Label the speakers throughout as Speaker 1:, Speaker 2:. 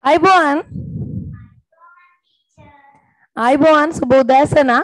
Speaker 1: අයිබෝන් අයිබෝන් සුබ උදෑසනක්.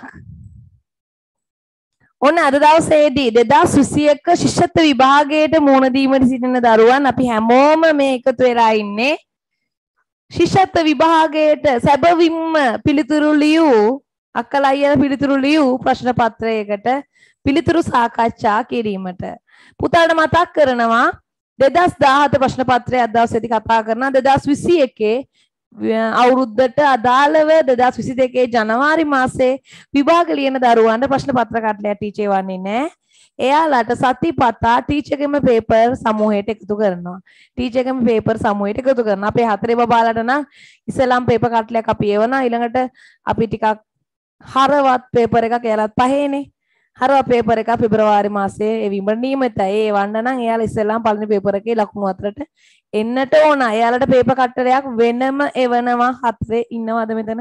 Speaker 1: ඔන්න අද දවසේදී 2021 ශිෂ්‍යත්ව විභාගයට මුහුණ දීමට සිටින දරුවන් අපි හැමෝම මේ එකතු වෙලා ඉන්නේ. ශිෂ්‍යත්ව විභාගයට සැබවින්ම පිළිතුරු ලියූ අක්කලා අයියලා පිළිතුරු ලියූ ප්‍රශ්න පත්‍රයකට පිළිතුරු සාකච්ඡා කිරීමට. පුතාට මතක් කරනවා 2017 ප්‍රශ්න පත්‍රය අද දවසේදී කතා කරනවා 2021 අවුරුද්දට අදාළව 2022 ජනවාරි මාසයේ විභාග ලියන දරුවන්ට ප්‍රශ්න පත්‍ර කටලයක් ටීචර් වන්නේ නැහැ. එයාලට සතිපතා ටීචර්ගෙම පේපර් සමූහයට එකතු කරනවා. ටීචර්ගෙම පේපර් සමූහයට එකතු කරනවා. අපේ හතරේ බබාලට නම් ඉස්සෙල්ලාම පේපර් කටලයක් අපි එවනවා. ඊළඟට අපි ටිකක් හරවත් පේපර් එකක් එයාලත් පහේනේ. හරවත් පේපර් එක පෙබරවාරි මාසයේ එවීමට නියමිතයි. ඒ වන්න නම් එයාලා ඉස්සෙල්ලාම පළවෙනි පේපර් එකේ ලකුණු අතරට එන්නට ඕන. එයාලට පේපර් කට්ටලයක් වෙනම එවනවා. හතරේ ඉන්නවද මෙතන?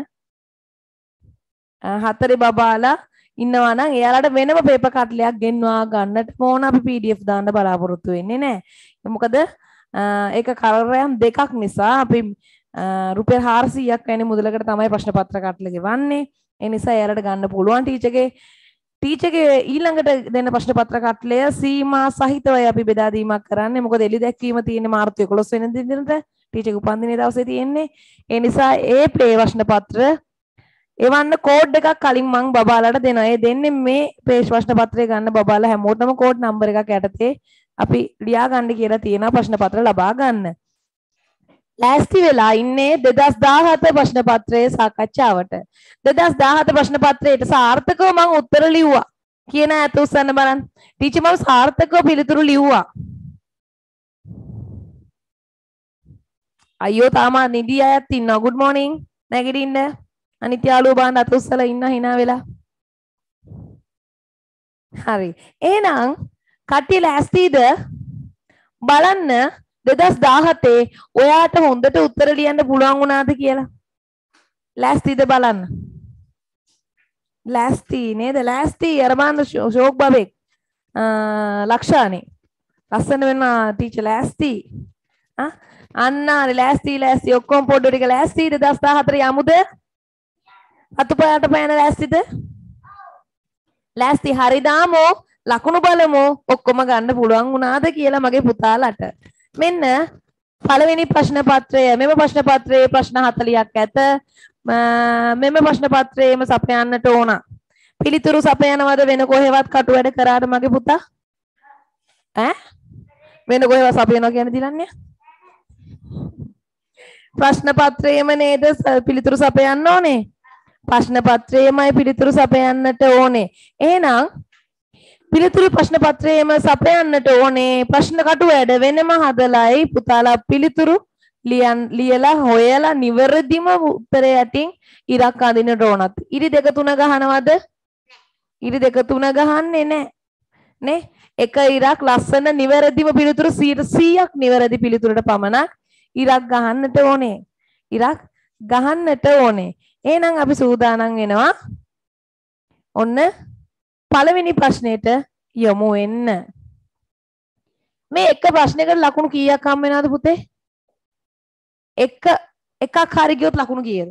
Speaker 1: හතරේ බබාලා ඉන්නවා නම් එයාලට වෙනම පේපර් කට්ටලයක් ගෙන්වා ගන්නට ඕන. අපි PDF දාන්න බලාපොරොත්තු වෙන්නේ නැහැ. මොකද ඒක කරරයන් දෙකක් නිසා අපි රුපියල් 400ක් වැනි මුදලකට තමයි ප්‍රශ්න පත්‍ර කට්ටල ගෙවන්නේ. ඒ නිසා එයාලට ගන්න පුළුවන් ටීචර්ගේ ඊළඟට දෙන ප්‍රශ්න පත්‍ර කට්ටලය සීමා සහිතවයි අපි බෙදා දීමක් කරන්නේ. මොකද එළි දැක්වීම තියෙන්නේ මාර්තු 11 වෙනි දිනට ටීචර්ගේ උපන්දිනේ දවසේ තියෙන්නේ. ඒ නිසා ඒ ප්‍රශ්න පත්‍ර එවන්න කෝඩ් එකක් කලින් මම බබාලාට දෙනවා. ඒ දෙන්නේ මේ ප්‍රශ්න පත්‍රය ගන්න බබාලා හැමෝටම කෝඩ් නම්බර් එකක් යටතේ අපි ලියා ගන්න කියලා තියෙනවා ප්‍රශ්න පත්‍ර ලබා ගන්න. ලෑස්ති වෙලා ඉන්නේ 2017 ප්‍රශ්න පත්‍රයේ සාකච්ඡාවට. 2017 ප්‍රශ්න පත්‍රයට සාර්ථකව මම උත්තර ලිව්වා. කියන ඇත උස්සන්න බලන්න. ටීචර් මම සාර්ථකව පිළිතුරු ලිව්වා. අයියෝ තාම නිදි අයත් ඉන්නවා. good morning. නැගිටින්න. අනිත් යාළුවෝ බාන්න අත උස්සලා ඉන්න hina වෙලා. හරි. එහෙනම් කට්ටිය ලෑස්තිද? බලන්න 2017 ඔයාට හොඳට උත්තර ලියන්න පුළුවන් වුණාද කියලා. ලෑස්තිද බලන්න. ලෑස්ති නේද? ලෑස්ති අර බලන්න ෂෝක් බබෙක්. ලක්ෂානේ. ලස්සන වෙන ටීචර් ලෑස්ති. අන්න ලෑස්ති ඔක්කොම පොඩ්ඩ ටික ලෑස්තිද 2014 යමුද? අතුපයට පෑන ලෑස්තිද? ලෑස්ති හරි දාමෝ ලකුණු බලමු ඔක්කොම ගන්න පුළුවන් වුණාද කියලා මගේ පුතාලට. මෙන්න පළවෙනි ප්‍රශ්න පත්‍රය. මෙම ප්‍රශ්න පත්‍රයේ ප්‍රශ්න 40ක් ඇත. මෙම ප්‍රශ්න පත්‍රයේම සපයන්නට ඕන. පිළිතුරු සපයනවද වෙන කොහෙවත් කටු වැඩ කරාට මගේ පුතා? වෙන කොහෙවත් සපයනවා කියන්නේ දිලන්නේ? ප්‍රශ්න පත්‍රයේම නේද පිළිතුරු සපයන්න ඕනේ? ප්‍රශ්න පත්‍රයේමයි පිළිතුරු සපයන්නට ඕනේ. එහෙනම් පිළිතුරු ප්‍රශ්න පත්‍රයේම සපයන්නට ඕනේ. ප්‍රශ්න කටු වැඩ වෙනම හදලායි පුතාලා පිළිතුරු ලියලා හොයලා නිවැරදිම උත්තරය යටින් ඉරක් අඳින්නට ඕනත්. ඉරි දෙක තුන ගහනවද? ඉරි දෙක තුන ගහන්නේ නැහැ. නේ? එක ඉරක් ලස්සන නිවැරදිම පිළිතුරු 100ක් නිවැරදි පිළිතුරට පමණක් ඉරක් ගහන්නට ඕනේ. ඉරක් ගහන්නට ඕනේ. එහෙනම් අපි සූදානම් වෙනවා. ඔන්න පළවෙනි ප්‍රශ්නෙට යමු වෙන්න. මේ එක ප්‍රශ්නයකට ලකුණු කීයක් හම් වෙනවද පුතේ? එකක් හරි ගියොත් ලකුණු කීයද?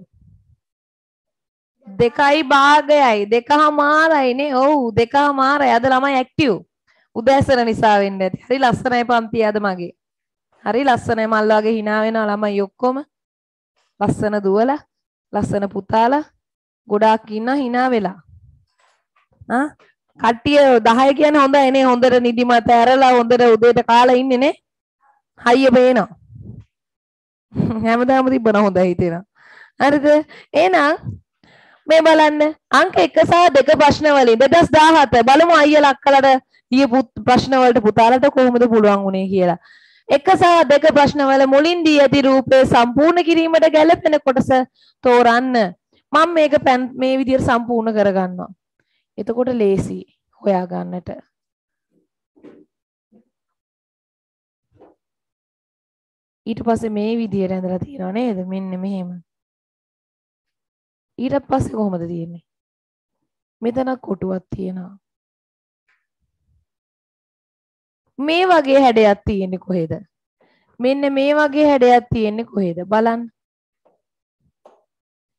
Speaker 1: 2යි භාගයයි 2මාරයි නේ. ඔව් 2මාරයි. අද ළමයි ඇක්ටිව්. උදෑසන නිසා වෙන්න ඇති. හරි ලස්සනයි පන්ති අද මගේ. හරි ලස්සනයි මල්ල වගේ hina වෙනවා ළමයි ඔක්කොම. ලස්සන දුවලා, ලස්සන පුතාලා ගොඩාක් ඉන්න hina වෙලා. කට්ටිය 10 කියන්නේ හොඳයි නේ. හොඳට නිදිමත ඇරලා හොඳට උදේට කාලා ඉන්නේ නේ. හයිය පේනවා. හැමදාම තිබ්බන හොඳයි හිතෙනවා. හරිද? එහෙනම් මේ බලන්න අංක 1 සහ 2 ප්‍රශ්න වලින් 2017 බලමු අයියලා අක්කලාට ලියපු ප්‍රශ්න වලට පුතාලට කොහොමද පුළුවන් වුනේ කියලා. 1 සහ 2 ප්‍රශ්න වල මුලින් දී ඇති රූපය සම්පූර්ණ කිරීමට ගැළපෙන කොටස තෝරන්න. මම මේක මේ විදිහට සම්පූර්ණ කරගන්නවා. එතකොට ලේසි හොයා ගන්නට. ඊට පස්සේ මේ විදිහට ඇඳලා තියෙනවා නේද? මෙන්න මෙහෙම. ඊට පස්සේ කොහොමද තියෙන්නේ? මෙතන කොටුවක් තියෙනවා. මේ වගේ හැඩයක් තියෙන්නේ කොහෙද? මෙන්න මේ වගේ හැඩයක් තියෙන්නේ කොහෙද? බලන්න.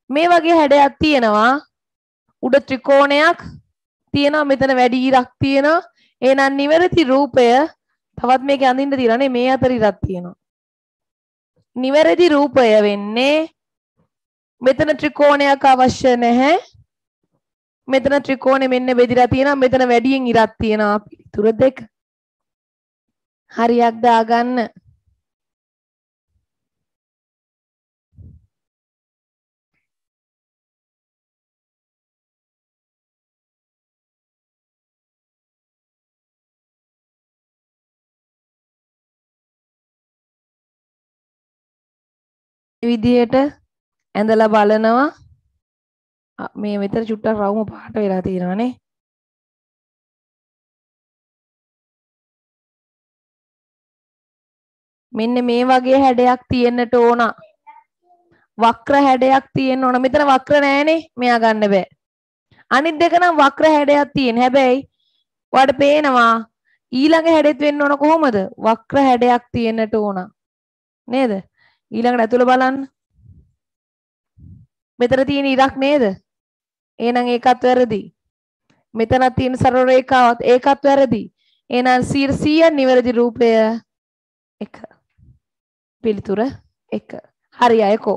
Speaker 1: මේ වගේ හැඩයක් තියෙනවා. උඩ ත්‍රිකෝණයක් තියෙනවා. මෙතන වැඩි ඉරක් තියෙනවා. එහෙනම් නිවැරදි රූපය තවත් මේක අඳින්න තියෙනනේ මේ අතර ඉරක් තියෙනවා. නිවැරදි රූපය වෙන්නේ මෙතන ත්‍රිකෝණයක් අවශ්‍ය නැහැ. මෙතන ත්‍රිකෝණෙ මෙන්න බෙදිලා තියෙනවා. මෙතන වැඩියෙන් ඉරක් තියෙනවා. පිළිතුර 2. හරියක් දාගන්න. විදියට ඇඳලා බලනවා. මේ මෙතන චුට්ටක් රවුම පාට වෙලා තියෙනවානේ. මෙන්න මේ වගේ හැඩයක් තියෙන්නට ඕන. වක්‍ර හැඩයක් තියෙන්න ඕන. මෙතන වක්‍ර නෑනේ. මෙයා ගන්න බෑ. අනිත් දෙක නම් වක්‍ර හැඩයක් තියෙන. හැබැයි ඔයාලට පේනවා ඊළඟ හැඩෙත් වෙන්න ඕන කොහොමද? වක්‍ර හැඩයක් තියෙන්නට ඕන. නේද? ඊළඟට ඇතුළ බලන්න. මෙතන තියෙන ඉරක් නේද? එහෙනම් ඒකත් වැරදි. මෙතන තියෙන සරල රේඛාවත් ඒකත් වැරදි. එහෙනම් 100% නිවැරදි රූපය 1. පිළිතුර 1. හරි අයකෝ.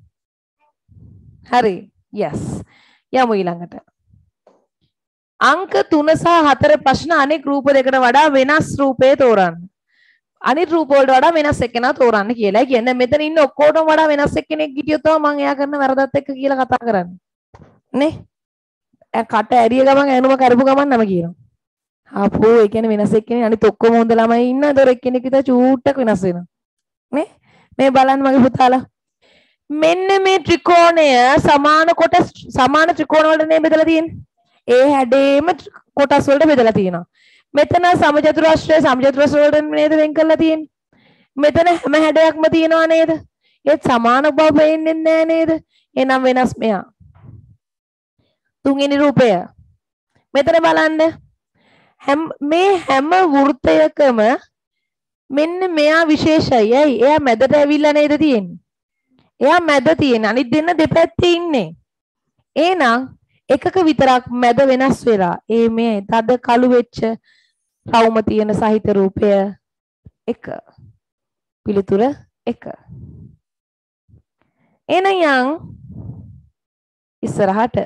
Speaker 1: හරි. yes. යමු ඊළඟට. අංක 3 සහ 4 ප්‍රශ්න අනෙක් රූප දෙකට වඩා වෙනස් රූපේ තෝරන්න. අනිත් රූප වලට වඩා වෙනස් එක්කෙනා තෝරන්න කියලා කියන්නේ. මෙතන ඉන්න ඔක්කොටම වඩා වෙනස් එක්කෙනෙක් හිටියොත් තමයි මම එයා කරන වැරදත් එක්ක කියලා කතා කරන්නේ. නේ? කට ඇරිය ගමන් ඇනුම කරපු ගමන් නම කියනවා. ආපෝ ඒ කියන්නේ වෙනස් එක්කෙනෙක් අනිත් ඔක්කොම හොඳ ළමයි ඉන්නවා. ඒතර එක්කෙනෙක් විතර චූට්ටක් වෙනස් වෙනවා. නේ? මේ බලන්න මගේ පුතාලා. මෙන්න මේ ත්‍රිකෝණය සමාන ත්‍රිකෝණ වලට නේ බෙදලා තියෙන්නේ. ඒ හැඩේම කොටස් වලට බෙදලා තියෙනවා. මෙතන සමචතුරස්‍රය වලට නේද වෙන් කරලා තියෙන්නේ. මෙතන හැම හැඩයක්ම තියෙනවා නේද? ඒත් සමාන බව වෙන්නේ නැහැ නේද? එහෙනම් වෙනස් මෙයා. තුන්වෙනි රූපය. මෙතන බලන්න. මේ හැම වෘත්තයකම මෙන්න මෙයා විශේෂයි. ඇයි? එයා මැදට ඇවිල්ලා නේද තියෙන්නේ? එයා මැද තියෙන. අනිත් දෙන්න දෙපැත්තේ ඉන්නේ. එහෙනම් එකක විතරක් මැද වෙනස් වෙලා. මේ තද කළු වෙච්ච රවුම තියෙන සහිත රූපය 1. පිළිතුර 1. එනයන් ඉස්සරහට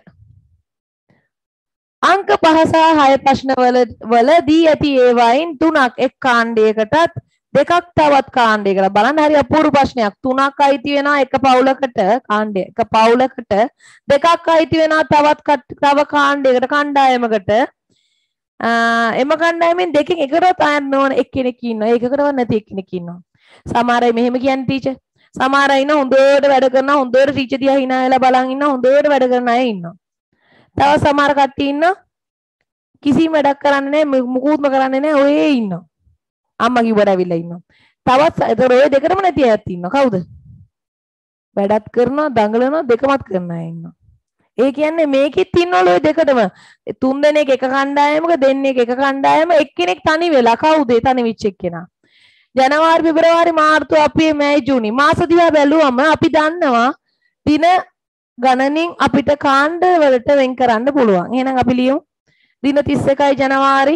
Speaker 1: අංක 5 සහ 6 ප්‍රශ්න වලදී ඇති ඒවායින් 3ක් එක් කාණ්ඩයකටත් දෙකක් තවත් කාණ්ඩයකට බලන්න හරි අපූර්ව ප්‍රශ්නයක්. 3ක් අයිති වෙනවා එක පවුලකට කාණ්ඩය. එක පවුලකට දෙකක් අයිති වෙනවා තව කාණ්ඩයකට කණ්ඩායමකට. එම කණ්ඩායමෙන් දෙකෙන් එකකටවත් ආයන්න ඕන එක්කෙනෙක් ඉන්නවා. ඒකකටවත් නැති එක්කෙනෙක් ඉන්නවා. සමහර අය මෙහෙම කියන්නේ ටීචර්. සමහර අය ඉන්න හොඳට වැඩ කරනවා. හොඳට ටීචර් දිහා hina වෙලා බලන් ඉන්න හොඳට වැඩ කරන අය ඉන්නවා. තව සමහර කට්ටිය ඉන්නවා කිසිම වැඩක් කරන්නේ නැහැ මුකුත්ම කරන්නේ නැහැ ඔයේ ඉන්නවා. අම්මා කිව්වට ඇවිල්ලා ඉන්නවා. තවත් ඒතර ඔය දෙකටම නැති අයත් ඉන්නවා. කවුද? වැඩත් කරනවා දඟලනවා දෙකමත් කරන අය ඉන්නවා. ඒ කියන්නේ මේකෙත් ඉන්නවලු ඔය දෙකටම. තුන් දෙනෙක් එක කණ්ඩායමක දෙන්නෙක් එක කණ්ඩායම එක්කෙනෙක් තනි වෙලා. කවුද ඒ තනි වෙච්ච එක්කෙනා? ජනවාරි පෙබරවාරි මාර්තු අප්‍රේල් මැයි ජූනි මාස දිහා බැලුවම අපි දන්නවා දින ගණනින් අපිට කාණ්ඩ වලට වෙන් කරන්න පුළුවන්. එහෙනම් අපි ලියමු දින 31යි ජනවාරි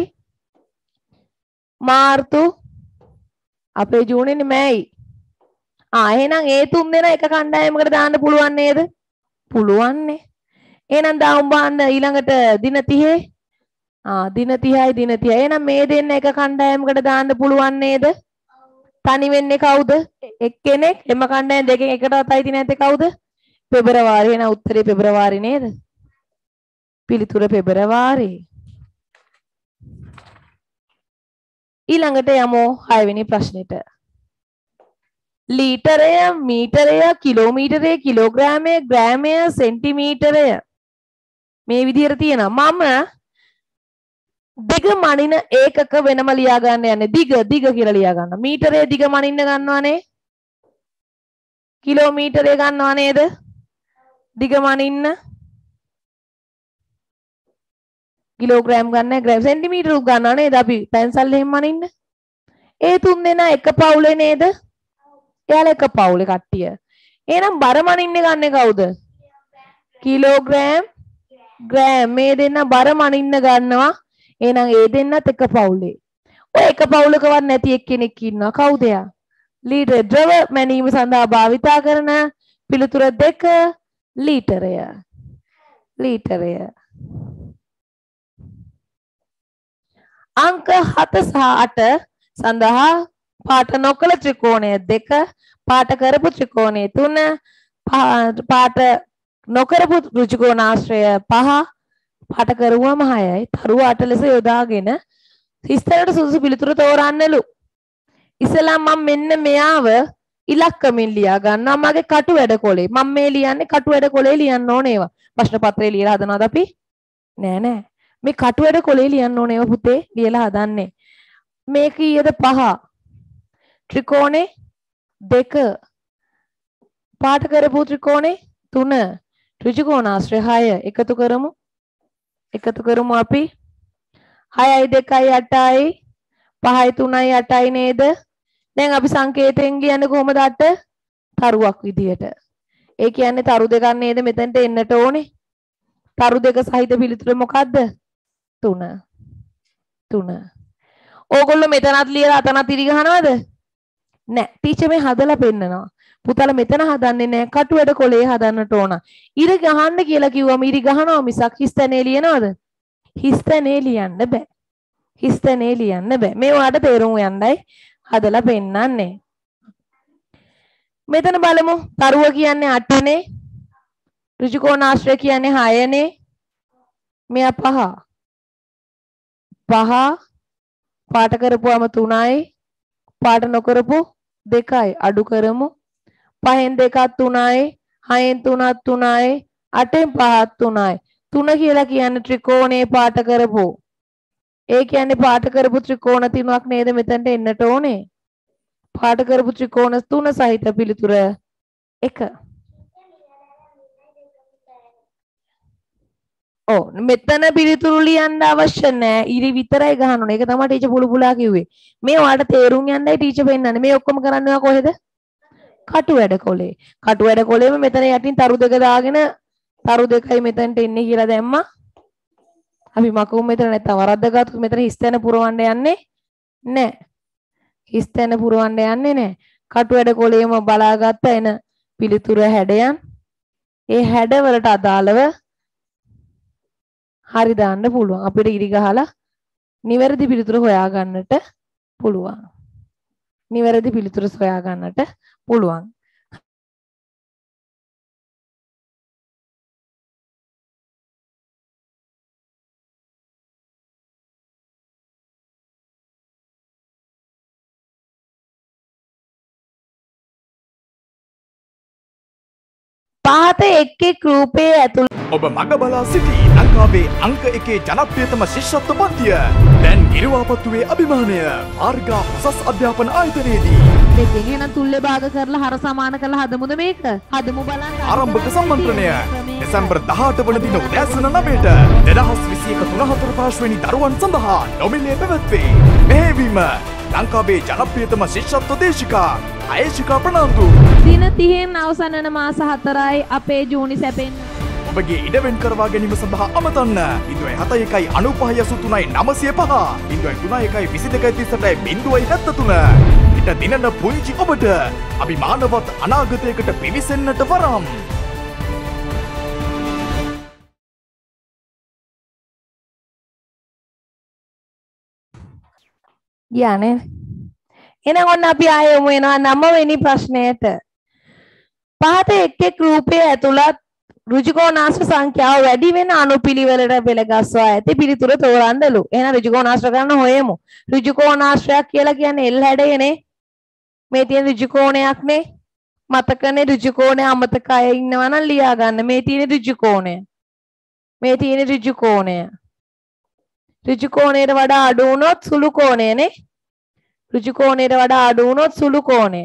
Speaker 1: මාර්තු අප්‍රේල් ජූනි මැයි. එහෙනම් ඒ තුන් දෙනා එක කණ්ඩායමකට දාන්න පුළුවන් නේද? පුළුවන් නේ. එහෙනම් දාමු බලන්න ඊළඟට දින 30. දින 30යි දින 30. එහෙනම් මේ දෙන්න එක කණ්ඩායමකට දාන්න පුළුවන් නේද? තනි වෙන්නේ කවුද? එක්කෙනෙක්. එම කණ්ඩායම් දෙකෙන් එකටවත් අයිති නැත්තේ කවුද? පෙබරවාරි. එහෙනම් උත්තරේ පෙබරවාරි නේද? පිළිතුර පෙබරවාරි. ඊළඟට යමු 6 වෙනි ප්‍රශ්නෙට. ලීටරය, මීටරය, කිලෝමීටරය, කිලෝග්‍රෑමය, ග්‍රෑමය, සෙන්ටිමීටරය මේ විදිහට තියෙනවා. මම දිග මනින ඒකක වෙනම ලියා ගන්න යන්නේ. දිග කියලා ලියා ගන්න. මීටරයේ දිග මනින්න ගන්නවනේ. කිලෝමීටරය ගන්නව නේද? දිග මනින්න. කිලෝග්‍රෑම් ගන්න, ග්‍රෑම් සෙන්ටිමීටර ගන්නව නේද? අපි පැන්සල් එහෙම මනින්න. ඒ තුන් දෙනා එක පවුලේ නේද? එයාලා එක පවුලේ කට්ටිය. එහෙනම් බර මනින්නේ ගන්නේ කවුද? කිලෝග්‍රෑම් ග්‍රෑම් මේ දෙන්න බර මනින්න ගන්නවා. එහෙනම් ඒ දෙන්නත් එක පවුලේ. ඔය එක පවුලකවත් නැති එක්කෙනෙක් ඉන්නවා. කවුද එයා? ලීටර් ද්‍රව මැනීම සඳහා භාවිතා කරන පිළිතුර 2 ලීටරය. ලීටරය. අංක 7 සහ 8 සඳහා පාට නොකළ ත්‍රිකෝණය 2, පාට කරපු ත්‍රිකෝණය 3, පාට නොකරපු ත්‍රිකෝණාශ්‍රය 5, පාට කරුවම 6යි. තරුව 8 ලෙස යොදාගෙන හිස්තැනට සුදුසු පිළිතුර තෝරන්නලු. ඉස්සෙල්ලා මම මෙන්න මෙයාව ඉලක්කමින් ලියා ගන්නවා මගේ කටු වැඩ කොලේ. මම මේ ලියන්නේ කටු වැඩ කොලේ ලියන්න ඕනේ ඒවා. ප්‍රශ්න පත්‍රේ ලියලා හදනවද අපි? නෑ. මේ කටු වැඩ කොලේ ලියන්න ඕනේ ඒවා පුතේ ලියලා හදන්නේ. මේ කීයද 5. ත්‍රිකෝණේ 2. පාට කරපු ත්‍රිකෝණේ 3. ත්‍රිකෝණාශ්‍රය 6 එකතු කරමු. අපි 6යි 2යි 8යි 5යි 3යි 8යි නේද? දැන් අපි සංකේතයෙන් කියන්නේ කොහොමද 8? තරුවක් විදියට. ඒ කියන්නේ තරු දෙකක් නේද මෙතනට එන්නට ඕනේ. තරු දෙක සහිත පිළිතුර මොකද්ද? 3. ඕගොල්ලෝ මෙතනත් ලියලා අතනත් ඉරි ගහනවද? නෑ. ටීචර් මේ හදලා පෙන්නනවා. පුතාලා මෙතන හදන්නේ නෑ කටු වැඩ කොලේ හදන්නට ඕන. ඉරි ගහන්න කියලා කිව්වම ඉරි ගහනවා මිසක් හිස්තැනේ ලියනවද? හිස්තැනේ ලියන්න බෑ. මේ වාට තේරුම් යන්නයි හදලා පෙන්නන්නේ. මෙතන බලමු. තරුව කියන්නේ 8නේ. ත්‍රිකෝණාශ්‍රය කියන්නේ 6නේ. මෙයා 5. පාට කරපුවම 3යි. පාට නොකරපු 2යි. අඩු කරමු. 5න් 2ක් 3යි. 6න් 3ක් 3යි. 8න් 5ක් 3යි. 3 කියලා කියන්නේ ත්‍රිකෝණේ පාට කරපු. ඒ කියන්නේ පාට කරපු ත්‍රිකෝණ 3ක් නේද මෙතනට එන්නට ඕනේ. පාට කරපු ත්‍රිකෝණ 3 සහිත පිළිතුර 1. මෙතන පිළිතුරු ලියන්න අවශ්‍ය නැහැ. ඉරි විතරයි ගහන්න ඕනේ. ඒක තමයි ටීචර් පුලුපුලා කිව්වේ. මේ ඔයාලට තේරුම් යන්නයි ටීචර් පෙන්නන්නේ. මේ ඔක්කොම කරන්නේ කොහෙද? කටු වැඩ කොලේ. කටු වැඩ කොලේම මෙතන යටින් තරු දෙක දාගෙන තරු දෙකයි මෙතනට එන්නේ කියලා දැම්මා. අපි මකුම් මෙතන නැත්තම් වරද්දගත්තු මෙතන හිස්තැන පුරවන්න යන්නේ නැහැ. කටු වැඩ කොලේම බලාගත්ත එන පිළිතුර හැඩයන් ඒ හැඩවලට අදාළව හරි දාන්න පුළුවන්. අපිට ඉරි ගහලා නිවැරදි පිළිතුර හොයාගන්නට පුළුවන්. පහත එක් එක් රූපයේ ඇතුළත
Speaker 2: ඔබ මග බලා සිටි ලංකාවේ අංක 1 ජනප්‍රියතම ශිෂ්‍යත්ව පන්තිය දැන් ගිරවාපත්තුවේ අභිමානය ආර්ගා උසස් අධ්‍යාපන ආයතනයේදී
Speaker 1: දෙකෙන් එන තුල්ලේ භාග කරලා හර සමාන කරලා හදමුද මේක? හදමු බලන්න.
Speaker 2: ආරම්භක සම්මන්ත්‍රණය දෙසැම්බර් 18 වන දින උදෑසන 9ට 2021 3-4 පාර්ශ්වවෙනි දරුවන් සඳහා නොමිලේ පැවැත්වේ. මෙහෙයවීම ලංකාවේ ජනප්‍රියතම ශිෂ්‍යත්ව දේශිකා ආයේෂිකා ප්‍රනාන්දු.
Speaker 1: දින 30න් අවසන් වන මාස 4යි අපේ ජූනි සැපෙන්න.
Speaker 2: ඔබගේ ඉඩවෙන් කරවා ගැනීම සඳහා අමතන්න 071 905 ඉට දිනන පුංචි ඔබට අභිමානවත් අනාගතයකට පිවිසෙන්නට වරම්.
Speaker 1: යන්නේ. එහෙනම් ඔන්න අපි ආයෙ යමු වෙනවා 9 වෙනි ප්‍රශ්නයට. පහත එක් එක් රූපයේ ඇතුළත් ඍජුකෝණාශ්‍ර සංඛ්‍යාව වැඩි වෙන අනුපිළිවෙලට පෙළ ගස්වා ඇති පිළිතුර තෝරන්නලු. එහෙනම් ඍජුකෝණාශ්‍ර ගන්න හොයමු. ඍජුකෝණාශ්‍රයක් කියලා කියන්නේ එල් හැඩයනේ. මේ තියෙන ඍජුකෝණයක්නේ. මතකනේ ඍජුකෝණය අමතක අය ඉන්නවා නම් ලියා ගන්න. මේ තියෙන ඍජුකෝණය. ඍජුකෝණයට වඩා අඩු වුණොත් සුළු කෝණයනේ. ඍජුකෝණයට වඩා අඩු වුණොත් සුළු කෝණය.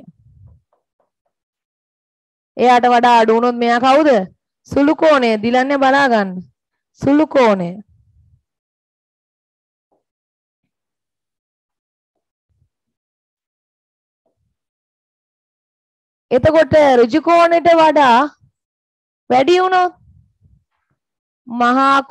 Speaker 1: එයාට වඩා අඩු වුණොත් මෙයා කවුද? සුළු කෝණය. දිලන්නේ බලා ගන්න. සුළු කෝණය. එතකොට ඍජු කෝණයට වඩා වැඩි වුණොත් මහා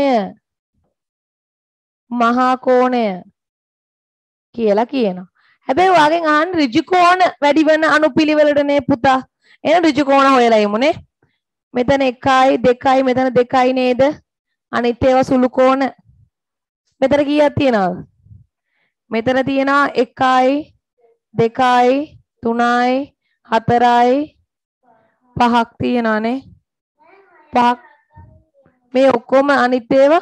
Speaker 1: කෝණය කියලා කියනවා. හැබැයි ඔයාගෙන් අහන්න ඍජු කෝණ වැඩි වෙන අනුපිළිවෙලටනේ පුතා. එහෙනම් ඍජු කෝණ හොයලා යමුනේ. මෙතන 1යි 2යි මෙතන 2යි නේද? අනිත් ඒවා සුළු කෝණ. මෙතන කීයක් තියෙනවද? මෙතන තියෙනවා 1යි 2යි 3යි 4යි 5ක් තියෙනවානේ. 5ක්. මේ ඔක්කොම අනිත් ඒවා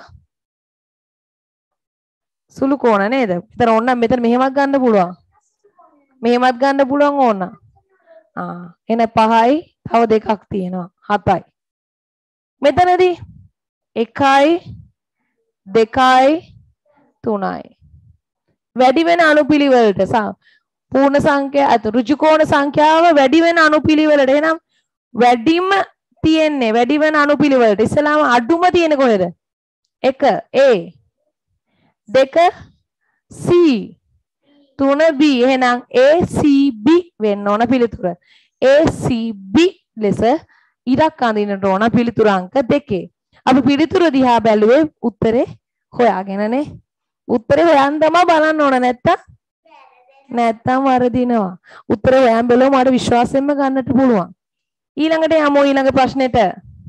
Speaker 1: සුළු කෝණ නේද? මෙතන ඕනනම් මෙතන මෙහෙමත් ගන්න පුළුවන්. මෙහෙමත් ගන්න පුළුවන් ඕන. එන 5යි තව දෙකක් තියෙනවා 7යි. මෙතනදී 1යි 2යි 3යි. වැඩි වෙන අනුපිළිවෙලට පූර්ණ සංඛ්‍යා අත ඍජු කෝණ සංඛ්‍යාව වැඩි වෙන අනුපිළිවෙලට එහෙනම් වැඩිම තියෙන්නේ වැඩි වෙන අනුපිළිවෙලට ඉස්සලාම අඩුම තියෙන්නේ කොහෙද? 1 A 2 C 3 B එහෙනම් ACB වෙන්න ඕන පිළිතුර. ACB ලෙස ඉරක් අඳින්නට ඕන පිළිතුර අංක 2. අපි පිළිතුර දිහා බැලුවේ උත්තරේ හොයාගෙනනේ. උත්තරේ හොයන් තමයි බලන්න ඕන නැත්තම් වරදිනවා. උත්තරේ හොයන් බැලුවම මට විශ්වාසයෙන්ම ගන්නට පුළුවන්. ඊළඟට යමු ඊළඟ ප්‍රශ්නෙට.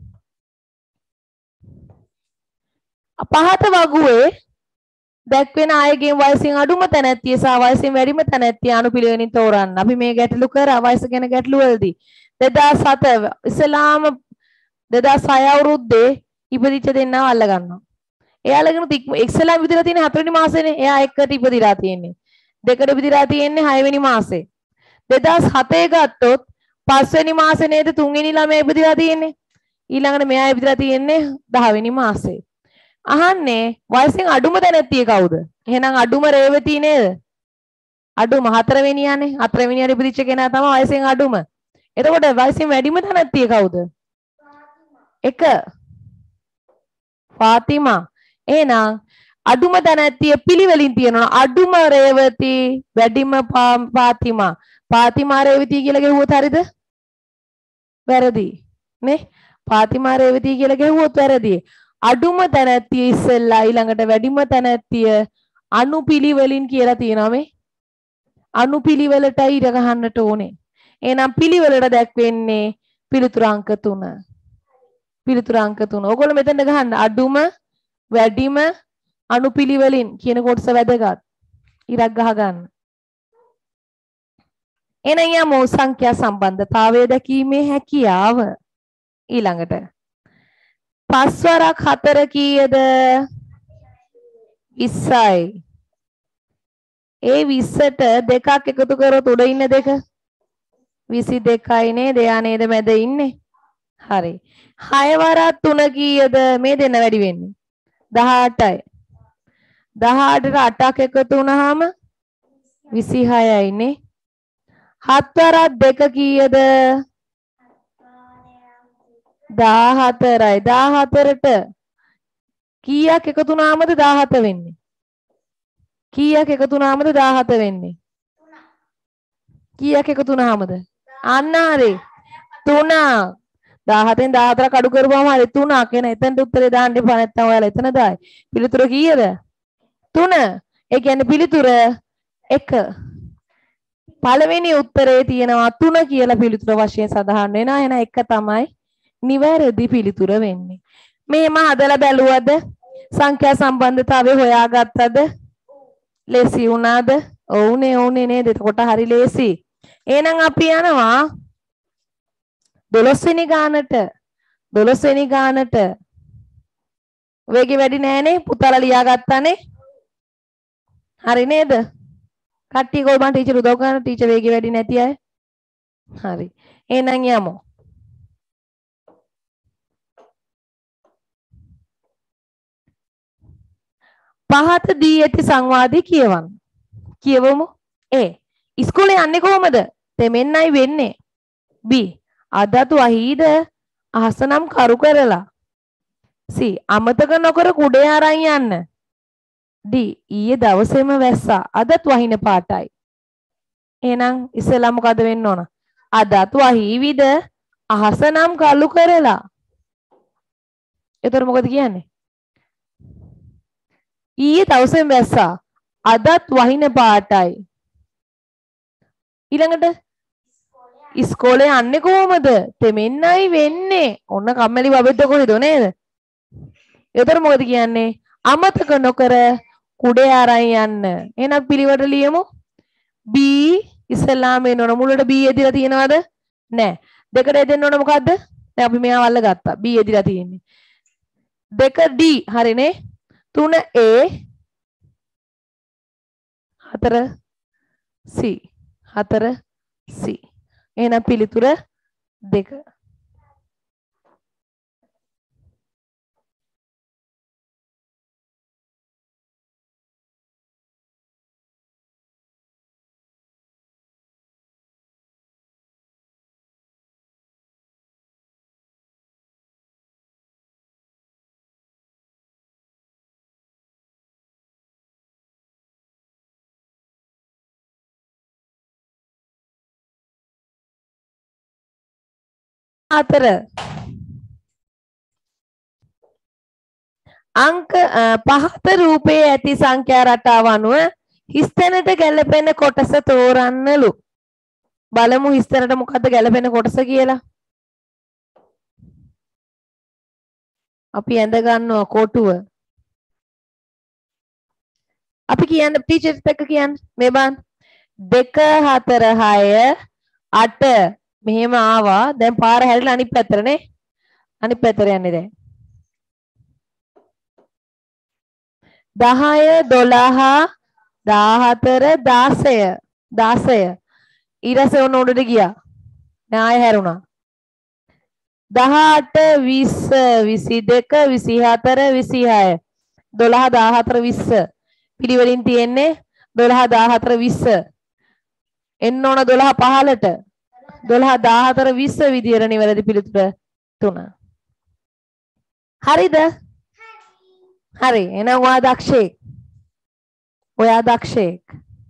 Speaker 1: පහත වගුවේ දැක්වෙන අයගෙන් වයසින් අඩුම තැනැත්තිය සහ වයසින් වැඩිම තැනැත්තිය අනුපිළිවෙලින් තෝරන්න. අපි මේ ගැටලු කරා වයස ගැන ගැටලු වලදී 2007 ඉස්ලාම 2006 අවුරුද්දේ ඉපදිච්ච දෙන්නව අල්ල ගන්නවා. එයාලගෙන ඉස්ලාම ඉපදිලා තියෙන්නේ 4 වෙනි මාසෙනේ. එයා එකට ඉපදිලා තියෙන්නේ. දෙකට ඉපදිලා තියෙන්නේ 6 වෙනි මාසේ. 2007 ගත්තොත් 5 වෙනි මාසේ නේද 3 වෙනි ළමයා ඉපදිලා තියෙන්නේ. ඊළඟට මෙයා ඉපදිලා තියෙන්නේ 10 වෙනි මාසේ. අහන්නේ වයසින් අඩුම තැනැත්තිය කවුද? එහෙනම් අඩුම රේවතී නේද? අඩුම 4 වෙනියානේ. 4 වෙනියට ඉපදිච්ච කෙනා තමයි වයසින් අඩුම. එතකොට වයසින් වැඩිම තැනැත්තිය කවුද? 1 ෆාතිමා. එහෙනම් අඩුම තැනැත්තිය පිළිවෙලින් තියෙනවා. අඩුම රේවතී වැඩිම ෆාතිමා. ෆාතිමා රේවතී කියලා ගෙවුවොත් හරිද? වැරදි. නේ? ෆාතිමා රේවතී කියලා ගෙවුවොත් වැරදි. අඩුම තැනැත්තිය ඉස්සෙල්ලා ඊළඟට වැඩිම තැනැත්තිය අනුපිළිවෙලින් කියලා තියෙනවා මේ. අනුපිළිවෙලටයි ඉර ගහන්නට ඕනේ. එහෙනම් පිළිවෙලට දැක්වෙන්නේ පිළිතුරු අංක 3. පිළිතුරු අංක 3. ඔයගොල්ලෝ මෙතන ගහන්න අඩුම වැඩිම අනුපිළිවෙලින් කියන කොටස වැදගත්. ඉරක් ගහ ගන්න. එහෙනම් යමු සංඛ්‍යා සම්බන්ධතාවය දැකීමේ හැකියාව ඊළඟට 5 වරක් 4 කීයද? 20යි. ඒ 20ට දෙකක් එකතු කරොත් උඩ ඉන්න දෙක 22යි නේද? එයා නේද මැද ඉන්නේ? හරි. 6 වරක් 3 කීයද? මේ දෙන්න වැඩි වෙන්නේ 18යි. 18ට 8ක් එකතු වුණාම 26යි නේ. 7 වරක් 2 කීයද? 14යි. 14ට කීයක් එකතු වුණාමද 17 වෙන්නේ? කීයක් එකතු වුණාමද 17 වෙන්නේ? කීයක් එකතු වුණාමද? අන්න හරි. 3. 17න් 14ක් අඩු කරපුවම හරි 3ක්. එන එතනට උත්තරේ දාන්න එපා නැත්නම් ඔයාලා එතන දායි. පිළිතුර කීයද? 3. ඒ කියන්නේ පිළිතුර 1. පළවෙනි උත්තරේ තියෙනවා 3 කියලා පිළිතුර වශයෙන් සඳහන් වෙනවා. එහෙනම් 1 තමයි නිවැරදි පිළිතුර වෙන්නේ. මේම හදලා බැලුවද? සංඛ්‍යා සම්බන්ධතාවය හොයාගත්තද? ලේසි වුණාද? ඔව්නේ නේද? එතකොට හරි ලේසි. එහෙනම් අපි යනවා 12 වෙනි ගානට. 12 වෙනි ගානට. වේගෙ වැඩි නෑනේ. පුතාලා ලියාගත්තානේ. හරි නේද? කට්ටිය කොයි මන් ටීචර් උදව් කරන ටීචර් වේගෙ වැඩි නැති අය. හරි. එහෙනම් යමු. පහත දී ඇති සංවාදී කියවන්න. කියවමු. A. ඉස්කෝලේ යන්නේ කොහමද? දෙමෙන්නයි වෙන්නේ. B. අදතු අහීද අහසනම් කරු කරලා. C. අමතක නොකර කුඩේ අරන් යන්න. D. ඊයේ දවසේම වැස්සා. අදත් වහින පාටයි. එහෙනම් ඉස්සෙල්ලා මොකද වෙන්න ඕන? අදත් වහීවිද අහසනම් කළු කරලා. එතකොට මොකද කියන්නේ? ඊයේ තවුසෙන් වැස්සා. අදත් වහින පාටයි. ඊළඟට ඉස්කෝලේ යන්නේ කොහමද? තෙමෙන්නයි වෙන්නේ. ඔන්න කම්මැලි බබෙක්ද කොහෙද නේද? එතකොට මොකද කියන්නේ? අමතක නොකර කුඩේ අරන් යන්න. එහෙනම් පිළිවෙලට ලියමු. B ඉස්සලාම එනවන මුලට B එදිලා තියෙනවද? නෑ. දෙකට එදෙන්න ඕන මොකද්ද? දැන් අපි මෙයාව අල්ල ගත්තා. B එදිලා තියෙන්නේ. 2 D හරිනේ. 3 A 4 C 4 C. එහෙනම් පිළිතුර 2. අතර අංක පහත රූපයේ ඇති සංඛ්‍යා රටාව අනුව හිස්තැනට ගැලපෙන කොටස තෝරන්නලු. බලමු හිස්තැනට මොකද්ද ගැලපෙන කොටස කියලා. අපි ඇඳ ගන්නවා කොටුව. අපි කියන්නේ ටීචර්ස් එක්ක කියන්නේ මේ බලන්න 2 4 6 8 මෙහෙම ආවා. දැන් පාර හැරිලා අනිත් පැත්තට නේ. අනිත් පැත්තට යන්නේ දැන්. 10 12 14 16 ඊරසේ ඔන්න උඩට ගියා. දැන් ආයෙ හැරුණා. 18 20 22 24 26 12 14 20 පිළිවෙලින් තියෙන්නේ 12 14 20 එන්න ඕන 12 15ට 12 14 20 විදියට නිවැරදි පිළිතුර 3. හරිද? හරි. එහෙනම් ඔයා දක්ෂයෙක්. ඔයා දක්ෂයෙක්.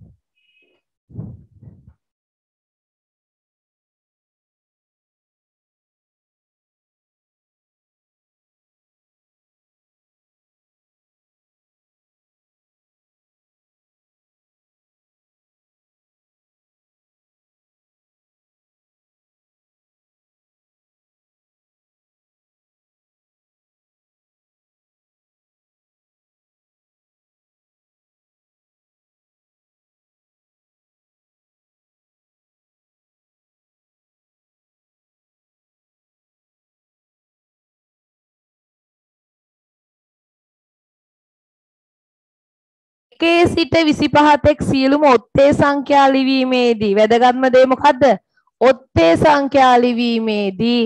Speaker 1: එකේ සිට 25 තෙක් සියලුම ඔත්තේ සංඛ්‍යා ලිවීමේදී වැදගත්ම දේ මොකද්ද? ඔත්තේ සංඛ්‍යා ලිවීමේදී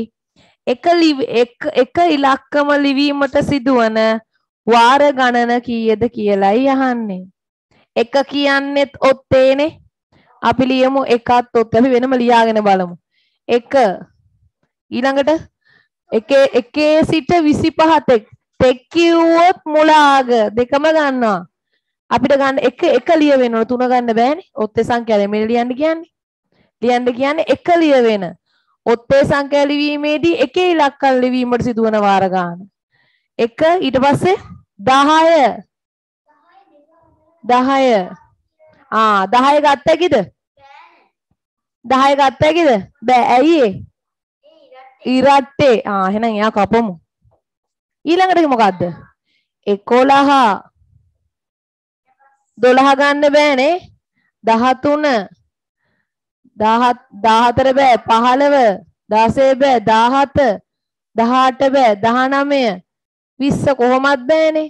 Speaker 1: එක ඉලක්කම ලිවීමට සිදුවන වාර ගණන කීයද කියලායි අහන්නේ. එක කියන්නේත් ඔත්තේනේ. අපි ලියමු එකත් ඔත්තේ. අපි වෙනම ලියාගෙන බලමු. 1 ඊළඟට එකේ සිට 25 තෙක් තෙක් කිව්වොත් මුලාග දෙකම ගන්නවා. අපිට ගන්න එක ලියවෙන්න ඕන 3 ගන්න බෑනේ. ඔත්තේ සංඛ්‍යාවෙන් මෙන්න ලියන්න කියන්නේ එක ලියවෙන. ඔත්තේ සංඛ්‍යා ලිවීමේදී එකේ ඉලක්කම් ලිවීමට සිදුවන වාර ගන්න. 1 ඊට පස්සේ 10 10 ගත්ත හැකිද? 10 ගත්ත හැකිද? බෑ. ඇයි ඒ? ඉරට්ටේ. එහෙනම් එයා කපමු. ඊළඟට මොකද්ද? 11 12 ගන්න බෑනේ. 13 14 බෑ. 15 16 බෑ. 17 18 බෑ. 19 20 කොහොමත් බෑනේ.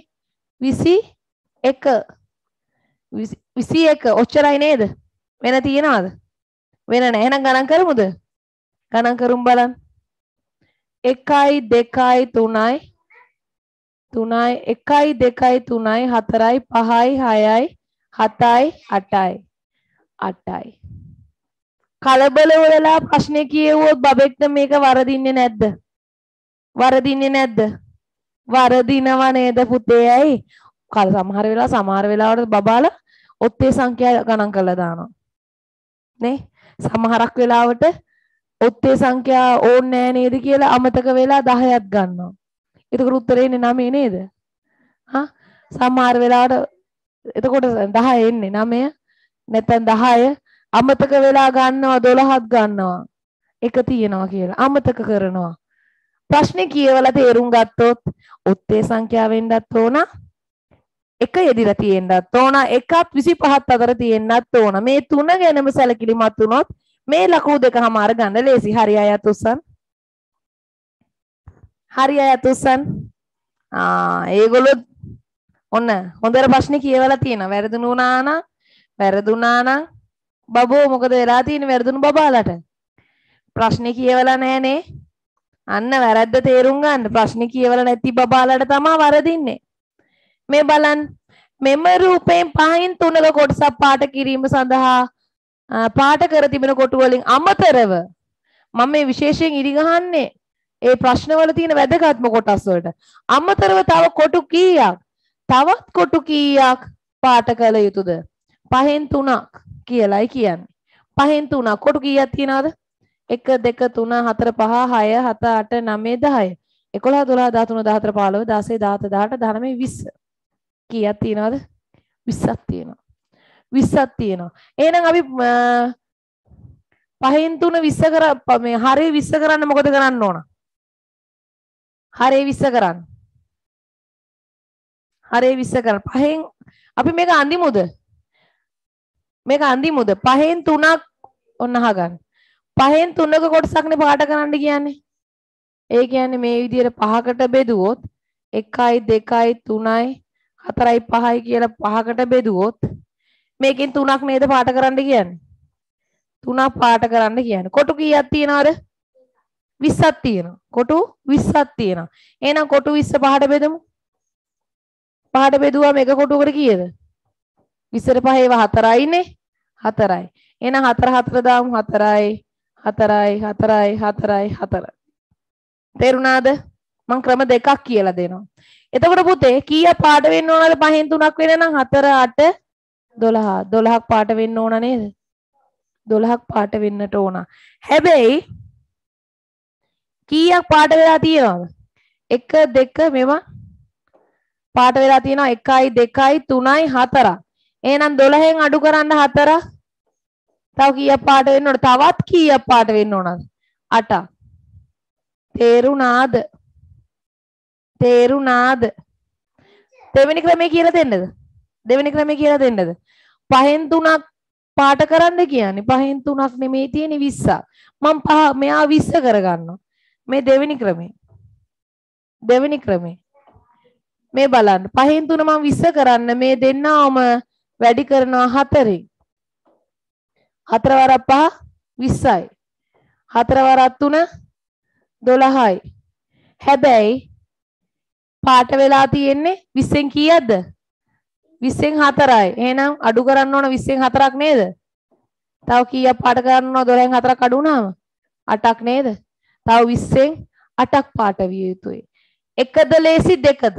Speaker 1: 21 ඔච්චරයි නේද? වෙන තියනවද? වෙන නැහැ. එහෙනම් ගණන් කරමුද? ගණන් කරමු බලන්න. 1යි 2යි 3යි 1යි 2යි 3යි 4යි 5යි 6යි 7යි 8යි. කලබල වෙලා ප්‍රශ්නේ කියෙව්වොත් බබෙක්ට මේක වරදින්නේ නැද්ද? වරදිනව නේද පුතේ? ඇයි? සමහර වෙලාවට බබාලා ඔත්තේ සංඛ්‍යා ගණන් කරලා දානවා. නේ? සමහරක් වෙලාවට ඔත්තේ සංඛ්‍යා ඕනේ නෑ නේද කියලා අමතක වෙලා 10ක් ගන්නවා. එතකොට උත්තරේ එන්නේ 9 නේද? හා සමහර වෙලාවට එතකොට 10 එන්නේ 9 නැත්නම් 10 අමතක වෙලා ගන්නවා 12ක් ගන්නවා. එක තියෙනවා කියලා අමතක කරනවා. ප්‍රශ්නේ කියවලා තේරුම් ගත්තොත් උත්තේ සංඛ්‍යාව වෙන්නත් ඕන. එක යෙදිලා තියෙන්නත් ඕන. එකත් 25ත් අතර තියෙන්නත් ඕන. මේ තුන ගැනම සැලකිලිමත් වුණොත් මේ ලකුණු දෙකමාර ගන්න ලේසි. හරි අයත් උස්සන්. හරි අයත් උස්සන්. ඒගොල්ලෝ ඔන්න හොඳට ප්‍රශ්නේ කියවලා තියෙනවා. වැරදුනා නම් බබෝ මොකද වෙලා තියෙන්නේ වැරදුණු බබාලට? ප්‍රශ්නේ කියවලා නැහනේ. අන්න වැරද්ද තේරුම් ගන්න. ප්‍රශ්නේ කියවලා නැති බබාලට තමයි වරදින්නේ. මේ බලන්න. මෙම රූපයෙන් 5න් 3ක කොටසක් පාට කිරීම සඳහා පාට කර තිබෙන කොටු වලින් අමතරව මම මේ විශේෂයෙන් ඉරි ගහන්නේ ඒ ප්‍රශ්නවල තියෙන වැදගත්ම කොටස් වලට. අමතරව තව කොටු කීයක්? තවත් කොටු කීයක් පාට කළ යුතුද? 5න් 3ක් කියලායි කියන්නේ. 5න් 3ක් කොටු කීයක් තියනවද? 1 2 3 4 5 6 7 8 9 10 11 12 13 14 15 16 17 18 19 20 කීයක් තියනවද? 20ක් තියෙනවා. 20ක් තියෙනවා. එහෙනම් අපි 5න් 3 20 කර මේ හරේ 20 කරන්න මොකද කරන්න ඕන? හරේ 20 කරන්න. හරේ 20 කරන්න. 5න් අපි මේක අඳිමුද? මේක අඳිමුද? 5න් 3ක් ඔන්න අහගන්න. 5න් 3ක කොටසක්නේ පාට කරන්න කියන්නේ. ඒ කියන්නේ මේ විදිහට 5කට බෙදුවොත් 1යි 2යි 3යි 4යි 5යි කියලා 5කට බෙදුවොත් මේකෙන් 3ක් නේද පාට කරන්න කියන්නේ. 3ක් පාට කරන්න කියන්නේ. කොටු කීයක් තියනවද? 20ක් තියෙනවා. කොටු 20ක් තියෙනවා. එහෙනම් කොටු 20 5ට බෙදමු. 5ට බෙදුවාම එක කොටුවකට කීයද? 20ට 5 ඒවා 4යිනේ. 4යි. එහෙනම් 4 4 දාමු 4යි 4යි 4යි 4යි 4. තේරුණාද? මම ක්‍රම දෙකක් කියලා දෙනවා. එතකොට පුතේ කීයක් පාට වෙන්න ඕනද? 5න් 3ක් වෙන නම් 4 8 12. 12ක් පාට වෙන්න ඕන නේද? 12ක් පාට වෙන්නට ඕන. හැබැයි කීයක් පාට වෙලා තියෙනවද? 1 2 මේවා පාට වෙලා තියෙනවා 1යි 2යි 3යි 4යි. එහෙනම් 12න් අඩු කරන්න 4. තව කීයක් පාට වෙන්න ඕනද? තවත් කීයක් පාට වෙන්න ඕනද? 8ක්. තේරුණාද? තේරුණාද? දෙවෙනි ක්‍රමය කියලා දෙන්නද? දෙවෙනි ක්‍රමය කියලා දෙන්නද? 5න් 3ක් පාට කරන්න කියන්නේ 5න් 3ක් නෙමෙයි තියෙන්නේ 20ක්. මම මෙයා 20 කරගන්නවා. මේ දෙවෙනි ක්‍රමය. දෙවෙනි ක්‍රමය. මේ බලන්න 5න් 3 මම 20 කරන්න මේ දෙන්නවම වැඩි කරනවා 4න්. 4 වරක් 5 20යි. 4 වරක් 3 12යි. හැබැයි පාට වෙලා තියෙන්නේ 20න් කීයක්ද? 20න් 4යි. එහෙනම් අඩු කරන්න ඕන 20න් 4ක් නේද? තව කීයක් පාට කරන්න ඕන 12න් 4ක් අඩු වුණාම? 8ක් නේද? තව 20න් 8ක් පාට විය යුතුයි. එකද ලේසි දෙකද?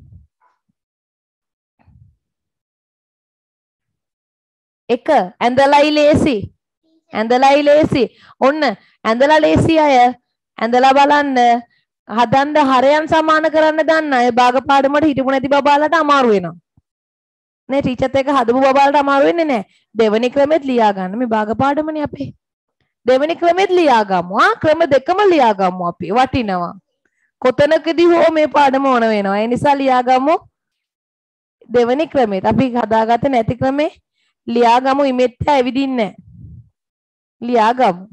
Speaker 1: එක ඇඳලයි ලේසි. ඇඳලයි ලේසි. ඔන්න ඇඳලා ලේසි අය ඇඳලා බලන්න හදන්න හරයන් සමාන කරන්න දන්න අය භාග පාඩමට හිටපු නැති බබාලට අමාරු වෙනවා. නේ ටීචර්ත් එක්ක හදපු බබාලට අමාරු වෙන්නේ නැහැ. දෙවෙනි ක්‍රමෙත් ලියා ගන්න. මේ භාග පාඩමනේ අපේ. දෙවෙනි ක්‍රමෙත් ලියා ගමු. ක්‍රම දෙකම ලියා ගමු අපි. වටිනවා. කොතනකදී හෝ මේ පාඩම ඕන වෙනවා. ඒ නිසා ලියා ගමු. දෙවෙනි ක්‍රමෙත් අපි හදාගත්තේ නැති ක්‍රමේ ලියා ගමු. ඉමෙත් ඇවිදින්නේ නැහැ. ලියා ගමු.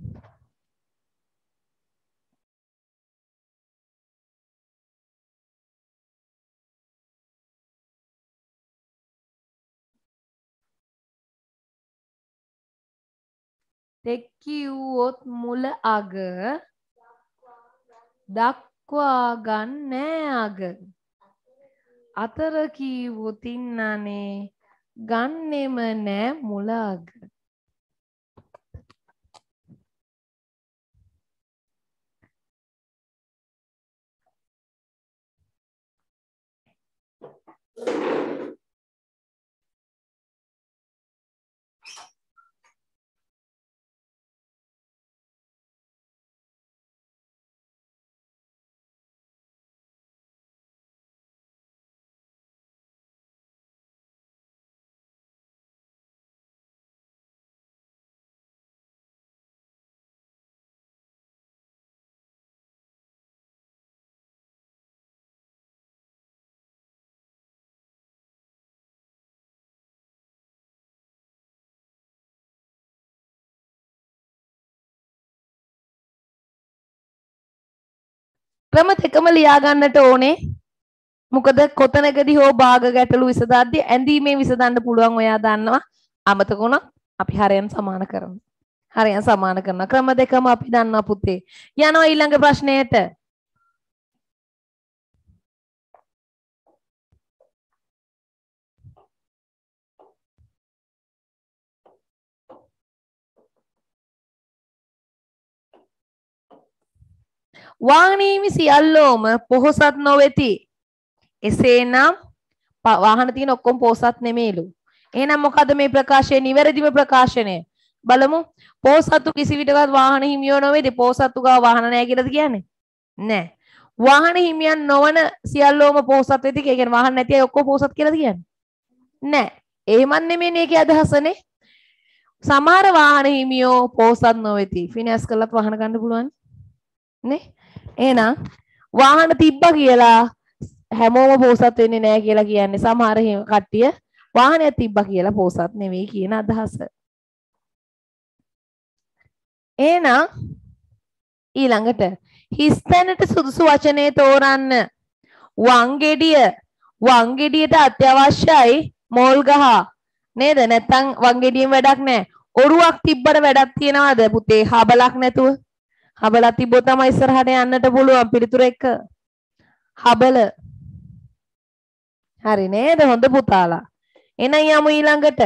Speaker 1: තෙක් කිව්වොත් මුල අග දක්වා ගන්නෑ අග. අතර කිව්වොත් ඉන්නනේ ගන්නෙම නෑ මුල අග. ක්‍රම දෙකම ලියා ගන්නට ඕනේ. මොකද කොතනකදී හෝ භාග ගැටලු විසඳද්දී ඇඳීමේ විසඳන්න පුළුවන් ඔයා දන්නවා. අමතක වුණා අපි හරයන් සමාන කරනවා. හරයන් සමාන කරනවා. ක්‍රම දෙකම අපි දන්නවා පුතේ. යනවා ඊළඟ ප්‍රශ්නයට. වාහනීමි සියල්ලෝම පොහොසත් නොවෙති. එසේනම් වාහන තියෙන ඔක්කොම පොහොසත් නෙමෙයිලු. එහෙනම් මොකද මේ ප්‍රකාශයේ නිවැරදිම ප්‍රකාශනය? බලමු. පොහොසත්තු කිසි විටකවත් වාහන හිමියෝ නොවේද? පොහොසත්තු ගාව වාහන නැහැ කියලාද කියන්නේ? නැහැ. වාහන හිමියන් නොවන සියල්ලෝම පොහොසත් වෙති. ඒ කියන්නේ වාහන නැති අය ඔක්කොම පොහොසත් කියලාද කියන්නේ? නැහැ. එහෙමත් නෙමෙයි ඒකේ අදහසනේ. සමහර වාහන හිමියෝ පොහොසත් නොවේති. ෆිනෑන්ස් කරලත් වාහන ගන්න පුළුවන් නේ? එහෙනම් වාහන තිබ්බා කියලා හැමෝම පොහොසත් වෙන්නේ නැහැ කියලා කියන්නේ සමහර කට්ටිය වාහනයක් තිබ්බා කියලා පොහොසත් නෙවෙයි කියන අදහස. එහෙනම් ඊළඟට හිස්තැනට සුදුසු වචනේ තෝරන්න. වංගෙඩියට අත්‍යවශ්‍යයි මෝල් ගහ නේද? නැත්තම් වංගෙඩියෙන් වැඩක් නැහැ. ඔරුවක් තිබ්බට වැඩක් තියනවද පුතේ? හබලක් නැතුව. හබලක් තිබ්බොත් තමයි ඉස්සරහට යන්නට පුළුවන් පිළිතුර එක. හබල. හරි නේද? හොඳ පුතාලා. එන යමු ඊළඟට.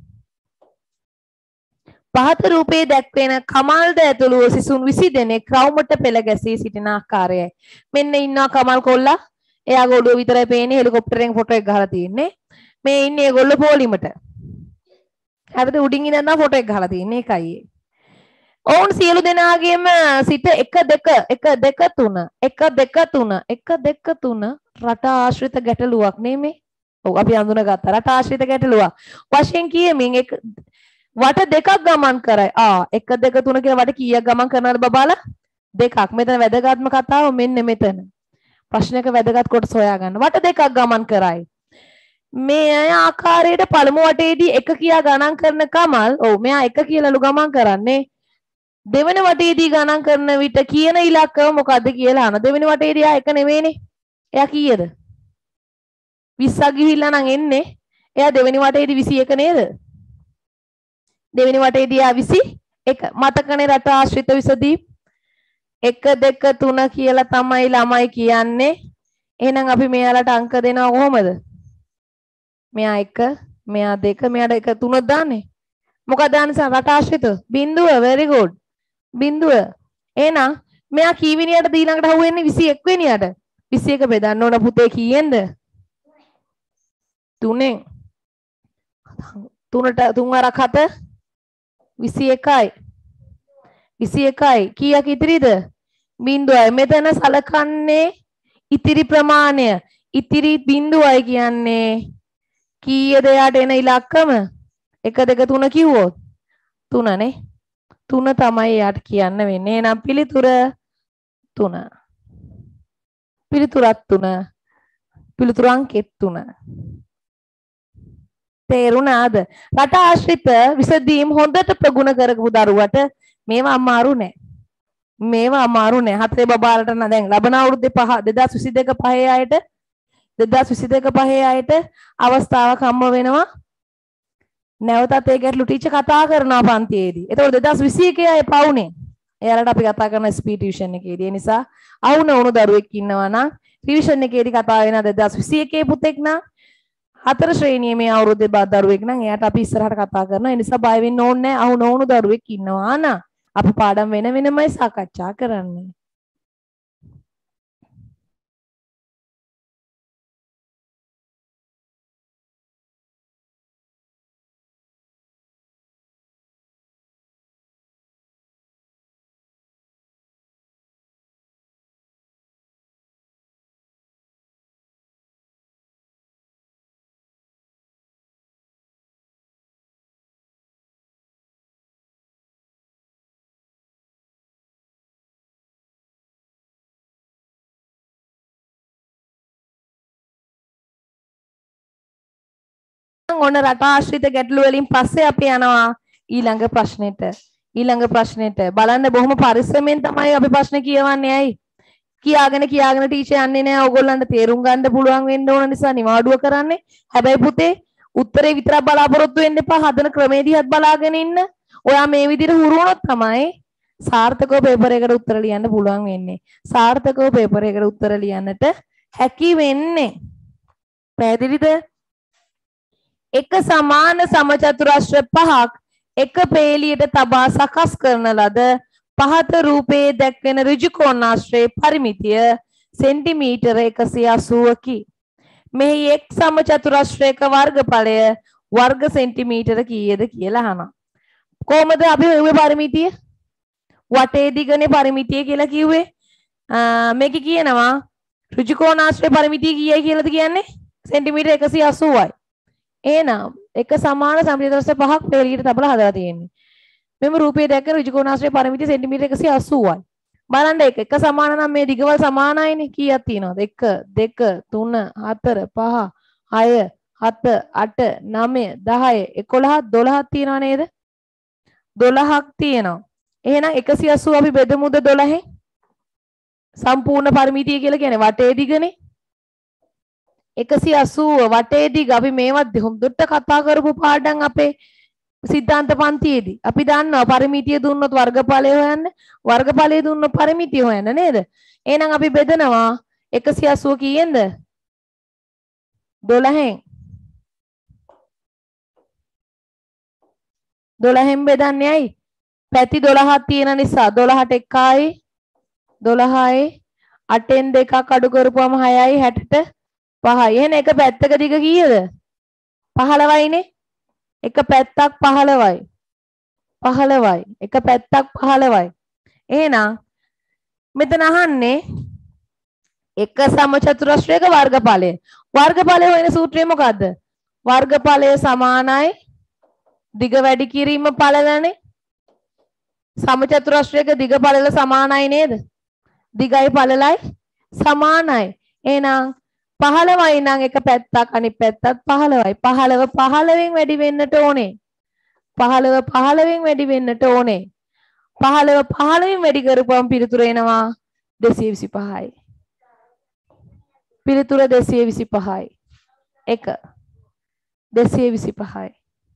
Speaker 1: පහත රූපයේ දැක්වෙන කමල්ද ඇතුළු සිසුන් 20 දෙනෙක් රවුමට පෙළ ගැසී සිටින ආකාරයයි. මෙන්න ඉන්නවා කමල් කොල්ලා. එයාගේ ඔළුව විතරයි පේන්නේ. හෙලිකොප්ටරෙන් ෆොටෝ එක ගහලා තියෙන්නේ. මේ ඉන්නේ ඒගොල්ලෝ පොලිමට. හරිද? උඩින් ඉඳන් ෆොටෝ එක ගහලා තියෙන්නේ. ඒකයි. ඔවුන් සියලු දෙනාගේම සිට 1 2 3 රට ආශ්‍රිත ගැටලුවක් නෙමෙයි. ඔව් අපි අඳුනගත්තා. රට ආශ්‍රිත ගැටලුවක්. වශයෙන් කියමින් වට දෙකක් ගමන් කරයි. 1 2 3 කියලා වට කීයක් ගමන් කරනවද බබාලා? දෙකක්. මෙතන වැදගත්ම කතාව මෙන්න මෙතන. ප්‍රශ්නයක වැදගත් කොටස හොයාගන්න. වට දෙකක් ගමන් කරයි. මේ ආකාරයට පළමු වටේදී 1 කියා ගණන් කරන කමල් මෙයා 1 කියලාලු ගමන් කරන්නේ. දෙවෙනි වටේදී ගණන් කරන විට කියන ඉලක්කම මොකද්ද කියලා අහන. දෙවෙනි වටේදී ආ 1 නෙවෙයිනේ. එයා කීයද? 20ක් ගිහිල්ලා නම් එන්නේ. එයා දෙවෙනි වටේදී 21 නේද? දෙවෙනි වටේදී ආ 21. මතකනේ රට ආශ්‍රිත විසඳීම් 1 2 3 කියලා තමයි ළමයි කියන්නේ. එහෙනම් අපි මෙයාලට අංක දෙනවා කොහොමද? මෙයා 1, මෙයා 2, මෙයාට 1 3 දාන්නේ. මොකක්ද දාන්නේ? රට ආශ්‍රිත බිඳුව. very good. බිඳුව. එහෙනම් මෙයා කී වෙනියට ඊළඟට අහුවෙන්නේ 21 වෙනියට. 21 බෙදන්න ඕන පුතේ කීයෙන්ද? 3ෙන්. 3ට 3 වරක් 7 21යි. 21යි. කීයක් ඉතිරිද? බිඳුවයි. මෙතන සලකන්නේ ඉතිරි ප්‍රමාණය. ඉතිරි බිඳුවයි කියන්නේ කීයද යාට එන ඉලක්කම? 1 2 3 කිව්වොත් 3 නේ. 3 තමයි යාට කියන්න වෙන්නේ. එහෙනම් පිළිතුර 3. පිළිතුරත් 3. පිළිතුර අංකෙත් 3. තේරුණාද? රට ආශ්‍රිත විසඳීම් හොඳට ප්‍රගුණ කරපු දරුවට මේවා අමාරු නෑ. මේවා අමාරු නෑ. හතරේ බබාලට නම් දැන් ලබන අවුරුද්දේ 2022 පහේ අයට 2022 පහේ අයට අවස්ථාවක් හම්බ වෙනවා. නැවතත් ඒ ගැටලු ටීචර් කතා කරනවා පන්තියේදී. එතකොට 2021 අය පවුනේ. එයාලට අපි කතා කරන ස්පී ටියුෂන් එකේදී. ඒ නිසා අවුන දරුවෙක් ඉන්නවා නම් රිවිෂන් එකේදී කතා වෙන 2021 පුතෙක් නම් 4 ශ්‍රේණියේ මේ අවුරුද්දේ දරුවෙක් නම් එයාට අපි ඉස්සරහට කතා කරනවා. ඒ නිසා බය වෙන්න ඕනේ නැහැ. අවුන දරුවෙක් ඉන්නවා නම් අපි පාඩම් වෙන වෙනමයි සාකච්ඡා කරන්නේ. ඔන්න රට ආශ්‍රිත ගැටලු වලින් පස්සේ අපි යනවා ඊළඟ ප්‍රශ්නෙට. බලන්න බොහොම පරිස්සමෙන් තමයි අපි ප්‍රශ්න කියවන්නේ. ඇයි? කියාගෙන ටීචර් යන්නේ නැහැ. ඕගොල්ලන්ට තේරුම් ගන්න පුළුවන් වෙන්න ඕන නිසා නිවාඩුව කරන්නේ. හැබැයි පුතේ උත්තරේ විතරක් බලාපොරොත්තු වෙන්න එපා. හදන ක්‍රමේදීවත් බලාගෙන ඉන්න. ඔයා මේ විදිහට හුරු වුණොත් තමයි සාර්ථකව පේපර් එකට උත්තර ලියන්න පුළුවන් වෙන්නේ. සාර්ථකව පේපර් එකට උත්තර ලියන්නට හැකි වෙන්නේ. පැහැදිලිද? එක සමාන සමචතුරස්‍ර පහක් එක පේලියට තබා සකස් කරන ලද පහත රූපයේ දැක්වෙන ඍජු කෝණාශ්‍රයේ පරිමිතිය සෙන්ටිමීටර 180කි. මෙහි එක් සමචතුරස්‍රයක වර්ගඵලය වර්ග සෙන්ටිමීටර කීයද කියලා අහනවා. කොහමද අපි ඔය පරිමිතිය? වටේ දිගනේ පරිමිතිය කියලා කිව්වේ. මේක කියනවා ඍජු කෝණාශ්‍රයේ පරිමිතිය කීයයි කියලාද කියන්නේ? සෙන්ටිමීටර 180යි. එහෙනම් එක සමාන සමචතුරස්‍ර පහක් පේලියට තබලා හදලා තියෙන්නේ. මෙම රූපයේ දැක්වෙන ඍජු කෝණාශ්‍රයේ පරිමිතිය සෙන්ටිමීටර 180යි. බලන්න එක සමාන නම් මේ දිගවල් සමානයිනේ. කීයක් තියෙනවද? 1 2 3 4 5 6 7 8 9 10 11 12ක් තියෙනව නේද? 12ක් තියෙනවා. එහෙනම් 180 අපි බෙදමුද 12න්? සම්පූර්ණ පරිමිතිය කියලා කියන්නේ වටේ දිගනේ. 180 වටේ දිග අපි මේවත් හොඳට කතා කරපු පාඩම් අපේ සිද්ධාන්ත පන්තියේදී. අපි දන්නවා පරිමිතිය දුන්නොත් වර්ගඵලය හොයන්න, වර්ගඵලය දුන්නොත් පරිමිතිය හොයන්න නේද? එහෙනම් අපි බෙදනවා 180 කීයෙන්ද? 12න්. 12න් බෙදන්නේ ඇයි? පැති 12ක් තියෙන නිසා 12ට 1යි 12යි 8න් 2ක් අඩු කරපුවම 6යි 60ට 5යි. එහෙනම් එක පැත්තක දිග කීයද? 15යිනේ. එක පැත්තක් 15යි. 15යි. එක පැත්තක් 15යි. එහෙනම් මෙතන අහන්නේ එක සමචතුරස්‍රයක වර්ගඵලය. වර්ගඵලය හොයන සූත්‍රය මොකද්ද? වර්ගඵලය සමානයි දිග වැඩි කිරීම පළලනේ. සමචතුරස්‍රයක දිග පළල සමානයි නේද? දිගයි පළලයි සමානයි. එහෙනම් 15යි නම් එක පැත්තක් අනිත් පැත්තත් 15යි. 15 15න් වැඩි වෙන්නට ඕනේ. 15 15න් වැඩි වෙන්නට ඕනේ. 15 15න් වැඩි කරපුවම පිළිතුර එනවා 225යි. පිළිතුර 225යි. 1 225යි.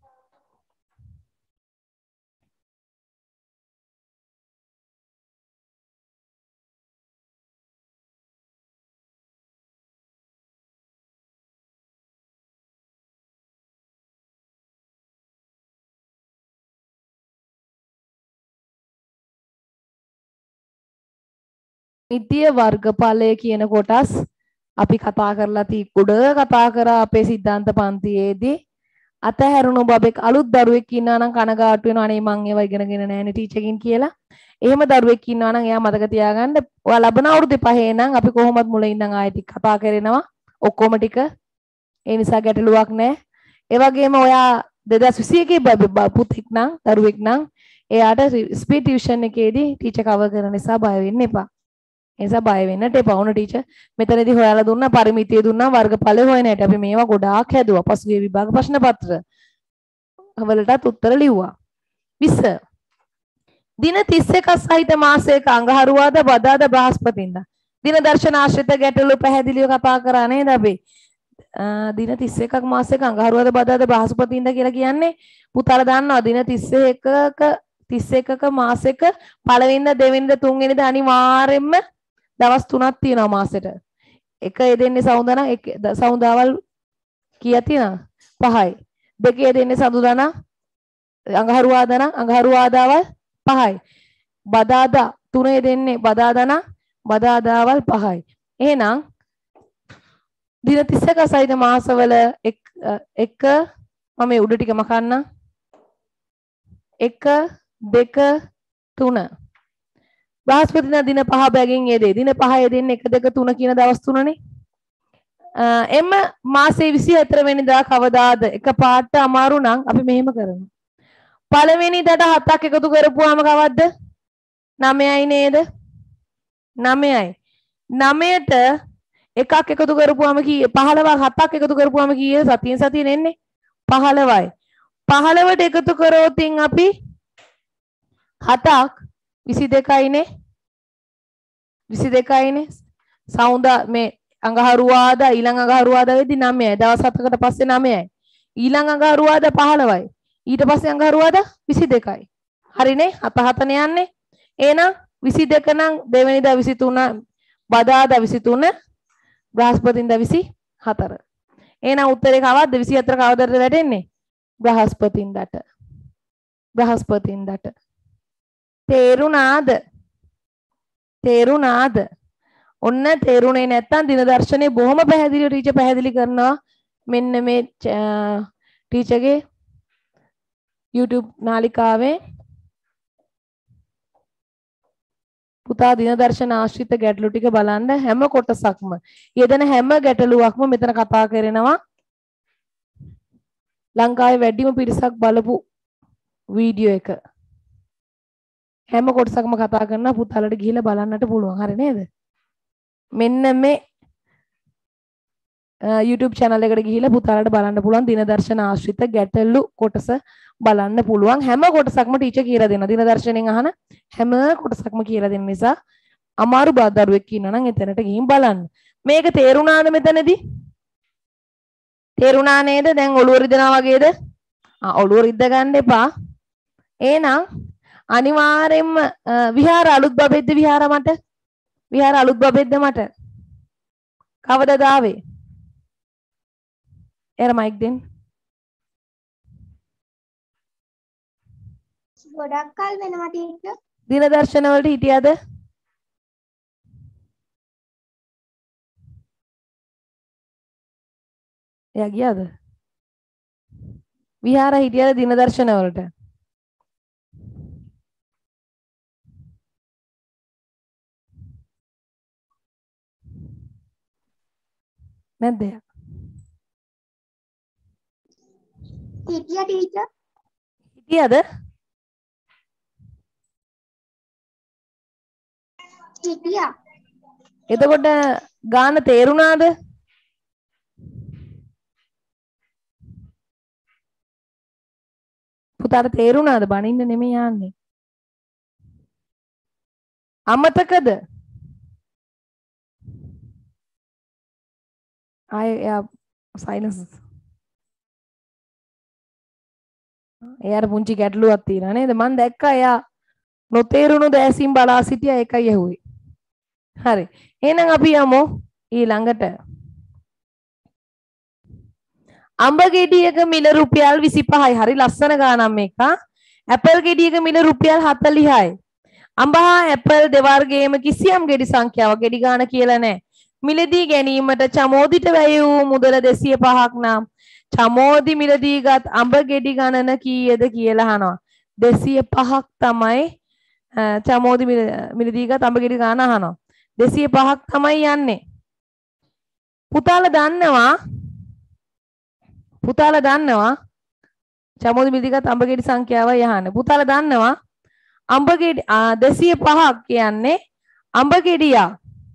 Speaker 1: මිතිය වර්ගඵලය කියන කොටස් අපි කතා කරලා කතා කරා අපේ සිද්ධාන්ත පන්තියේදී. අතහැරුණු බබෙක් අලුත් දරුවෙක් ඉන්නවා නම් කනගාටු වෙනවා අනේ මං ඒව ඉගෙනගෙන නැහැනේ ටීචර්කින් කියලා. එහෙම දරුවෙක් ඉන්නවා නම් එයා මතක තියාගන්න ඔයා ලබන අවුරුද්දේ 5 නම් අපි කොහොමද මුලින් ඉඳන් ආයෙත් කතා කරනවා ඔක්කොම ටික. ඒ නිසා ගැටලුවක් නැහැ. ඒ වගේම ඔයා 2021 පුතෙක් නම් දරුවෙක් නම් එයාට ස්පීඩ් ටියුෂන් එකේදී ටීචර් කවර් කරන නිසා බය වෙන්න එපා. ඒ නිසා බය වෙන්නට එපා. ඕන ටීචර් මෙතනදී හොයාලා දුන්නා පරිමිතිය දුන්නා වර්ගඵලය හොයන හැටි. අපි මේවා ගොඩාක් හැදුවා. පසුගිය විභාග ප්‍රශ්න පත්‍ර වලටත් උත්තර ලිව්වා. 20 දින 31ක් සහිත මාසයක අඟහරුවාදා බදාදා බ්‍රහස්පතින්දා දින දර්ශනාශ්‍රිත ගැටලු පැහැදිලිව කතා කරා නේද අපි? දින 31ක් මාසයක අඟහරුවාදා බදාදා බ්‍රහස්පතින්දා කියලා කියන්නේ පුතාලා දන්නවා දින 31ක මාසෙක පළවෙනිදා දෙවෙනිදා තුන්වෙනිදා අනිවාර්යෙන්ම දවස් 3ක් තියෙනවා මාසෙට. එක දෙන්නේ සවුන්දා නම් සවුන්දාවල් කීයක් තියෙනවද? 5යි. දෙකේ දෙන්නේ සඳුදා නම් අඟහරුවාදා නම් අඟහරුවාදාවල් 5යි. බදාදා තුනේ දෙන්නේ බදාදා නම් බදාදාවල් 5යි. එහෙනම් දින 31ක සහිත මාසවල එක මම මේ උඩ ටික මකන්නම්. 1 2 3 බ්‍රහස්පතින්දා දින 5 බැගින් යෙදේ. දින 5 යෙදෙන්නේ 1 2 3 කියන දවස් තුනනේ. එම මාසේ 24 වෙනිදා කවදාද එක පාට අමාරු නම් අපි මෙහෙම කරමු. පළවෙනිදාට 7ක් එකතු කරපුවාම කවද්ද? 9යි නේද? 9යි. 9ට එකක් එකතු කරපුවාම කීය? 15ක් 7ක් එකතු කරපුවාම කීයද? සතියෙන් සතියෙන් එන්නේ 15යි. 15ට එකතු කරෝතින් අපි 7ක් 22යිනේ. 22යිනේ. සවුන්දා මේ අඟහරුවාදා ඊළඟ අඟහරුවාදා වෙද්දි 9යි. දවස් 7කට පස්සේ 9යි. ඊළඟ අඟහරුවාදා 15යි. ඊට පස්සේ අඟහරුවාදා 22යි. හරිනේ? 7 යන්නේ. එහෙනම් 22 නම් දෙවෙනිදා 23 බදාදා 23 බ්‍රහස්පතින්දා 24. එහෙනම් උත්තරේ කවද්ද 24 කවදද වැටෙන්නේ? බ්‍රහස්පතින්දට. බ්‍රහස්පතින්දට. තේරුණාද? තේරුණාද? ඔන්න තේරුණේ නැත්තම් දින දර්ශනේ බොහොම පැහැදිලිව ටීචර් පැහැදිලි කරනවා. මෙන්න මේ ටීචර්ගේ YouTube නාලිකාවේ පුතා දින දර්ශන ආශ්‍රිත ගැටලු ටික බලන්න හැම කොටසක්ම යෙදෙන හැම ගැටලුවක්ම මෙතන කතා කරනවා. ලංකාවේ වැඩිම පිරිසක් බලපු වීඩියෝ එක. හැම කොටසක්ම කතා කරනවා පුතාලට ගිහිල්ලා බලන්නට පුළුවන්. හරි නේද? මෙන්න මේ YouTube channel එකට ගිහිල්ලා පුතාලට බලන්න පුළුවන් දින දර්ශන ආශ්‍රිත ගැටලු කොටස බලන්න පුළුවන්. හැම කොටසක්ම ටීචර් කියලා දෙනවා. දින දර්ශනෙන් අහන හැම කොටසක්ම කියලා දෙන නිසා අමාරු බාදරුවෙක් ඉන්නවා නම් එතනට ගිහින් බලන්න. මේක තේරුණාද මෙතනදී? තේරුණා නේද? දැන් ඔළුව රිදෙනවා වගේද? ඔළුව රිද්ද ගන්න එපා. එහෙනම් අනිවාර්යෙන්ම විහාර අලුත් බබෙද්ද විහාර මට? විහාර අලුත් බබෙද්ද මට? කවදද ආවේ? එර මයික් දෙන්න.
Speaker 3: ගොඩක් කල් වෙනවා ටීචර්.
Speaker 1: දින දර්ශන වලට හිටියද? එයා ගියාද? විහාර හිටියද දින දර්ශන වලට? නැද්ද?
Speaker 3: හිටියා ටීචර්.
Speaker 1: හිටියද?
Speaker 3: හිටියා.
Speaker 1: එතකොට ගාන තේරුණාද? පුතාට තේරුණාද? බනින්න නෙමෙයි යන්නේ. අමතකද? ආයෙ සයිලන්ස්. එයාට පුංචි ගැටලුවක් තියෙනවා නේද? මම දැක්කා එයා නොතේරුණු දැසින් බලා සිටියා ඒකයි ඇහුවේ. හරි. එහෙනම් අපි යමු ඊළඟට. අඹ ගෙඩියක මිල රුපියල් 25යි. හරි ලස්සන ගානක් මේක. ඇපල් ගෙඩියක මිල රුපියල් 40යි. අඹ හා ඇපල් දෙවර්ගයේම කිසියම් ගෙඩි සංඛ්‍යාවක් ගෙඩි ගාන කියලා නැහැ. මිලදී ගැනීමට චමෝදිට වැය වූ මුදල 205ක් නම් චමෝදි මිලදීගත් අඹ ගෙඩි ගණන කීයද කියලා අහනවා. 205ක් තමයි චමෝදි මිලදීගත් අඹ ගෙඩි ගණන අහනවා. 205ක් තමයි යන්නේ. පුතාලා දන්නවා චමෝදි මිලදීගත් අඹ ගෙඩි සංඛ්‍යාවයි අහන්නේ. පුතාලා දන්නවා අඹ ගෙඩි 205ක් කියන්නේ අඹ ගෙඩියක්.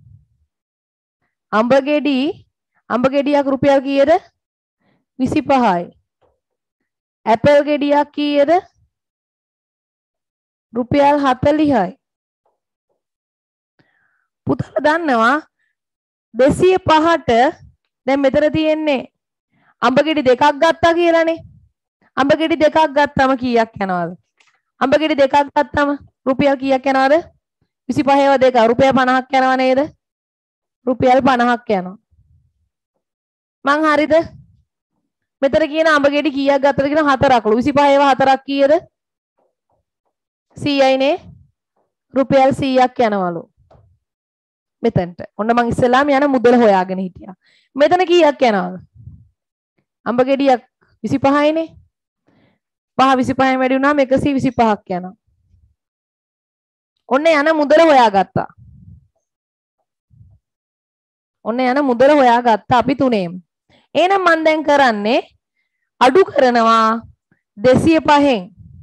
Speaker 1: අඹ ගෙඩියක් රුපියල් කීයද? 25යි. ඇපල් ගෙඩියක් කීයද? රුපියල් 40යි. පුතාලා දන්නවා 205ට දැන් මෙතන තියෙන්නේ අඹ ගෙඩි දෙකක් ගත්තා කියලානේ. අඹ ගෙඩි දෙකක් ගත්තම කීයක් යනවද? අඹ ගෙඩි දෙකක් ගත්තම රුපියල් කීයක් යනවද? 25ව දෙක රුපියල් 50ක් යනව නේද? රුපියල් 50ක් යනවා. මං හරිද? මෙතන කියන අඹ ගෙඩි කීයක් ගත්තද කියන 4ක්ලු. 25ව 4ක් කීයද? 100යි නේ. රුපියල් 100ක් යනවලු. මෙතනට. ඔන්න මං ඉස්සෙල්ලාම යන මුදල හොයාගෙන හිටියා. මෙතන කීයක් යනවද? අඹ ගෙඩියක් 25යිනේ. 5 25න් වැඩි වුණාම 125ක් යනවා. ඔන්න යන මුදල හොයාගත්තා. අපි තුනේම. එහෙනම් මම දැන් කරන්නේ අඩු කරනවා 205න්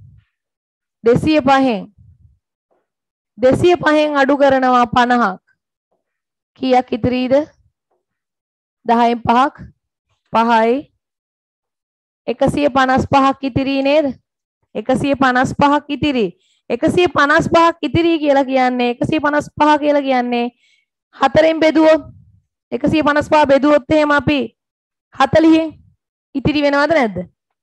Speaker 1: 205න් අඩු කරනවා 50ක්. කීයක් ඉතිරිද? 10න් 5ක් 5යි 155ක් ඉතිරි නේද? 155ක් ඉතිරි. 155ක් ඉතිරි කියලා කියන්නේ 155 කියලා කියන්නේ 4ෙන් බෙදුවොත් 155 බෙදුවොත් එහෙම අපි 40න් ඉතිරි වෙනවද නැද්ද?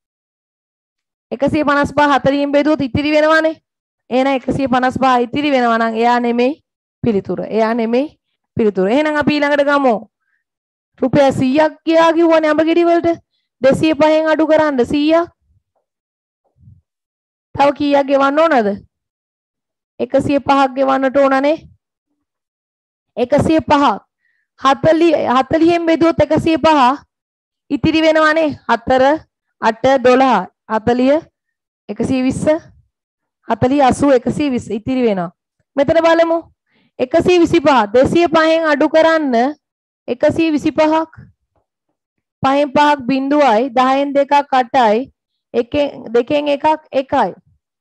Speaker 1: 155 40න් බෙදුවොත් ඉතිරි වෙනවනේ. එහෙනම් 155 ඉතිරි වෙනවා නම් එයා නෙමෙයි පිළිතුර. එයා නෙමෙයි පිළිතුර. එහෙනම් අපි ඊළඟට ගමු. රුපියල් 100ක් ගියා කිව්වනේ අඹ ගෙඩි වලට. 205න් අඩු කරන්න 100ක්. තව කීයක් ගෙවන්න ඕනද? 105ක් ගෙවන්නට ඕනනේ. 105ක් 40න් බෙදුවොත් 105 ඉතිරි වෙනවනේ 4 8 12 40 120 40 80 120 ඉතිරි වෙනවා. මෙතන බලමු 125 205න් අඩු කරන්න 125ක් 5න් 5ක් බිඳුවයි 10න් 2ක් 8යි 2න් 1ක් 1යි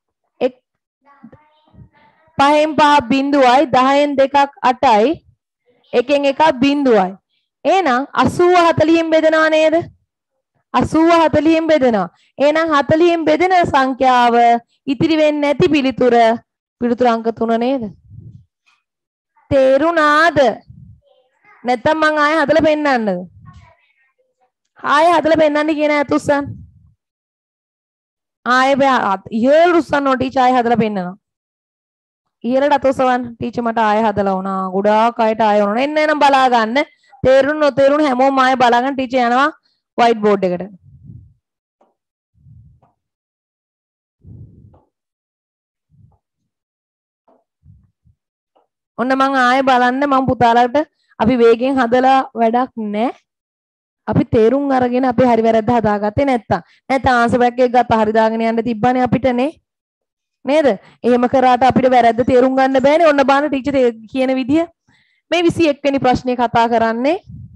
Speaker 1: 5න් 5 බිඳුවයි 10න් 2ක් 8යි 1න් 1ක් බිඳුවයි. එහෙනම් 80 40න් බෙදනවා නේද? 80 40න් බෙදනවා. එහෙනම් 40න් බෙදෙන සංඛ්‍යාව ඉතිරි වෙන්නේ නැති පිළිතුර අංක 3 නේද? තේරුණාද? නැත්තම් මං ආයෙ හදලා පෙන්නන්නද? ආයෙ හදලා පෙන්නන්න කියන අතුස්සන්. ආයෙ ඉහළ උස්සන්න ඕන ටීචර් ආයෙ හදලා පෙන්නනවා. ඉහළට අතොසවන්න ටීචර් මට ආයෙ හදලා වුණා. ගොඩාක් අයට ආයෙ වුණා. එන්න එනම් බලා ගන්න. තේරුණ නොතේරුණ හැමෝම ආයෙ බලා ගන්න ටීචර් යනවා වයිට් බෝඩ් එකට. ඔන්න මං ආයෙ බලන්න මං පුතාලට අපි වේගෙන් හදලා වැඩක් නැහැ. අපි තේරුම් අරගෙන අපි හරි වැරද්ද හදාගත්තේ නැත්තම් ආන්සර් එක ගත්ත හරි දාගෙන යන්න තිබ්බනේ අපිටනේ. නේද? එහෙම කරාට අපිට වැරද්ද තේරුම් ගන්න බෑනේ. ඔන්න බලන්න ටීචර් කියන විදිය. මේ 21 වෙනි ප්‍රශ්නේ කතා කරන්නේ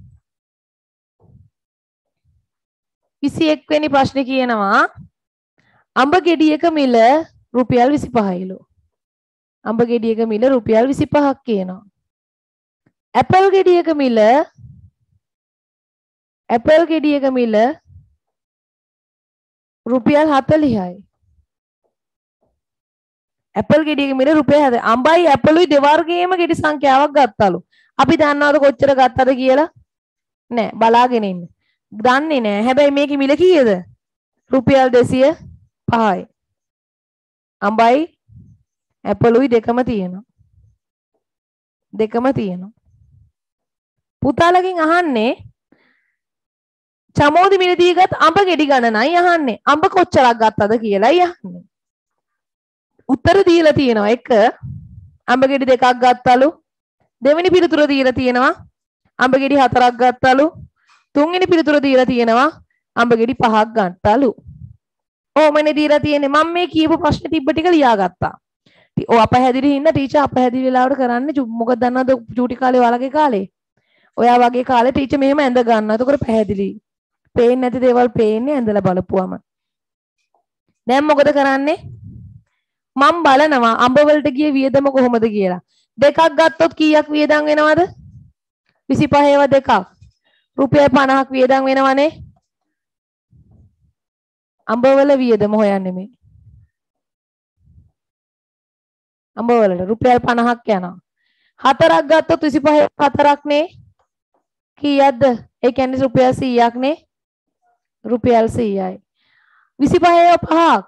Speaker 1: 21 වෙනි ප්‍රශ්නේ කියනවා අඹ ගෙඩියක මිල රුපියල් 25යිලු. අඹ ගෙඩියක මිල රුපියල් 25ක් කියනවා. ඇපල් ගෙඩියක මිල රුපියල් 40යි. ඇපල් ගෙඩියක මිල රුපියල් 40. අඹයි ඇපලුයි දෙවර්ගයේම ගෙඩි සංඛ්‍යාවක් ගත්තලු. අපි දන්නවද කොච්චර ගත්තද කියලා? නෑ බලාගෙන ඉන්න. දන්නේ නෑ. හැබැයි මේකේ මිල කීයද? රුපියල් 205යි. අඹයි ඇපලුයි දෙකම තියෙනවා. පුතාලගෙන් අහන්නේ චමෝදි මිලදී ගත් අඹ ගෙඩි ගණනයි අහන්නේ. අඹ කොච්චරක් ගත්තද කියලායි අහන්නේ. උත්තර දීලා තියෙනවා. 1 අඹ ගෙඩි 2ක් ගත්තලු. දෙවෙනි පිළිතුර දීලා තියෙනවා අඹ ගෙඩි 4ක් ගත්තලු. තුන්වෙනි පිළිතුර දීලා තියෙනවා අඹ ගෙඩි 5ක් ගත්තලු. ඕමනේ දීලා තියෙන්නේ. මම මේ කියපු ප්‍රශ්න තිබ්බ ටික ලියාගත්තා. ඔය අපහැදිලි හින්දා ටීචර් අපහැදිලි වෙලාවට කරන්නේ මොකද දන්නවද චූටි කාලේ ඔයාලගේ කාලේ ඔයා වගේ කාලේ ටීචර් මෙහෙම ඇඳ ගන්නවා. එතකොට පැහැදිලි. පේන්නේ නැති දේවල් පේන්නේ ඇඳලා බලපුවම. දැන් මොකද කරන්නේ? මම බලනවා අඹ වලට ගිය වියදම කොහොමද කියලා. 2ක් ගත්තොත් කීයක් වියදම් වෙනවද? 25 ඒවා 2ක්. රුපියල් 50ක් වියදම් වෙනවනේ. අඹ වල වියදම හොයන්නේ මේ. අඹ වලට රුපියල් 50ක් යනවා. 4ක් ගත්තොත් 25 4ක් නේ. කීයක්ද? ඒ කියන්නේ රුපියල් 100ක් නේ. රුපියල් 100යි. 25 5ක්.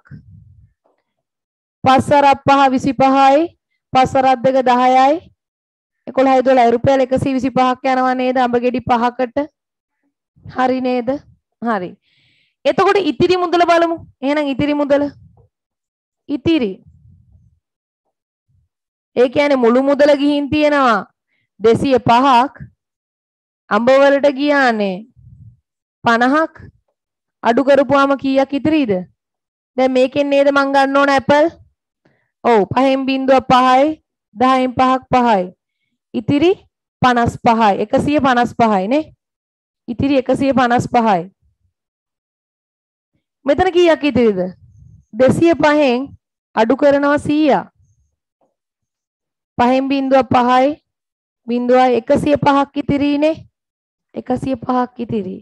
Speaker 1: 5 අරක් 5 25යි. 5 අරක් 2 10යි. 11යි 12යි රුපියල් 125ක් යනවා නේද අඹ ගෙඩි 5කට? හරි නේද? හරි. එතකොට ඉතිරි මුදල බලමු. එහෙනම් ඉතිරි මුදල. ඒ කියන්නේ මුළු මුදල ගිහින් තියෙනවා 205ක්. අඹ වලට ගියානේ 50ක්. අඩු කරපුවාම කීයක් ඉතිරිද? දැන් මේකෙන් නේද මං ගන්න ඕන ඇපල්? ඔව් 5න් බිංදුව 5යි 10න් 5ක් 5යි. ඉතිරි 55යි. 155යි නේ. ඉතිරි 155යි. මෙතන කීයක් ඉතිරිද? 205න් අඩු කරනවා 100. 5න් බිංදුව 5යි බිංදුවයි 105ක් ඉතිරිනේ. 105ක් ඉතිරි.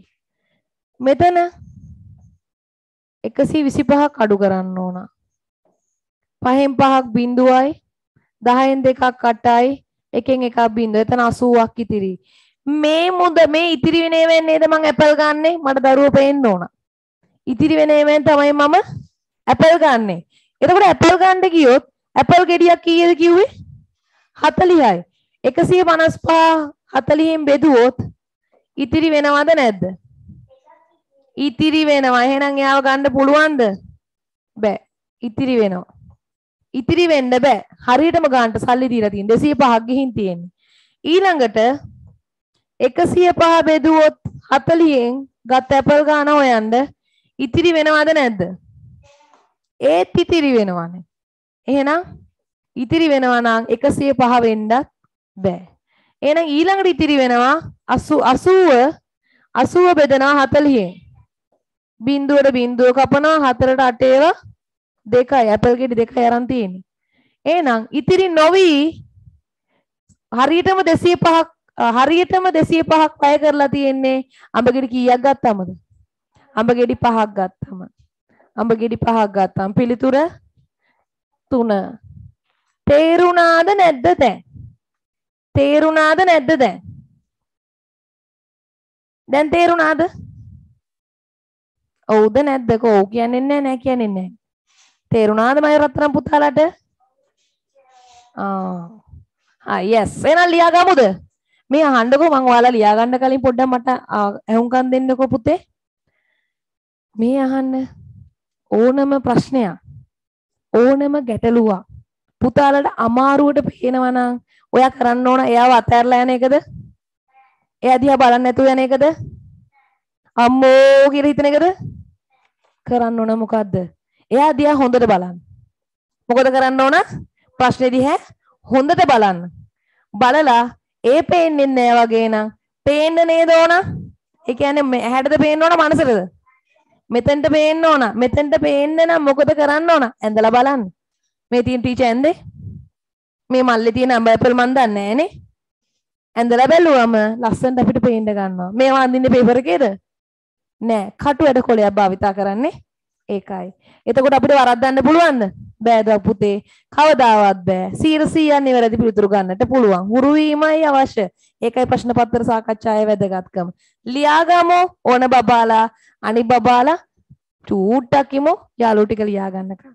Speaker 1: මෙතන 125ක් අඩු කරන්න ඕන. 5න් 5ක් බිඳුවයි 10න් 2ක් 8යි 1න් 1ක් බිඳුව. එතන 80ක් ඉතිරි. මේ ඉතිරි වෙන ඒවෙන් නේද මම ඇපල් ගන්නෙ? මට දරුවෝ පේන්න ඕන. ඉතිරි වෙන ඒවෙන් තමයි මම ඇපල් ගන්නෙ. එතකොට ඇපල් ගන්න ගියොත් ඇපල් ගෙඩියක් කීයද කිව්වේ? 40යි. 155 40න් බෙදුවොත් ඉතිරි වෙනවද නැද්ද? ඉතිරි වෙනවා. එහෙනම් එයාව ගන්න පුළුවන්ද? බෑ. ඉතිරි වෙනවා. ඉතිරි වෙන්න බෑ. හරියටම ගන්නට සල්ලි දීලා තියෙන 205ක් ගිහින් තියෙන්නේ. ඊළඟට 105 බෙදුවොත් 40න් ගත් ඇපල් ගන්න හොයන්න ඉතිරි වෙනවද නැද්ද? ඒත් ඉතිරි වෙනවනේ. එහෙනම් ඉතිරි වෙනවා නම් 105 වෙන්නත් බෑ. එහෙනම් ඊළඟට ඉතිරි වෙනවා 80 බෙදනවා 40න්. බිඳුවට බිඳුව කපනවා 4ට 8 ඒවා 2යි ඇපල් ගෙඩි 2යි අරන් තියෙන්නේ. එහෙනම් ඉතිරි නොවි හරියටම 205ක් වැය කරලා තියෙන්නේ අඹ ගෙඩි කීයක් ගත්තමද? අඹ ගෙඩි 5ක් ගත්තම. අඹ ගෙඩි 5ක් ගත්තම පිළිතුර 3. තේරුණාද නැද්ද දැන්? තේරුණාද නැද්ද දැන්? දැන් තේරුණාද? ඔව්ද නැද්ද? ඔව් කියන්නේ නැහැ කියන්නේ නැහැ. තේරුණාද මම රත්තරන් පුතාලාට? yes. එහෙනම් ලියා ගමුද? මේ අහන්නකෝ මම ඔයාලා ලියා ගන්න කලින් පොඩ්ඩක් මට අහුම්කම් දෙන්නකෝ පුතේ. මේ අහන්න ඕනම ප්‍රශ්නයක් ඕනම ගැටලුවක් පුතාලට අමාරුවට පේනවා නම් ඔයා කරන්න ඕන එයාව අතහැරලා යන එකද? එයා දිහා බලන්න නැතුව යන එකද? අම්මෝ කියලා හිතන එකද? කරන්න ඕන මොකද්ද? එයා දිහා හොඳට බලන්න. මොකද කරන්න ඕන? ප්‍රශ්නේ දිහා හොඳට බලන්න. බලලා ඒ පේන්නේ නැහැ වගේ නම් පේන්න නේද ඕන? ඒ කියන්නේ ඇහැටද පේන්න ඕන මනසටද? මෙතෙන්ට පේන්න ඕන. මෙතෙන්ට පේන්න නම් මොකද කරන්න ඕන? ඇඳලා බලන්න. මේ තියෙන ටීචර් ඇඳේ. මේ මල්ලේ තියෙන අඹ ඇපල් මන් දන්නේ නැහනේ. ඇඳලා බැලුවම ලස්සනට අපිට පේන්න ගන්නවා. මේවා අඳින්නේ පේපර් එකේද? නෑ. කටු වැඩ කොලයක් භාවිතා කරන්නේ. ඒකයි. එතකොට අපිට වරද්දන්න පුළුවන්ද? බෑද පුතේ. කවදාවත් බෑ. 100% නිවැරදි පිළිතුරු ගන්නට පුළුවන්. හුරු වීමයි අවශ්‍ය. ඒකයි ප්‍රශ්න පත්‍ර සාකච්ඡාවේ වැදගත්කම. ලියාගමු ඕන බබාලා අනිත් බබාලා චූට්ටක් ඉමු යාළුවෝ ටික ලියා ගන්නකම්.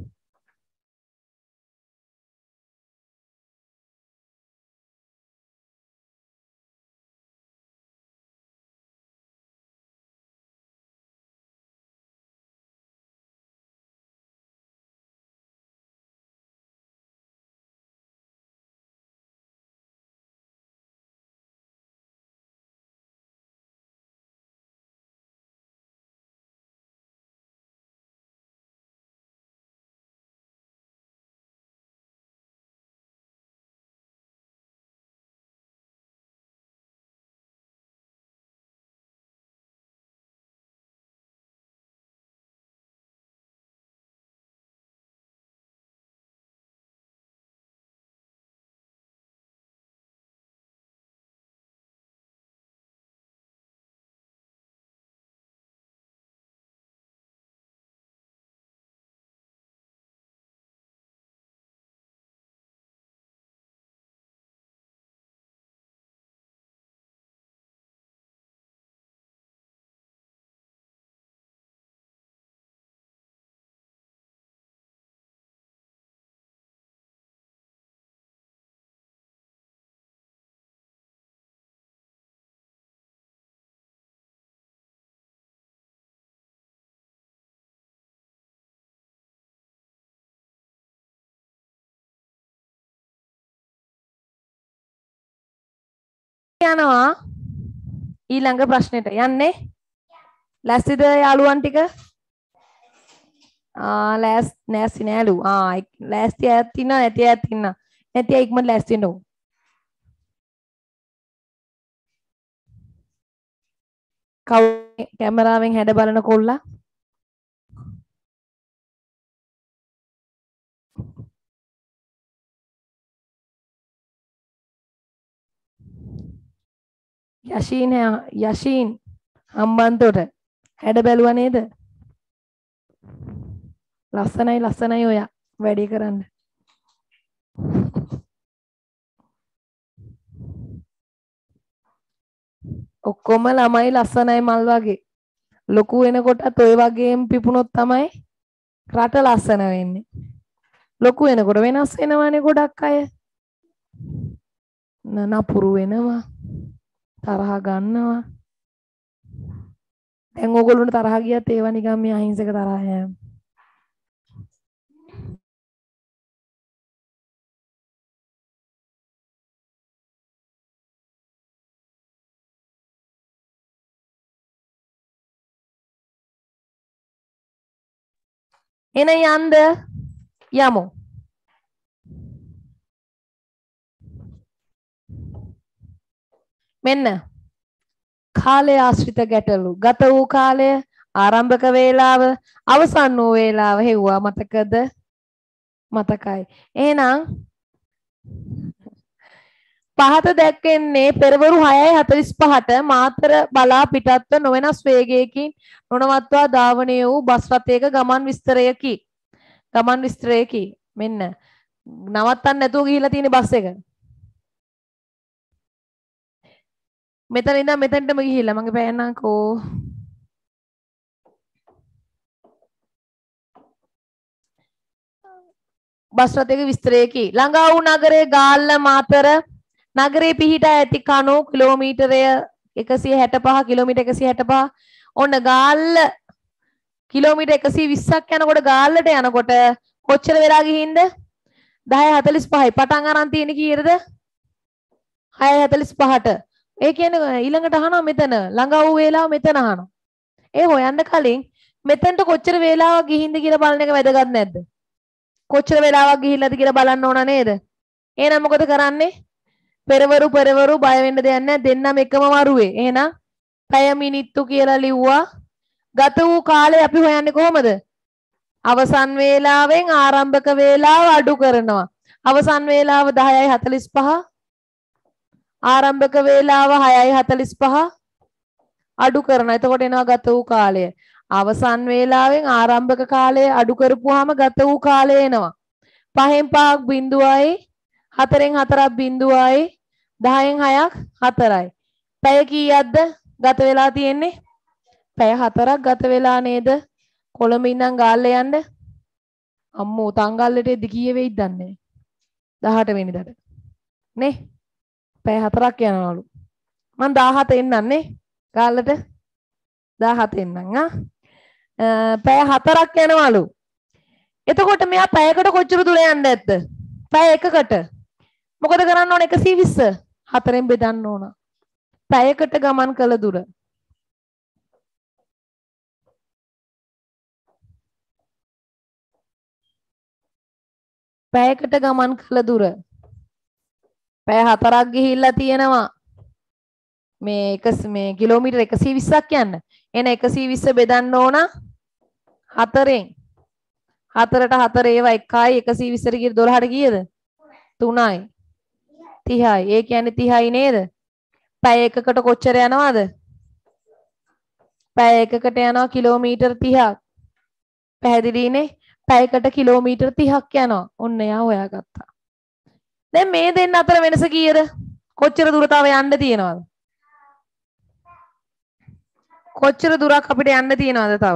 Speaker 1: යනවා ඊළඟ ප්‍රශ්නෙට යන්නේ ලැස්තිද යාළුවන් ටික ලෑස්ති නෑලු ලෑස්ති අයත් ඉන්නවා නැති අයත් ඉන්නවා නැති අය ඉක්මනට ලෑස්ති වෙන්න ඕන කවුද කැමරාවෙන් හැඩ බලන කොල්ලා යෂීන් හම්බන්තොට හැඩ බැලුවා නේද? ලස්සනයි ඔයා. වැඩි කරන්න. ඔක්කොම ළමයි ලස්සනයි මල් වගේ. ලොකු වෙනකොටත් ඔය වගේම පිපුණොත් තමයි රට ලස්සන වෙන්නේ. ලොකු වෙනකොට වෙනස් වෙනවනේ ගොඩක් අය. නපුරු වෙනවා. තරහ ගන්නවා. දැන් ඕගොල්ලොන්ට තරහ ගියත් ඒවා නිකන් මේ අහිංසක තරහ යෑම. එන යන්ද යමු. මෙන්න කාලය ආශ්‍රිත ගැටලු. ගත වූ කාලය, ආරම්භක වේලාව, අවසන් වූ වේලාව හෙව්වා මතකද? මතකයි. එහෙනම් පහත දැක්වෙන්නේ පෙරවරු 6:45ට මාතර බලා පිටත්ව නොවෙනස් වේගයකින් නොනවත්වා ධාවනය වූ බස් රථයක ගමන් විස්තරයකි. මෙන්න නවත්තන්න නැතුව ගිහිල්ලා තියෙන බස් එක. මෙතන ඉඳන් මෙතනටම ගිහිල්ලා මගේ පෑන්නකෝ. බස් රථයක විස්තරයකි. ළඟා වූ නගරයේ ගාල්ල මාතර නගරේ පිහිටා ඇති කණු කිලෝමීටරය 165 කිලෝමීටර් 165. ඔන්න ගාල්ල කිලෝමීටර් 120ක් යනකොට ගාල්ලට යනකොට කොච්චර වෙලා ගිහින්ද? 10:45යි. පටන් අරන් තියෙන්නේ කීයටද? 6:45ට. ඒ කියන්නේ ඊළඟට අහනවා මෙතන ළඟා වූ වේලාව මෙතන අහනවා. ඒ හොයන්න කලින් මෙතනට කොච්චර වේලාවක් ගිහින්ද කියලා බලන එක වැදගත් නැද්ද? කොච්චර වෙලාවක් ගිහිල්ලාද කියලා බලන්න ඕන නේද? එහෙනම් මොකද කරන්නේ? පෙරවරු බය වෙන්න දෙයක් නැහැ. දෙන්නම එකම වරුවේ. එහෙනම් පැය මිනිත්තු කියලා ලිව්වා. ගත වූ කාලය අපි හොයන්නේ කොහොමද? අවසන් වේලාවෙන් ආරම්භක වේලාව අඩු කරනවා. අවසන් වේලාව 10:45. ආරම්භක වේලාව 6:45 අඩු කරනවා. එතකොට එනවා ගත වූ කාලය. අවසන් වේලාවෙන් ආරම්භක කාලය අඩු කරපුවාම ගත වූ කාලය එනවා. 5න් 5ක් බිඳුවයි 4න් 4ක් බිඳුවයි 10න් 6ක් 4යි. පැය කීයක්ද ගත වෙලා තියෙන්නේ? පැය 4ක් ගත වෙලා නේද? කොළඹ ඉඳන් ගාල්ල යන්න. අම්මෝ තංගල්ලට එද්දි කීයේ වෙයිද දන්නේ නැහැ. 18 වෙනිදාට. නේ? පැය 4ක් යනවලු. මං 17 එන්නම් නේ ගාල්ලට. 17 එන්නම් පැය 4ක් යනවලු. එතකොට මෙයා පැයකට කොච්චර දුර යන්න ඇද්ද? පැය එකකට. මොකද කරන්න ඕන 120? 4ෙන් බෙදන්න ඕන. පැයකට ගමන් කළ දුර. පැයකට ගමන් කළ දුර. පැය 4ක් ගිහිල්ලා තියෙනවා. මේ කිලෝමීටර් 120ක් යන්න. එන 120 බෙදන්න ඕන 4ෙන්. 4ට 4 ඒවා 1යි 120ට ගිය 12ට කීයද? 3යි. 30යි. ඒ කියන්නේ 30යි නේද? පැය එකකට කොච්චර යනවද? පැය එකකට යනවා කිලෝමීටර් 30ක්. පැහැදිලිනේ? පැයකට කිලෝමීටර් 30ක් යනවා. ඔන්න එයා හොයාගත්තා. දැන් මේ දෙන්න අතර වෙනස කීයද? කොච්චර දුර තව යන්න තියෙනවද? කොච්චර දුරක් අපිට යන්න තියෙනවද තව?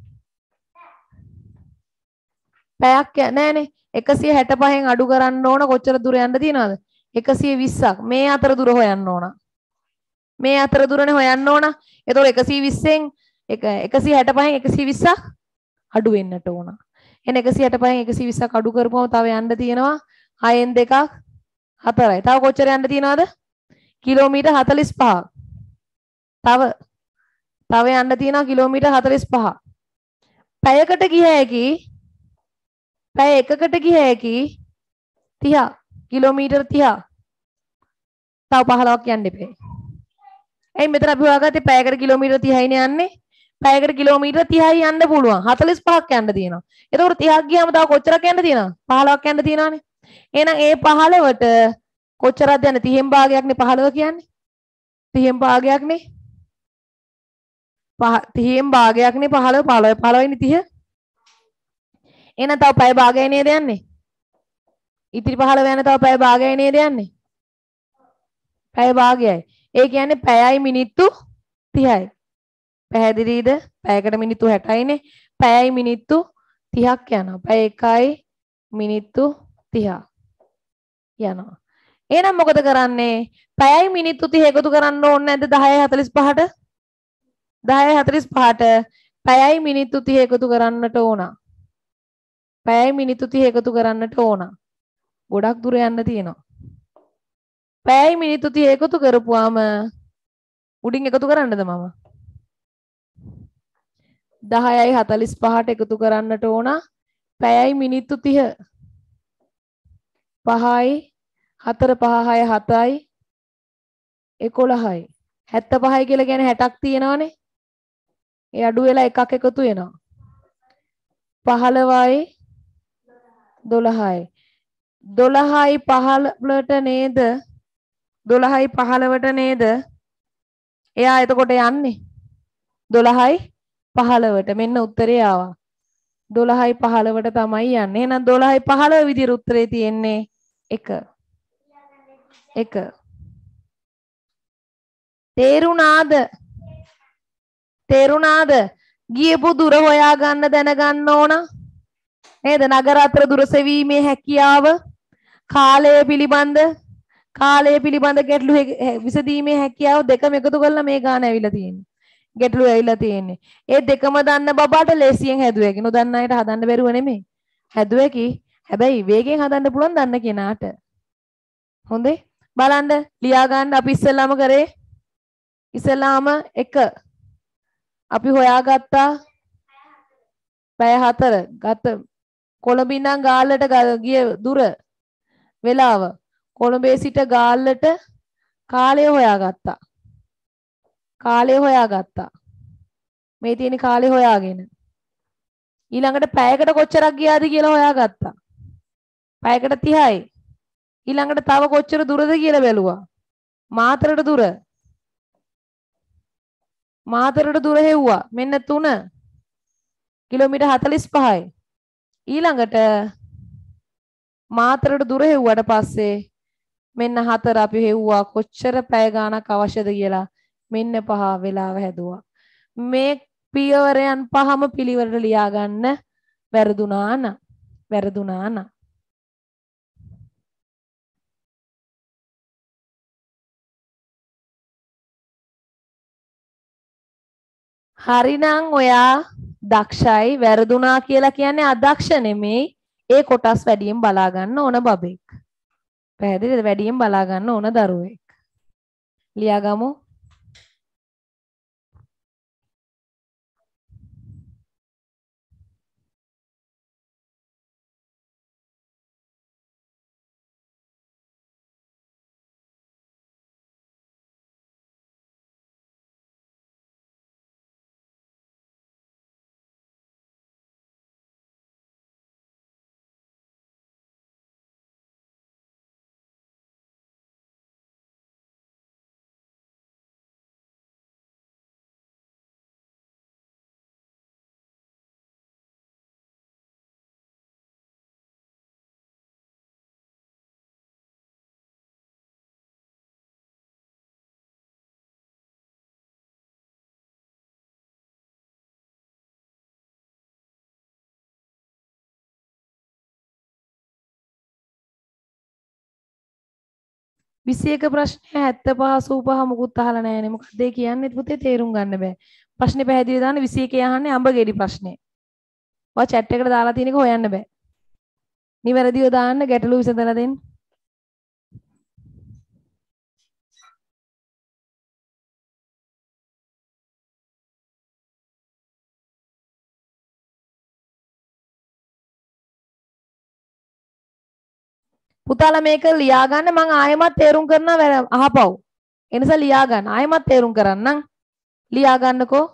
Speaker 1: පැයක් නෑනේ. 165න් අඩු කරන්න ඕන කොච්චර දුර යන්න තියෙනවද? 120ක්. මේ අතර දුර හොයන්න ඕන. මේ අතර දුරනේ හොයන්න ඕන. එතකොට 120න් 165න් 120ක් අඩු වෙන්නට ඕන. එන 165න් 120ක් අඩු කරපුවම තව යන්න තියෙනවා 6න් 2ක් 4යි. තව කොච්චර යන්න තියෙනවද? කිලෝමීටර් 45ක්. තව යන්න තියෙනවා කිලෝමීටර් 45. පැයකට ගිය හැකි පැය එකකට ගිය හැකි 30 කිලෝමීටර් 30. තව 15ක් යන්න එපේ. එයි මෙතන අපි හොයාගත්තේ පැයකට කිලෝමීටර් 30යිනේ යන්නේ. පැයකට කිලෝමීටර් 30යි යන්න පුළුවන්. 45ක් යන්න තියෙනවා. එතකොට 30ක් ගියාම තව කොච්චරක් යන්න තියෙනවද? 15ක් යන්න තියෙනවානේ. එහෙනම් ඒ 15ට කොච්චරක්ද යන්නේ? 30න් භාගයක්නේ 15 කියන්නේ. 30න් භාගයක්නේ 30න් භාගයක්නේ 15 15 15 30. එහෙනම් තව පැය භාගයයි නේද යන්නේ? ඉතිරි 15 යන තව පැය භාගයයි නේද යන්නේ? පැය භාගයයි. ඒ කියන්නේ පැයයි මිනිත්තු 30යි. පැහැදිලිද? පැයකට මිනිත්තු 60යිනේ. පැයයි මිනිත්තු 30ක් යනවා. පැය 1යි මිනිත්තු 30 යනවා. එහෙනම් මොකද කරන්නේ? පැයයි මිනිත්තු 30 එකතු කරන්න ඕනේ නැද්ද 10:45ට? 10:45ට පැයයි මිනිත්තු 30 එකතු කරන්නට ඕන. පැයයි මිනිත්තු 30 එකතු කරන්නට ඕන. ගොඩක් දුර යන්න තියෙනවා. පැයයි මිනිත්තු 30 එකතු කරපුවාම උඩින් එකතු කරන්නද මම? 10:45ට එකතු කරන්නට ඕන. පැයයි මිනිත්තු 30. 5යි 4 5 6 7යි 11යි 75යි කියලා කියන්නේ 60ක් තියෙනවනේ. ඒ අඩු වෙලා එකක් එකතු වෙනවා. 15යි 12යි 12යි 15ට නේද? 12යි 15ට නේද? එයා එතකොට යන්නේ 12යි 15ට. මෙන්න උත්තරේ ආවා. 12යි 15ට තමයි යන්නේ. එහෙනම් 12යි 15 විදිහට උත්තරේ තියෙන්නේ 1. 1. තේරුණාද? තේරුණාද? ගියපු දුර හොයා ගන්න දැනගන්න ඕන. නේද? නගර අතර දුර සෙවීමේ හැකියාව, කාලය පිළිබඳ ගැටලු විසඳීමේ හැකියාව දෙකම එකතු කරලා මේ ගාන ඇවිල්ලා තියෙන්නේ. ගැටලු ඇවිල්ලා තියෙන්නේ. ඒ දෙකම දන්න බබාට ලේසියෙන් හැදුවේකි. නොදන්න අයට හදන්න බැරුව නෙමෙයි. හැදුවේකි. හැබැයි වේගෙන් හදන්න පුළුවන් දන්න කෙනාට. හොඳේ. බලන්න ලියා ගන්න අපි ඉස්සෙල්ලාම කරේ. ඉස්සෙල්ලාම 1 අපි හොයාගත්තා පැය 4 ගත කොළඹ ඉඳන් ගාල්ලට ගිය දුර වෙලාව කොළඹේ සිට ගාල්ලට කාලය හොයාගත්තා. කාලය හොයාගත්තා. මේ තියෙන කාලය හොයාගෙන ඊළඟට පැයකට කොච්චරක් ගියාද කියලා හොයාගත්තා. පැයකට 30යි. ඊළඟට තව කොච්චර දුරද කියලා බැලුවා. මාතරට දුර. මාතරට දුර හෙව්වා. මෙන්න 3 කිලෝමීටර් 45යි. ඊළඟට මාතරට දුර හෙව්වට පස්සේ මෙන්න 4 අපි හෙව්වා කොච්චර පැය ගාණක් අවශ්‍යද කියලා. මෙන්න 5 වෙලාව හැදුවා. මේ පියවරයන් පහම පිළිවෙලට ලියා ගන්න වැරදුනා නම් හරිනම් ඔයා දක්ෂයි. වැරදුනා කියලා කියන්නේ අදක්ෂ නෙමෙයි. ඒ කොටස් වැඩියෙන් බලා ගන්න ඕන බබෙක්. පැහැදිලිද? වැඩියෙන් බලා ගන්න ඕන දරුවෙක්. ලියාගමු. විසියක ප්‍රශ්නය 75 85 මුකුත් අහලා නැහැනේ. මොකක්ද ඒ කියන්නේ පුතේ? තේරුම් ගන්න බෑ. ප්‍රශ්නේ පැහැදිලි දාන්න 21 අහන්නේ අඹ ගෙඩි ප්‍රශ්නේ. ඔය chat එකට දාලා තියෙන එක හොයන්න බෑ. නිවැරදිව දාන්න ගැටලු විසඳලා දෙන්න. පුතාලා මේක ලියා ගන්න මම ආයෙමත් තේරුම් කරනවා අහපව්. ඒ නිසා ලියා ගන්න. ආයෙමත් තේරුම් කරන්නම්. ලියා ගන්නකෝ.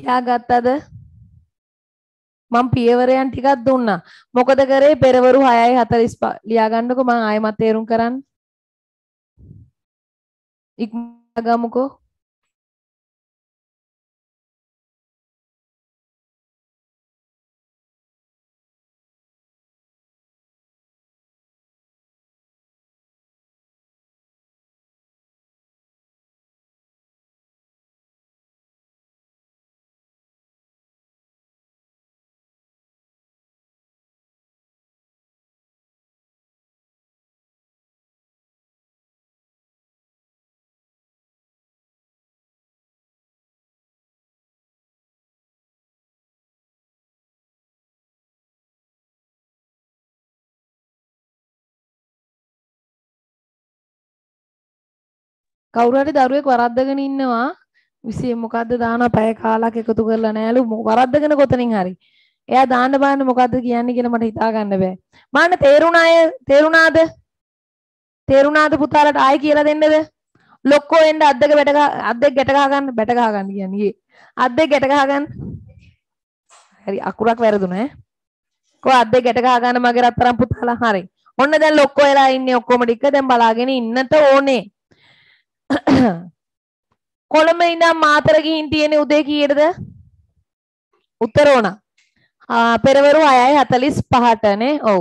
Speaker 1: එයා ගත්තද? මම පියවරයන් ටිකක් දුන්නා. මොකද කරේ? පෙරවරු 6:45 ලියා ගන්නකො මම ආයෙමත් තේරුම් කරන්න. ඉක්මනට ගමුකෝ. කවුරු හරි දරුවෙක් වරද්දගෙන ඉන්නවා. විශේෂ මොකද්ද දානවා පැය කාලක් එකතු කරලා නෑලු වරද්දගෙන කොතනින් හරි. එයා දාන්න බලන්න මොකද්ද කියන්නේ කියලා මට හිතා ගන්න බෑ. මාන්න තේරුණාද? තේරුණාද පුතාලට ආයි කියලා දෙන්නද? ලොක්කෝ එන්න අද්දක ගැට ගහ ගන්න කියන්නේ. අද්දක ගැට ගහ ගන්න. හරි අකුරක් වැරදුනා ඈ. කො අද්දක ගැට ගහ ගන්න මගේ රත්තරන් පුතාලා. හරි. ඔන්න දැන් ලොක්කෝ වෙලා ඉන්නේ ඔක්කොම ටික දැන් බලාගෙන ඉන්නට ඕනේ. කොළඹ ඉඳන් මාතර ගිහින් තියෙන්නේ උදේ කීයටද? උත්තර ඕන. පෙරවරු 6:45ට නේ. ඔව්.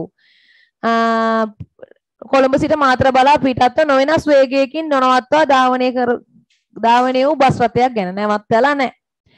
Speaker 1: කොළඹ සිට මාතර බලා පිටත්ව නොවෙනස් වේගයකින් නොනවත්වා ධාවනය වූ බස් රථයක් ගැන නැවත්තලා නැහැ.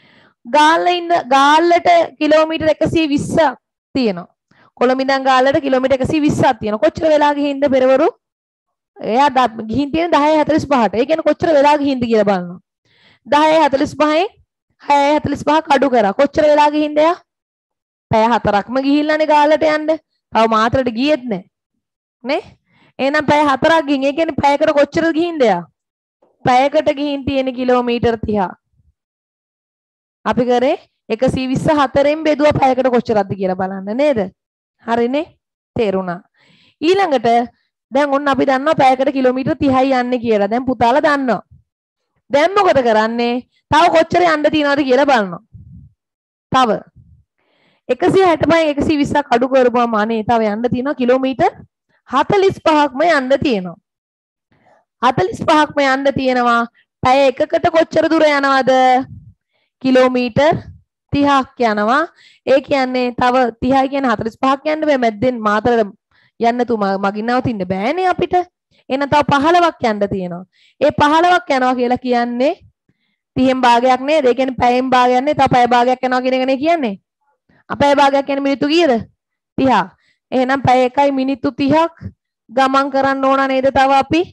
Speaker 1: ගාල්ලට කිලෝමීටර් 120ක් තියෙනවා. කොළඹ ඉඳන් ගාල්ලට කිලෝමීටර් 120ක් තියෙනවා. කොච්චර වෙලා ගිහින්ද පෙරවරු? එයා ගිහින් තියෙන 10:45ට. ඒ කියන්නේ කොච්චර වෙලා ගිහින්ද කියලා බලනවා. 10:45න් 6:45ක් අඩු කරා. කොච්චර වෙලා ගිහින්ද එයා? පැය 4ක්ම ගිහිල්ලානේ ගාල්ලට යන්න. තව මාතරට ගියෙත් නැහැ. නේ? එහෙනම් පැය 4ක් ගිහින්. ඒ කියන්නේ පැයකට කොච්චර ගිහින්ද එයා? පැයකට ගිහින් තියෙන කිලෝමීටර් 30. අපි කරේ 124න් බෙදුවා පැයකට කොච්චරක්ද කියලා බලන්න නේද? හරිනේ? තේරුණා. ඊළඟට දැන් ඔන්න අපි දන්නවා පැයකට කිලෝමීටර් 30යි යන්නේ කියලා. දැන් පුතාලා දන්නවා. දැන් මොකද කරන්නේ? තව කොච්චර යන්න තියෙනවද කියලා බලනවා. තව 165න් 120ක් අඩු කරපුවාම අනේ තව යන්න තියෙනවා කිලෝමීටර් 45ක්ම යන්න තියෙනවා. 45ක්ම යන්න තියෙනවා. පැය එකකට කොච්චර දුර යනවද? කිලෝමීටර් 30ක් යනවා. ඒ කියන්නේ තව 30යි කියන්නේ 45ක් යන්න බෑ. මැද්දෙන් මාතරට යන්න තු මගින් නවතින්න බෑනේ අපිට. එහෙනම් තව 15ක් යන්න තියෙනවා. ඒ 15ක් යනවා කියලා කියන්නේ 30න් භාගයක් නේද? ඒ කියන්නේ පැයෙන් භාගයක් නේ. තව පැය භාගයක් යනවා කියන එකනේ කියන්නේ. අපේ භාගයක් කියන්නේ මිනිත්තු කීයද? 30. එහෙනම් පැය එකයි මිනිත්තු 30ක් ගමන් කරන්න ඕන නේද? තව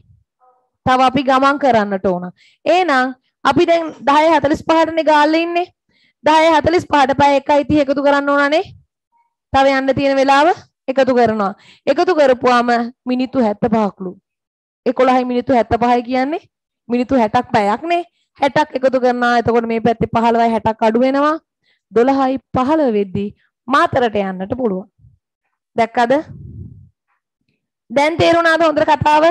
Speaker 1: අපි ගමන් කරන්නට ඕන. එහෙනම් අපි දැන් 10:45ටනේ ගාල්ලේ ඉන්නේ. 10:45ට පැය 1:30 එකතු කරන්න ඕනනේ. තව යන්න තියෙන වෙලාව එකතු කරනවා. එකතු කරපුවාම මිනිත්තු 75ක්ලු. 11යි මිනිත්තු 75යි කියන්නේ මිනිත්තු 60ක් පැයක් නේ. 60ක් එකතු කරනවා. එතකොට මේ පැත්තේ 15යි 60ක් අඩු වෙනවා. 12යි 15 වෙද්දී මාතරට යන්නට පුළුවන්. දැක්කද? දැන් තේරුණාද හොඳට කතාව?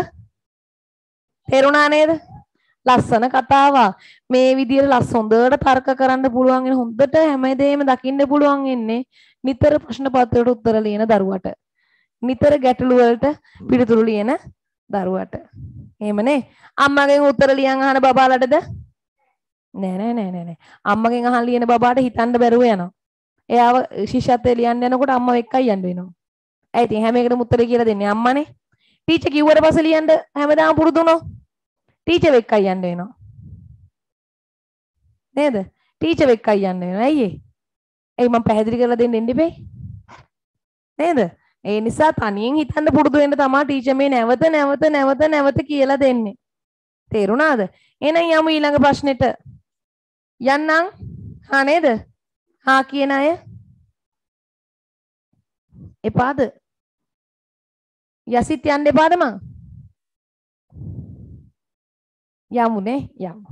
Speaker 1: තේරුණා නේද? ලස්සන කතාවක්. මේ විදිහට හොඳට තර්ක කරන්න පුළුවන් වෙන හොඳට හැමදේම දකින්න පුළුවන් ඉන්නේ නිතර ප්‍රශ්න පත්‍රයට උත්තර ලියන දරුවට. නිතර ගැටළු වලට පිළිතුරු ලියන දරුවට. එහෙමනේ. අම්මගෙන් උත්තර ලියන් අහන බබාලටද? නෑ. අම්මගෙන් අහන් ලියන බබාට හිතන්න බැරුව යනවා. එයාව ශිෂ්‍යත්වයේ ලියන්න යනකොට අම්මව එක්කයි යන්න වෙනවා. ඇයි ඉතින් හැම එකටම උත්තර කියලා දෙන්නේ අම්මනේ. ටීචර් කිව්වට පස්සේ ලියන්න හැමදාම පුරුදු වුණා. ටීචර් එක්කයි යන්න වෙනවා. නේද? ටීචර් එක්කයි යන්න වෙනවා. ඇයි ඒ? ඒ මම පැහැදිලි කරලා දෙන්න ඉන්නේ නේද? ඒ නිසා තනියෙන් හිතන්න පුරුදු වෙන්න තමයි ටීචර් මේ නැවත කියලා දෙන්නේ. තේරුණාද? එහෙනම් යමු ඊළඟ ප්‍රශ්නෙට. යන්නම්. හා නේද? හා කියන අය එපාද? යසිත් යන්න එපාද මං? යමුනේ යමු.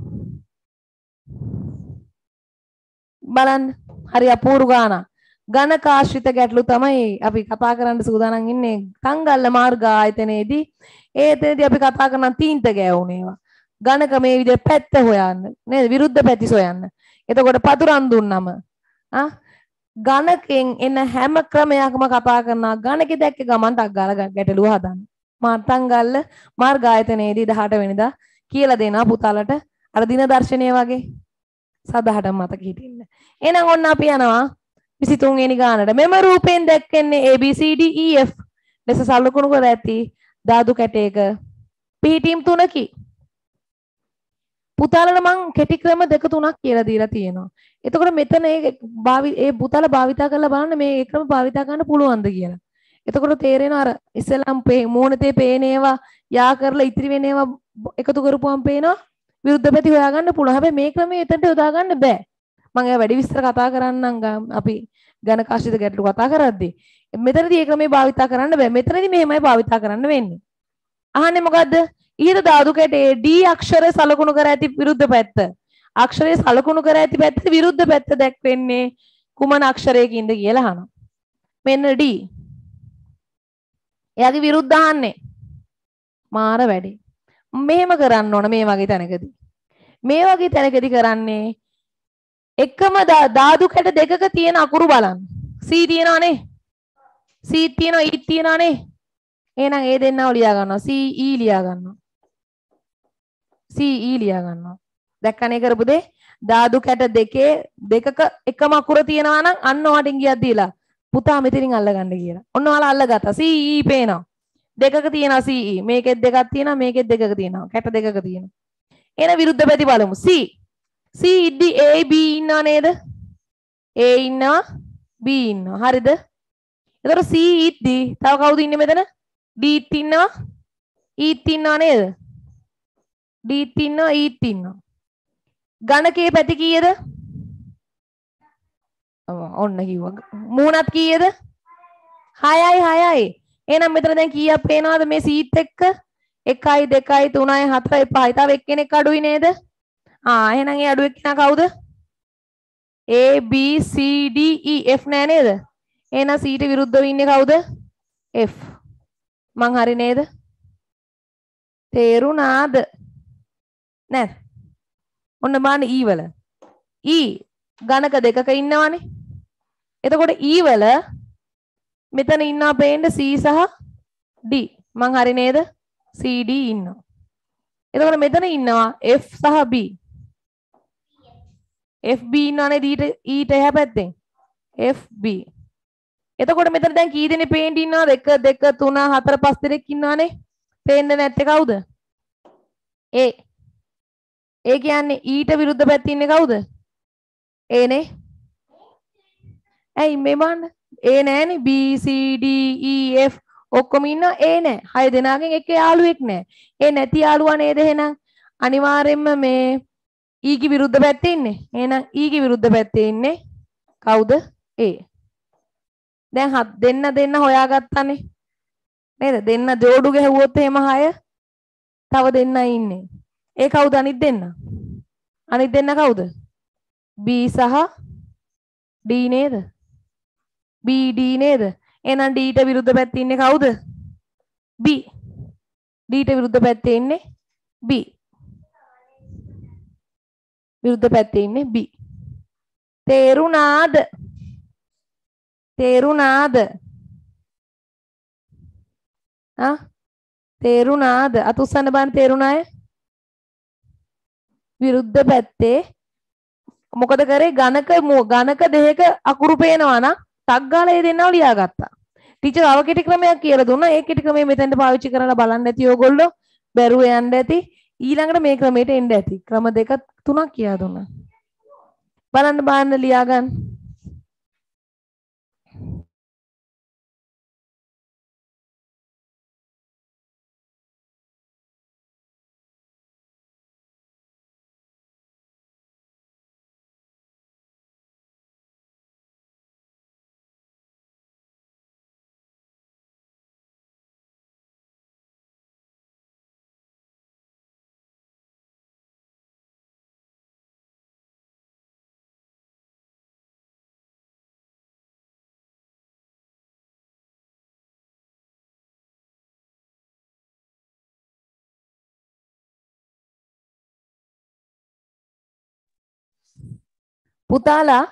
Speaker 1: බලන්න හරි අපූර්ව ගාන. ගණකාශ්‍රිත ගැටලු තමයි අපි කතා කරන්න සූදානම් ඉන්නේ තංගල්ල මාර්ග ආයතනයේදී. ඒතනදී අපි කතා කරන තීන්ත ගෑවුන ඒවා. ගණක මේ විදිහට පැත්ත හොයන්න නේද? විරුද්ධ පැති සොයන්න. එතකොට පතුරන් දුන්නම ගණකෙන් එන හැම ක්‍රමයක්ම කතා කරනවා ගණකේ දැක්ක ගමන් ටක් ගාලා ගැටලුව හදන්න. මාතන් ගල්ල මාර්ග ආයතනයේදී 18 වෙනිදා කියලා දෙනවා පුතාලට අර දින දර්ශනය වගේ සදහටම මතක හිටින්න. එහෙනම් ඔන්න අපි යනවා 23 වෙනි ගානට. මෙම රූපයෙන් දැක්කන්නේ ABCDEF ලෙස සලකුණු කර ඇති ධාතු කැටයක පිහිටීම් තුනකි. පුතාලට මං කෙටි ක්‍රම දෙක තුනක් කියලා දීලා තියෙනවා. එතකොට මෙතන ඒ පුතාලා භාවිතා කරලා බලන්න මේ ක්‍රම භාවිතා කරන්න පුළුවන්ද කියලා. එතකොට තේරෙනවා අර ඉස්සෙල්ලාම මූණතේ පේන ඒවා යා කරලා ඉතිරි වෙන ඒවා එකතු කරපුවම පේනවා විරුද්ධ පැති හොයාගන්න පුළුවන්. හැබැයි මේ ක්‍රමය එතනට යොදා ගන්න බෑ. මම ඒ වැඩි විස්තර කතා කරන්නම් අපි ඝන කාශ්‍යිත ගැටලු කතා කරද්දී. මෙතනදී මේ ක්‍රමය භාවිතා කරන්න බෑ. මෙතනදී මෙහෙමයි භාවිතා කරන්න වෙන්නේ. අහන්නේ මොකද්ද? ඊට ධාතු කැටේ D අක්ෂරය සලකුණු කර ඇති විරුද්ධ පැත්ත. අක්ෂරය සලකුණු කර ඇති පැත්තේ විරුද්ධ පැත්ත දැක්වෙන්නේ කුමන අක්ෂරයකින්ද කියලා අහනවා. මෙන්න D. එයාගේ විරුද්ධ අහන්නේ. මාර වැඩි. මෙහෙම කරන්න ඕන මේ වගේ තැනකදී. මේ වගේ තැනකදී කරන්නේ එකම ධාතු කැට දෙකක තියෙන අකුරු බලන්න. C තියෙනවනේ. C තියෙනවා E තියෙනවනේ. එහෙනම් ඒ දෙන්නව ලියා ගන්නවා. C E ලියා ගන්නවා. C E ලියා ගන්නවා. දැක්කනේ කරපු දේ ධාතු කැට දෙකක එකම අකුර තියෙනවා නම් අන්න ඔයාටින් ගියක් දීලා පුතා මෙතනින් අල්ලගන්න කියලා. ඔන්න ඔයාලා අල්ලගත්තා. C E පේනවා. දෙකක තියෙනවා C E. මේකෙත් දෙකක් තියෙනවා මේකෙත් දෙකක තියෙනවා. කැට දෙකක තියෙනවා. එන විරුද්ධ පැති බලමු. C ඉද්දි A B ඉන්නව නේද? A ඉන්නවා B ඉන්නවා. හරිද? එතකොට C ඉද්දි තව කවුද ඉන්නේ මෙතන? D ඉන්නවා E ඉන්නවා නේද? D ඉන්නවා E ඉන්නවා. ගණකයේ පැති කීයද? ඔන්න කිව්වා. මූණත් කීයද? 6යි. එහෙනම් මෙතන දැන් කීයක් පේනවද මේ සීට් එක්ක? 1යි 2යි 3යි 4යි 5යි. තව එක්කෙනෙක් අඩුයි නේද? එහෙනම් ඒ අඩු එක්කෙනා කවුද? A B C D E F නෑ නේද? එහෙනම් C ට විරුද්ධව ඉන්නේ කවුද? F. මං හරි නේද? තේරුණාද? නේද? ඔන්න බලන්න E වල. E ගණක දෙකක ඉන්නවනේ. එතකොට E වල මෙතන ඉන්නවා පේන්න C සහ D. මං හරි නේද? C D ඉන්නවා. එතකොට මෙතන ඉන්නවා F සහ B. F B ඉන්නවනේ E ට එහා පැත්තෙන්. F B. එතකොට මෙතන දැන් කී දෙනෙක් පේන්න ඉන්නවද? 1 2 3 4 5 දෙනෙක් ඉන්නවනේ. පේන්නේ නැත්තේ කවුද? A. ඒ කියන්නේ ඊට විරුද්ධ පැත්තේ ඉන්නේ කවුද? A නේ. ඇයි මේ බලන්න. A නෑනේ. B C D E F ඔක්කොම ඉන්නවා. A නෑ. 6 දෙනාගෙන් එක යාළුවෙක් නෑ. ඒ නැති යාළුවා නේද එහෙනම්? අනිවාර්යෙන්ම මේ E ගේ විරුද්ධ පැත්තේ ඉන්නේ. එහෙනම් E ගේ විරුද්ධ පැත්තේ ඉන්නේ කවුද? A. දැන් දෙන්න හොයාගත්තානේ. නේද? දෙන්න ජෝඩු ගැහුවොත් එහෙම 6 තව දෙන්නයි ඉන්නේ. ඒ කවුද අනිත් දෙන්න? අනිත් දෙන්න කවුද? B සහ D නේද? B D නේද? එහෙනම් D ට විරුද්ධ පැත්තේ ඉන්නේ කවුද? B. D ට විරුද්ධ පැත්තේ ඉන්නේ B. විරුද්ධ පැත්තේ ඉන්නේ B. තේරුණාද? තේරුණාද? අත උස්සන්න බලන්න තේරුණාය? විරුද්ධ පැත්තේ මොකද කරේ? ගණක දෙක අකුරු පේනවා නම් ටක් ගාලා ඒ දෙන්නව ලියාගත්තා. ටීචර් අව කෙටි ක්‍රමයක් කියලා දුන්නා. ඒ කෙටි ක්‍රමය මෙතෙන්ට පාවිච්චි කරලා බලන්න ඇති ඕගොල්ලෝ. බැරුව යන්න ඇති. ඊළඟට මේ ක්‍රමයට එන්න ඇති. ක්‍රම දෙක තුනක් කියලා දුන්නා. බලන්න ලියා ගන්න. පුතාලා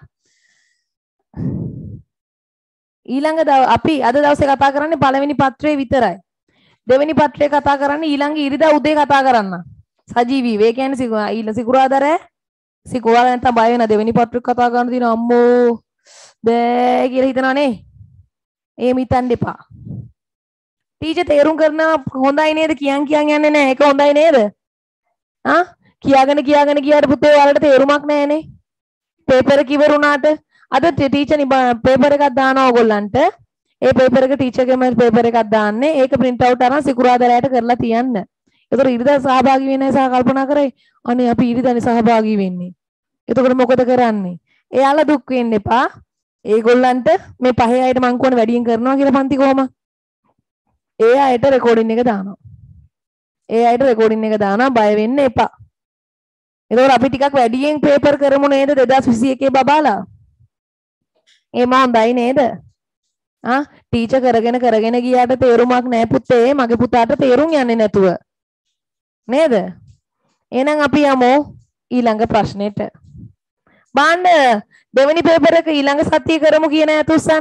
Speaker 1: ඊළඟ අපි අද දවසේ කතා කරන්නේ පළවෙනි පත්‍රයේ විතරයි. දෙවෙනි පත්‍රයේ කතා කරන්නේ ඊළඟ ඉරිදා උදේ කතා කරන්න. සජීවීව. ඒ කියන්නේ ඊළ සිකුරාදා සිකුරාදා නැත්තම් බය වෙන දෙවෙනි පත්‍රයක් කතා කරන්න තියෙන අම්මෝ බෑ කියලා හිතනවනේ. එහෙම හිතන්න එපා. ටීචර් තේරුම් කරනවා හොඳයි නේද කියන් යන්නේ නැහැ. ඒක හොඳයි නේද? කියාගෙන ගියාට පුතේ ඔයාලට තේරුමක් නැහැනේ. පේපර් එක ඉවරුණාට අද ටීචර් පේපර් එකක් දානවා ඕගොල්ලන්ට. ඒ පේපර් එක ටීචර්ගෙම පේපර් එකක් දාන්නේ. ඒක print out අරන් සිකුරාදා රැයට කරලා තියන්න. ඒතර ඉරිදා සහභාගී වෙන්නේ නැහැ කල්පනා කරේ. අනේ අපි ඉරිදානේ සහභාගී වෙන්නේ. එතකොට මොකද කරන්නේ? එයාලා දුක් වෙන්න එපා. ඒගොල්ලන්ට මේ පහේ අයට මං කොහොම වැඩියෙන් කරනවා කියලා පන්ති කොහම? ඒ අයට රෙකෝඩින් එක දානවා. ඒ අයට රෙකෝඩින් එක දානවා බය වෙන්න එපා. එතකොට අපි ටිකක් වැඩියෙන් පේපර් කරමු නේද 2021 බබාලා? එහෙම හොඳයි නේද? ටීචර් කරගෙන ගියාට තේරුමක් නැහැ පුතේ. මගේ පුතාට තේරුම් යන්නේ නැතුව. නේද? එහෙනම් අපි යමු ඊළඟ ප්‍රශ්නෙට. බාන්න දෙවෙනි පේපර් එක ඊළඟ සතියේ කරමු කියන අය තුස්සන්.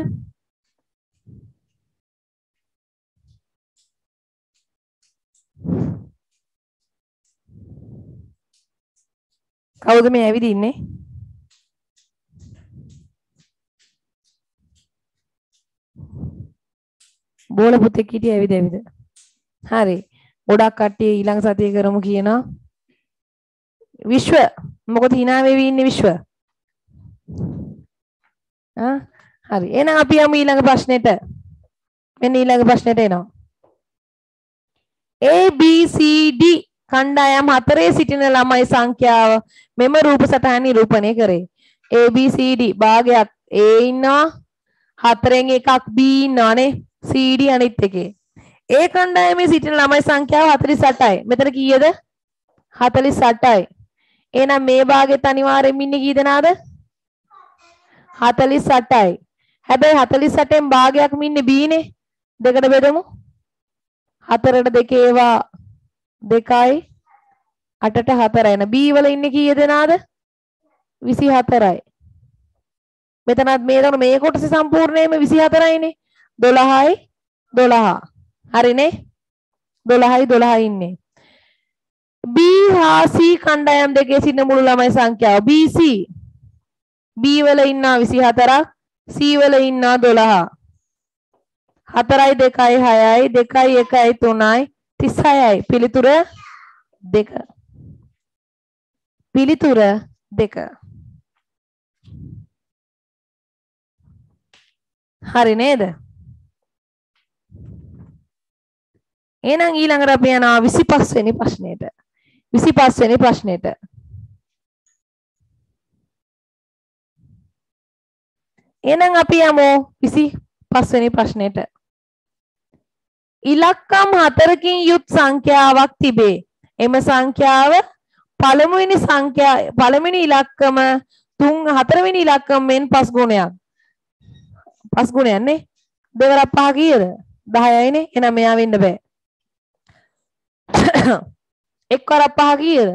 Speaker 1: කවුද මේ ඇවිදින්නේ? බෝල පුතෙක් හිටිය ඇවිද. හරි. ගොඩක් කට්ටිය ඊළඟ සතියේ කරමු කියනවා. විශ්ව මොකද hina වෙවි ඉන්නේ විශ්ව? හරි. එහෙනම් අපි යමු ඊළඟ ප්‍රශ්නෙට. මෙන්න ඊළඟ ප්‍රශ්නෙට එනවා. A B C D කණ්ඩායම් හතරේ සිටින ළමයි සංඛ්‍යාව මෙම රූප සටහන නිරූපණය කරේ. A B C D භාගයක් A ඉන්නවා. හතරෙන් එකක් B ඉන්නවානේ. C D අනිත් එකේ. ඒ කණ්ඩායමේ සිටින ළමයි සංඛ්‍යාව 48යි. මෙතන කීයද? 48යි. එහෙනම් මේ භාගෙත් අනිවාර්යෙන්ම ඉන්නේ කී දෙනාද? 48යි. හැබැයි 48න් භාගයක්ම ඉන්නේ B නේ. දෙකට බෙදමු. 4ට 2 ඒවා 2යි 8ට 4යි. එන B වල ඉන්නේ කී දෙනාද? 24යි. මෙතනත් මේ කොටස සම්පූර්ණයෙන්ම 24යිනේ. 12යි 12. හරිනේ? 12යි 12 ඉන්නේ. B හා C කණ්ඩායම් දෙකේ සිටින මුළු ළමයි සංඛ්‍යාව BC. B වල ඉන්නා 24ක්, C වල ඉන්නා 12. 4යි 2යි 6යි 2යි 1යි 3යි 36යි. පිළිතුර 2. පිළිතුර 2. හරි නේද? එහෙනම් ඊළඟට අපි යනවා 25 වෙනි ප්‍රශ්නෙට. 25 වෙනි ප්‍රශ්නෙට. එහෙනම් අපි යමු 25 වෙනි ප්‍රශ්නෙට. ඉලක්කම් 4කින් යුත් සංඛ්‍යාවක් තිබේ. එම සංඛ්‍යාව පළවෙනි ඉලක්කම 4වෙනි ඉලක්කමෙන් 5 ගුණයක්. 5 ගුණයක් නේ. දෙවරක් 5 කීයද? 10යිනේ. එහෙනම් මෙයා වෙන්න බෑ. එක්වරක් 5 කීයද?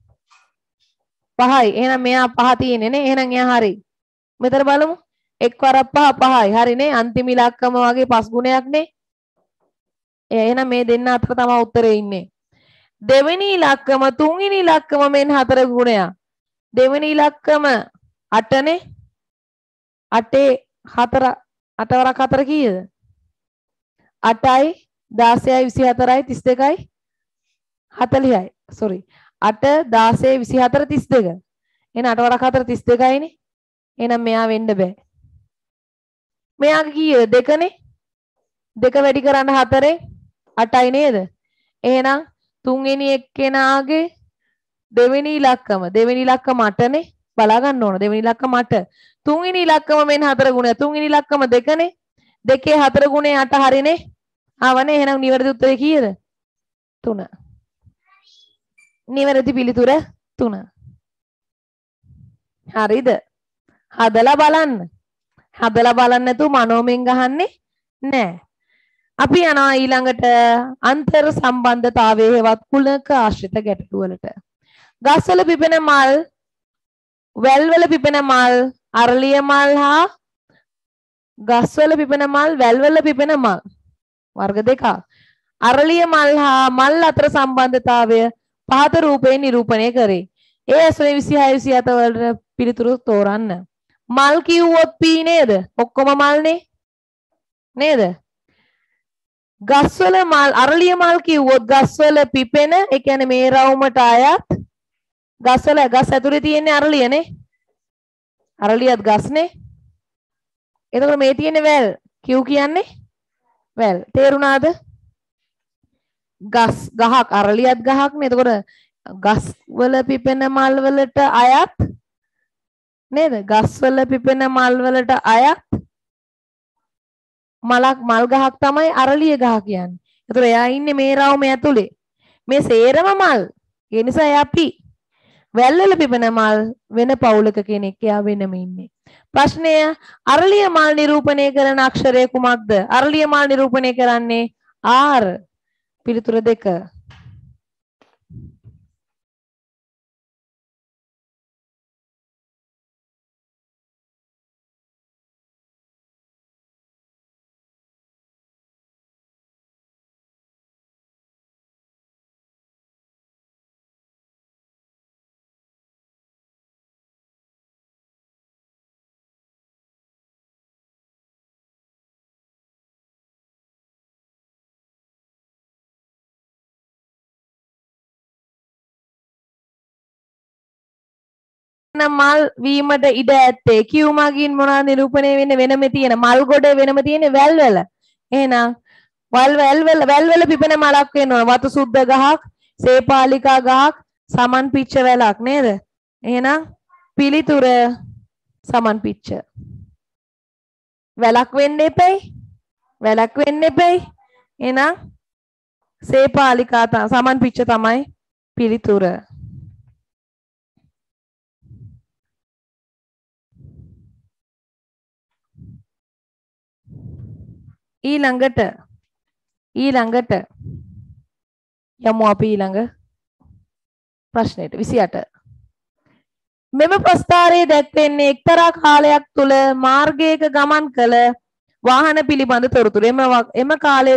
Speaker 1: 5යි. එහෙනම් මෙයා 5 තියෙන්නේ නේ. එහෙනම් එයා හරි. මෙතන බලමු. එක්වරක් 5 5යි. හරිනේ. අන්තිම ඉලක්කම වගේ 5 ගුණයක් නේ. එහෙනම් මේ දෙන්න අතර තමයි උත්තරේ ඉන්නේ. දෙවෙනි ඉලක්කම තුන්වෙනි ඉලක්කම මෙන් 4 ගුණයක්. දෙවෙනි ඉලක්කම 8 නේ. 8 වරක් 4 කීයද? 8යි 16යි 24යි 32යි 40යි. sorry 8 16 24 32. එහෙනම් 8 වරක් 4 32යිනේ. එහෙනම් මෙයා වෙන්න බෑ. මෙයාගේ කීයද? 2 නේ. 2 වැඩි කරන්න 4ෙන් 8යි නේද? එහෙනම් තුන්වෙනි එක්කෙනාගේ දෙවෙනි ඉලක්කම 8 නේ. බලා ගන්න ඕන දෙවෙනි ඉලක්කම 8. තුන්වෙනි ඉලක්කම මෙන් 4 ගුණය. තුන්වෙනි ඉලක්කම 2 නේ. 2 4 ගුණය 8 හරිනේ. ආවනේ. එහෙනම් නිවැරදි උත්තරේ කීයද? 3. නිවැරදි පිළිතුර 3. හරිද? හදලා බලන්න. හදලා බලන්න නැතුව මනෝමෙන් ගහන්නේ නැහැ. අපි යනවා ඊළඟට අන්තර් සම්බන්ධතාවයේ හෙවත් කුලක ආශ්‍රිත ගැටලු වලට. ගස්වල පිපෙන මල් වැල්වල පිපෙන මල් අරලිය මල් හා ගස්වල පිපෙන මල් වැල්වල පිපෙන මල් වර්ග දෙකක්. අරලිය මල් හා මල් අතර සම්බන්ධතාවය පහත රූපයෙන් නිරූපණය කරේ. ඒ ඇසුරේ 26 27 වලට පිළිතුරු තෝරන්න. මල් කිව්වොත් පී නේද? ඔක්කොම මල්නේ නේද? ගස්වල මල් අරලිය මල් කිව්වොත් ගස්වල පිපෙන ඒ කියන්නේ මේ රවුමට අයත් ගස්වල ගස් ඇතුලේ තියෙන්නේ අරලියනේ. අරලියත් ගස්නේ. එතකොට මේ තියෙන්නේ වැල්. කිව් කියන්නේ වැල්. තේරුණාද? ගස් ගහක් අරලියත් ගහක්නේ. එතකොට ගස් වල පිපෙන මල් වලට අයත් නේද? ගස් වල පිපෙන මල් වලට අයත් මල් ගහක් තමයි අරලිය ගහ කියන්නේ. එතකොට එයා ඉන්නේ මේ රවුම ඇතුලේ. මේ සේරම මල්. ඒ නිසා එයා පි. වැල්වල පිපෙන මල් වෙන පවුලක කෙනෙක් එයා වෙනම ඉන්නේ. ප්‍රශ්නය අරලිය මල් නිරූපණය කරන අක්ෂරය කුමක්ද? අරලිය මල් නිරූපණය කරන්නේ R. පිළිතුර 2. මල් වීමට ඉඩ ඇත්තේ Q මගින් මොනවද නිරූපණය වෙන්නේ? වෙනම තියෙන මල් ගොඩ වෙනම තියෙන්නේ වැල්වල. එහෙනම් වැල්වල පිපෙන මලක් වෙනවා. වතු සුද්ධ ගහක්, සේපාලිකා ගහක්, සමන් පිච්ච වැලක් නේද? එහෙනම් පිළිතුර සමන් පිච්ච. වැලක් වෙන්න එපෙයි. වැලක් වෙන්න එපෙයි. එහෙනම් සේපාලිකා සමන් පිච්ච තමයි පිළිතුර. ඊළඟට යමු අපි ඊළඟ ප්‍රශ්නෙට 28. මෙම ප්‍රස්ථාරයේ දැක්වෙන්නේ එක්තරා කාලයක් තුල මාර්ගයක ගමන් කළ වාහන පිළිබඳ තොරතුරු. එම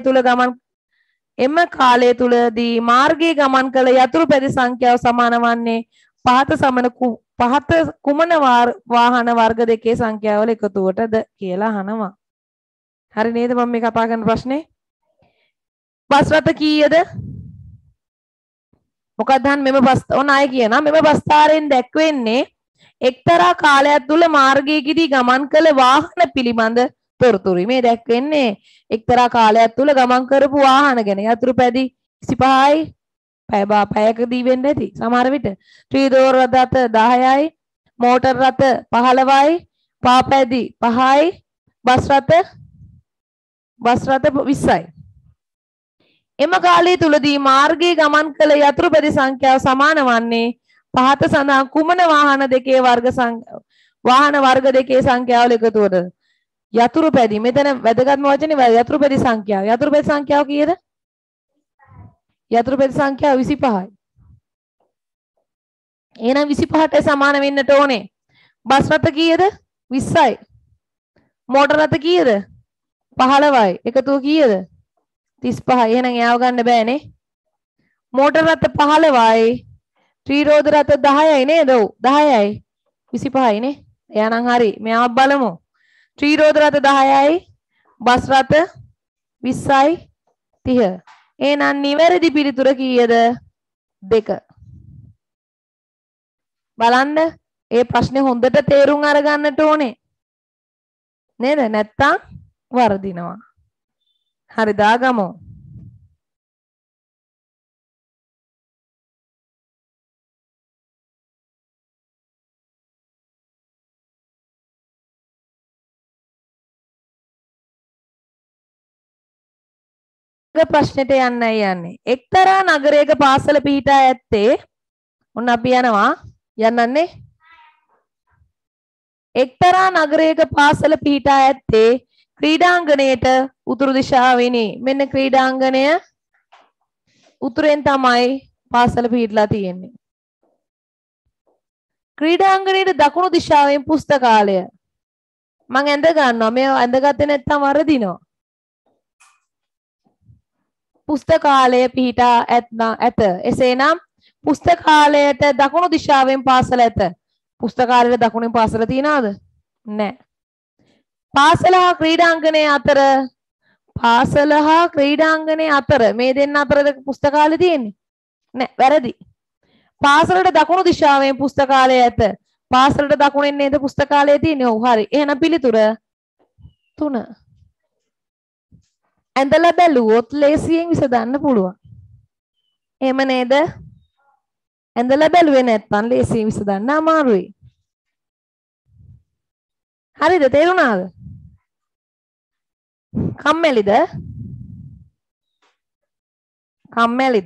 Speaker 1: කාලය තුලදී මාර්ගයේ ගමන් කළ යතුරු පැදි සංඛ්‍යාව සමාන වන්නේ පහත කුමන වාහන වර්ග දෙකේ සංඛ්‍යාවල එකතුවටද කියලා අහනවා. හරි නේද මම මේ කතා කරන ප්‍රශ්නේ? බස් රථ කීයද? මොකක්ද මෙම බස් ඔනයි කියන මෙම බස්තාරයෙන් දැක්වෙන්නේ එක්තරා කාලයක් තුල මාර්ගයකදී ගමන් කළ වාහන පිළිබඳ තොරතුරු. මේ දැක්වෙන්නේ එක්තරා කාලයක් තුල ගමන් කරපු වාහන ගැන. යතුරු පැදි 25යි පැයකදී වෙන්න ඇති සමහර විට. ත්‍රිදෝර රථ 10යි, මෝටර් රථ 15යි, පාපැදි 5යි, බස් රථ 20යි. එම කාලය තුලදී මාර්ගයේ ගමන් කළ යතුරු පැදි සංඛ්‍යාව සමාන වන්නේ පහත සඳහන් කුමන වාහන වර්ග දෙකේ සංඛ්‍යාවල එකතුවද? යතුරු පැදි. මෙතන වැදගත්ම වචනේ යතුරු පැදි සංඛ්‍යාව. යතුරු පැදි සංඛ්‍යාව කීයද? යතුරු පැදි සංඛ්‍යාව 25යි. එහෙනම් 25ට සමාන වෙන්නට ඕනේ. බස් රථ කීයද? 20යි. මෝටර රථ කීයද? 15යි. එකතුව කීයද? 35යි. එහෙනම් එයාව ගන්න බෑනේ. මෝටර රථ 15යි. ත්‍රිරෝද රථ 10යි නේද? ඔව් 10යි. 25යි නේ. එයානම් හරි. මෙයාව බලමු. ත්‍රිරෝද රථ 10යි. බස් රථ 20යි 30. එහෙනම් නිවැරදි පිළිතුර කීයද? 2. බලන්න. ඒ ප්‍රශ්නේ හොඳට තේරුම් අරගන්නට ඕනේ. නේද? නැත්තම් වර්ධිනවා. හරි දාගමු. ප්‍රශ්නෙට යන්නයි යන්නේ. එක්තරා නගරයක පාසල පිහිටා ඇත්තේ ඔන්න අපි යනවා යන්නන්නේ. එක්තරා නගරයක පාසල පිහිටා ඇත්තේ ක්‍රීඩාංගණයට උතුරු දිශාවෙනි. මෙන්න ක්‍රීඩාංගණය උතුරෙන් තමයි පාසල පිහිටලා තියෙන්නේ. ක්‍රීඩාංගණයේ දකුණු දිශාවෙන් පුස්තකාලය. මම ඇඳ ගන්නවා. මේ ඇඳගත්තේ නැත්නම් වරදිනවා. පුස්තකාලය පිහිටා ඇත. එසේනම් පුස්තකාලයට දකුණු දිශාවෙන් පාසල ඇත. පුස්තකාලයට දකුණෙන් පාසල තියනවද? නැහැ. පාසල හා ක්‍රීඩාංගණය අතර මේ දෙන්න අතරද පුස්තකාලය තියෙන්නේ? නැහැ. වැරදි. පාසලට දකුණු දිශාවෙන් පුස්තකාලය ඇත. පාසලට දකුණෙන් නේද පුස්තකාලය තියෙන්නේ? ඔව් හරි. එහෙනම් පිළිතුර 3. ඇඳලා බැලුවොත් ලේසියෙන් විසඳන්න පුළුවන්. එහෙම නේද? ඇඳලා බැලුවේ නැත්නම් ලේසියෙන් විසඳන්න අමාරුයි. හරිද? තේරුණාද? කම්මැලිද? කම්මැලිද?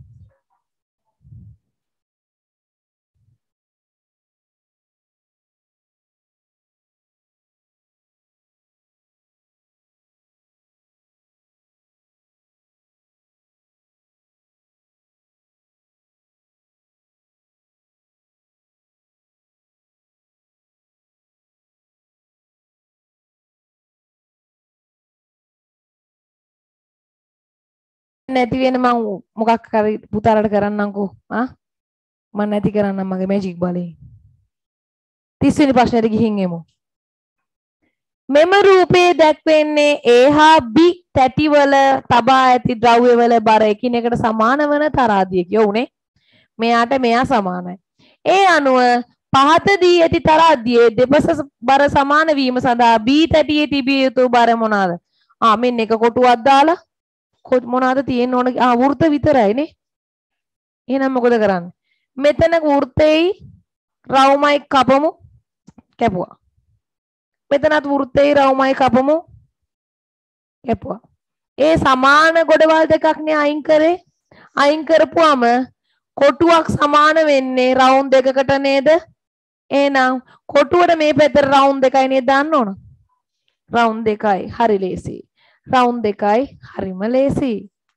Speaker 1: නැති වෙන මම මොකක් හරි පුතාලට කරන්නම්කෝ. මම නැති කරන්නම් මගේ මැජික් බලයෙන්. 30 වෙනි ප්‍රශ්නෙට ගිහින් එමු. මෙම රූපයේ දැක්වෙන්නේ A හා B තැටිවල තබා ඇති ද්‍රව්‍යවල බර එකිනෙකට සමාන වන තරාදියකි. ඔව්නේ. මෙයාට මෙයා සමානයි. ඒ අනුව පහතදී ඇති තරාදියේ දෙපස බර සමාන වීම සඳහා B තැටියේ තිබිය යුතු බර මොනවාද? මෙන්න එක කොටුවක් දාලා මොනවාද තියෙන්න ඕන? වෘත විතරයිනේ. එහෙනම් මොකද කරන්නේ? මෙතන වෘතෙයි රවුමයි කපමු. කැපුවා. මෙතනත් වෘතෙයි රවුමයි කපමු. කැපුවා. ඒ සමාන ගොඩවල් දෙකක්නේ අයින් කරේ. අයින් කරපුවම කොටුවක් සමාන වෙන්නේ රවුම් දෙකකට නේද? එහෙනම් කොටුවට මේ පැත්තට රවුම් දෙකයි නේද දාන්න ඕන? රවුම් දෙකයි. හරි ලේසි. රවුම් දෙකයි හරිම ලේසි.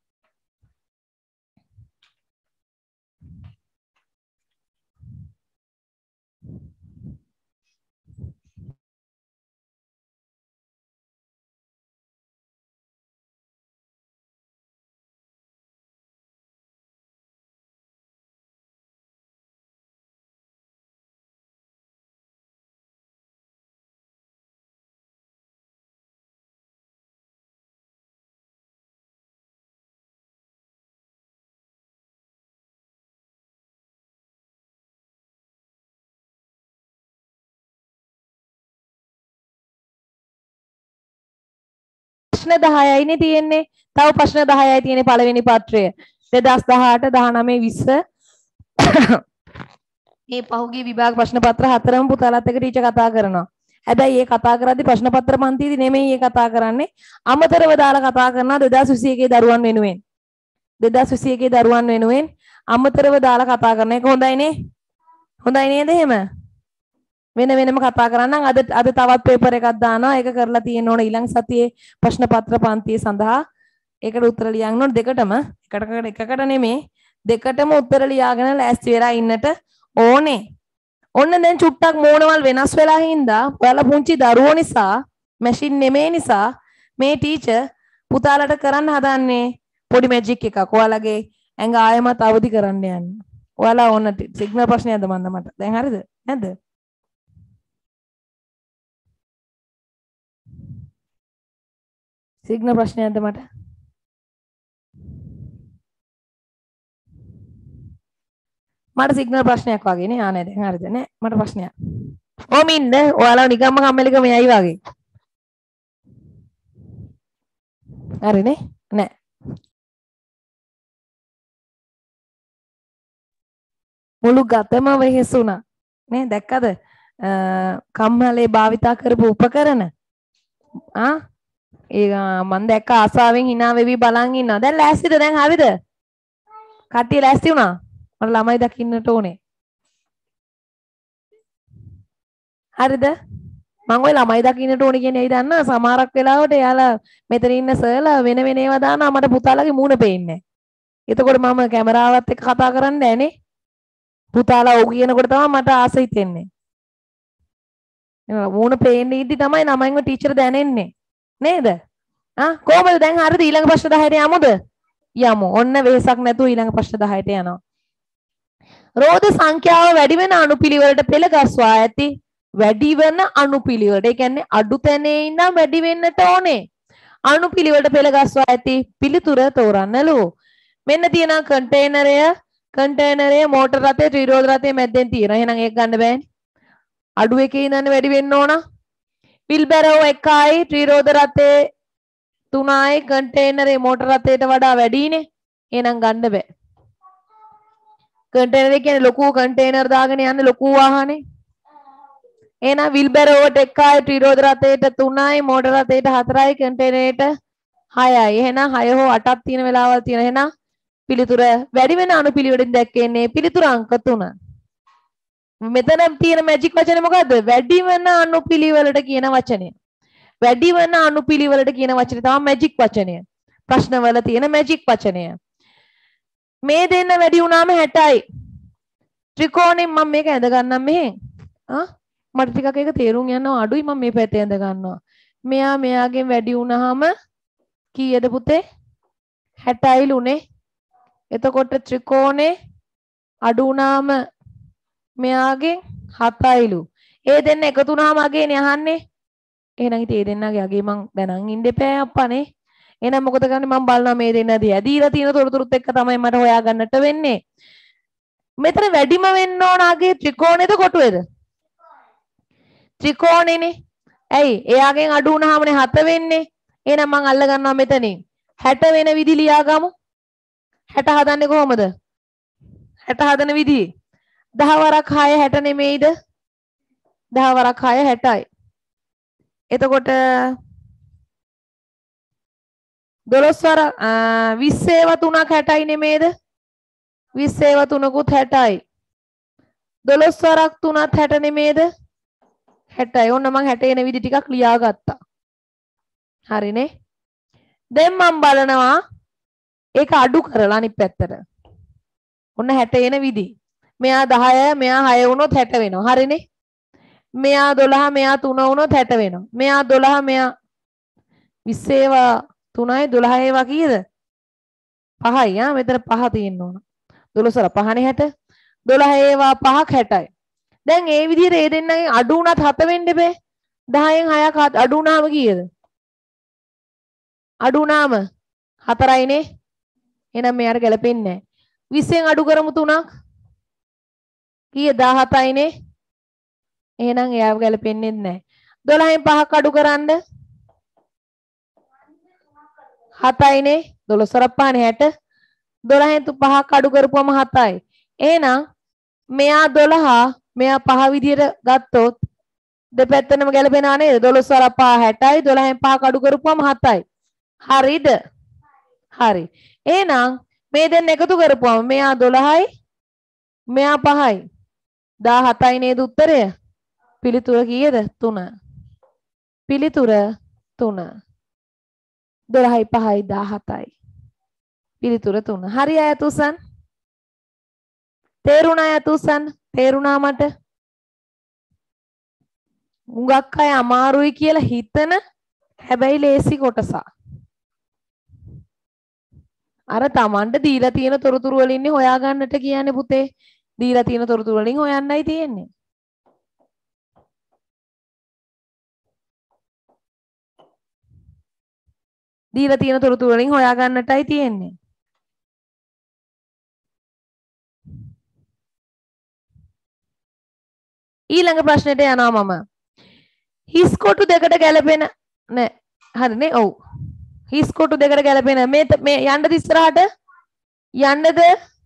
Speaker 1: ප්‍රශ්න 10යිනේ තියෙන්නේ. තව ප්‍රශ්න 10යි තියෙන්නේ පළවෙනි පත්‍රය. 2018 19 20 මේ පහුගිය විභාග ප්‍රශ්න පත්‍ර හතරම පුතාලත් එක්ක ටීචර් කතා කරනවා. හැබැයි මේ කතා කරද්දී ප්‍රශ්න පත්‍ර පන්තියේදී නෙමෙයි මේ කතා කරන්නේ. අමතරව දාලා කතා කරනවා 2021 දරුවන් වෙනුවෙන්. 2021 දරුවන් වෙනුවෙන් අමතරව දාලා කතා කරන එක හොඳයිනේ. හොඳයි නේද එහෙම? වෙන වෙනම කතා කරන්නම්. අද තවත් පේපර් එකක් දානවා. ඒක කරලා තියෙන්න ඕන ඊළඟ සතියේ ප්‍රශ්න පත්‍ර පන්තිය සඳහා. ඒකට උත්තර ලියන්න ඕන දෙකටම. එකකට නෙමෙයි. දෙකටම උත්තර ලියාගෙන ලෑස්ති වෙලා ඉන්නට ඕනේ. ඔන්න දැන් චුට්ටක් මෝනවල් වෙනස් වෙලා හින්දා ඔයාලා පුංචි දරුවෝ නිසා මැෂින් නෙමෙයි නිසා මේ ටීචර් පුතාලට කරන්න හදන්නේ පොඩි මැජික් එකක්. ඔයාලගේ ඇඟ ආයෙමත් අවදි කරන්න යන්න. ඔයාලා ඕන සිග්නල් ප්‍රශ්නයක්ද මන්ද මට? දැන් හරිද? නැද්ද? සිග්නල් ප්‍රශ්නයක්ද මට? මට සිග්නල් ප්‍රශ්නයක් වගේ නේ. නෑ දැන් හරිද? නෑ මට ප්‍රශ්නයක්. ඕම ඉන්න. ඔයාලා නිකම්ම කම්මැලිකම යයි වගේ. හරිනේ? නෑ. මුළු ගතම වෙහෙසුණා. නේ දැක්කද? කම්මලේ භාවිතා කරපු උපකරණ. මම දැක්ක ආසාවෙන් hina වෙවි බලන් ඉන්නවා. දැන් ලෑස්තිද? දැන් හරිද? කට්ටිය ලෑස්ති වුණා? මට ළමයි දකින්නට ඕනේ. හරිද? මම ওই ළමයි දකින්නට ඕනේ කියන්නේ ඇයි දන්නා? සමහරක් වෙලාවට එයාලා මෙතන ඉන්න සර්ලා වෙන වෙන ඒවා දානවා මට පුතාලගේ මූණ පේන්නේ නැහැ. එතකොට මම කැමරාවත් එක්ක කතා කරන්නේ නැහනේ. පුතාලා ඔව් කියනකොට තමයි මට ආස හිතෙන්නේ. මූණ පේන්නේ ඉදි තමයි ළමයින්ව ටීචර් දැනෙන්නේ. නේද? කොහමද දැන් හරිද ඊළඟ ප්‍රශ්න 10ට යමුද? යමු. ඔන්න වෙහසක් නැතුව ඊළඟ ප්‍රශ්න 10ට යනවා. රෝධ සංඛ්‍යාව වැඩි වෙන අණුපිළිවෙලට පෙළ ගස්වා ඇති වැඩි වෙන අණුපිළිවෙලට. ඒ කියන්නේ අඩු තැනේ ඉඳන් වැඩි වෙන්නට ඕනේ. අණුපිළිවෙලට පෙළ ගස්වා ඇති පිළිතුර තෝරන්නලු. මෙන්න තියෙනවා කන්ටේනරය මෝටර රථය ත්‍රිරෝධ රථය මැද්දෙන් තියෙනවා. එහෙනම් ඒක ගන්න බෑනේ. අඩු එකේ ඉඳන් වැඩි වෙන්න ඕන. විල්බැරෝ 1යි ත්‍රිරෝධ රථේ 3යි කන්ටේනරේ මෝටර රථයට වඩා වැඩිනේ. එහෙනම් ගන්න බෑ. කන්ටේනර් කියන්නේ ලොකු කන්ටේනර් දාගෙන යන්නේ ලොකු වාහනේ. එහෙනම් විල්බැරෝට 1යි ත්‍රිරෝධ රථයට 3යි මෝටර රථයට 4යි කන්ටේනරේට 6යි. එහෙනම් 6 හෝ 8ක් තියෙන වෙලාවල් තියෙන. එහෙනම් පිළිතුර වැඩි වෙන අණුපිළිවෙලින් දැක්කේන්නේ පිළිතුර අංක 3. මෙතන තියෙන මැජික් වචනේ මොකද්ද? වැඩි වෙන අණුපිළිවෙලට කියන වචනය. වැඩි වෙන අණුපිළිවෙලට කියන වචනේ තමයි මැජික් වචනය. ප්‍රශ්නවල තියෙන මැජික් වචනය. මේ දෙන්න වැඩි වුණාම 60යි. ත්‍රිකෝණයෙන් මම මේක ඇඳ ගන්නම් මෙහෙන්. මට ටිකක් ඒක තේරුම් යනවා අඩුයි මම මේ පැත්තේ ඇඳ ගන්නවා. මෙයාගෙන් වැඩි වුණාම කීයද පුතේ? 60යි ලුනේ. එතකොට ත්‍රිකෝණේ අඩු වුණාම මෙයාගෙන් 7යිලු. ඒ දෙන්න එකතු වුණාම අගේනේ අහන්නේ. එහෙනම් ඉතින් ඒ දෙන්නගේ අගේ මං දැනන් ඉන්න එපා අප්පනේ. එහෙනම් මොකද කරන්නේ මම බලනවා මේ දෙන්න දිහා. දීලා තියෙන තොරතුරුත් එක්ක තමයි මට හොයාගන්නට වෙන්නේ. මෙතන වැඩිම වෙන්න ඕන අගේ ත්‍රිකෝණේද කොටුවේද? ත්‍රිකෝණේනේ. ඇයි? එයාගෙන් අඩු වුණාමනේ 7 වෙන්නේ. එහෙනම් මං අල්ල ගන්නවා මෙතනින්. 60 වෙන විදි ලියාගමු. 60 හදන්නේ කොහොමද? 60 හදන විදිහ 10 වරක් 6 60 නෙමෙයිද? 10 වරක් 6 60යි. එතකොට 12 වරක් 20 ඒවා 3ක් 60යි නෙමෙයිද? 20 ඒවා 3කුත් 60යි. 12 වරක් 3ත් 60 නෙමෙයිද? 60යි. ඔන්න මම 60 එන විදි ටිකක් ලියාගත්තා. හරිනේ. දැන් මම බලනවා ඒක අඩු කරලා අනිත් පැත්තට. ඔන්න 60 එන විදි. මෙයා 10 මෙයා 6 වුණොත් 60 වෙනවා. හරිනේ. මෙයා 12 මෙයා 3 වුණොත් 60 වෙනවා. මෙයා 12 මෙයා 20 ඒවා 3යි 12 ඒවා කීයද? 5යි. මෙතන 5 තියෙන්න ඕන. 12 වල 5නේ 60. 12 ඒවා 5ක් 60යි. දැන් ඒ විදිහට ඒ දෙන්නගෙන් අඩු වුණත් 7 වෙන්න බෑ. 10න් 6ක් අඩු වුණාම කීයද? අඩු වුණාම 4යිනේ. එහෙනම් මෙයාට ගැලපෙන්නේ නැහැ. 20න් අඩු කරමු 3ක්. කීය 17යිනේ. එහෙනම් එයාව ගැලපෙන්නේ නැහැ. 12න් 5ක් අඩු කරන්න 7යිනේ. 12 වරක් 5නේ 60. 12න් 5ක් අඩු කරපුවම 7යි. එහෙනම් මෙයා 12 මෙයා 5 විදියට ගත්තොත් දෙපැත්තටම ගැලපෙනවා නේද? 12 වරක් 5 60යි. 12න් 5ක් අඩු කරපුවම 7යි. හරිද? හරි. එහෙනම් මේ දෙන්න එකතු කරපුවම මෙයා 12යි මෙයා 5යි. 17යි නේද උත්තරය? පිළිතුර කීයද? 3. පිළිතුර 3. 12යි 5යි 17යි. පිළිතුර 3. හරි අයතුසන්? තේරුණා අයතුසන්? තේරුණා මට? මුගක් අය අමාරුයි කියලා හිතන හැබැයි ලේසි කොටසක්. අර Tamanට දීලා තියෙන තොරතුරු වලින් ඉන්නේ හොයාගන්නට කියන්නේ පුතේ. දීලා තියෙන තොරතුරු වලින් හොයන්නයි තියෙන්නේ. දීලා තියෙන තොරතුරු වලින් හොයාගන්නටයි තියෙන්නේ. ඊළඟ ප්‍රශ්නෙට යනවා මම. හිස් කොටු දෙකට ගැලපෙන නෑ. හරිනේ. ඔව්. හිස් කොටු දෙකට ගැලපෙන මේ යන්නද ඉස්සරහට? යන්නද?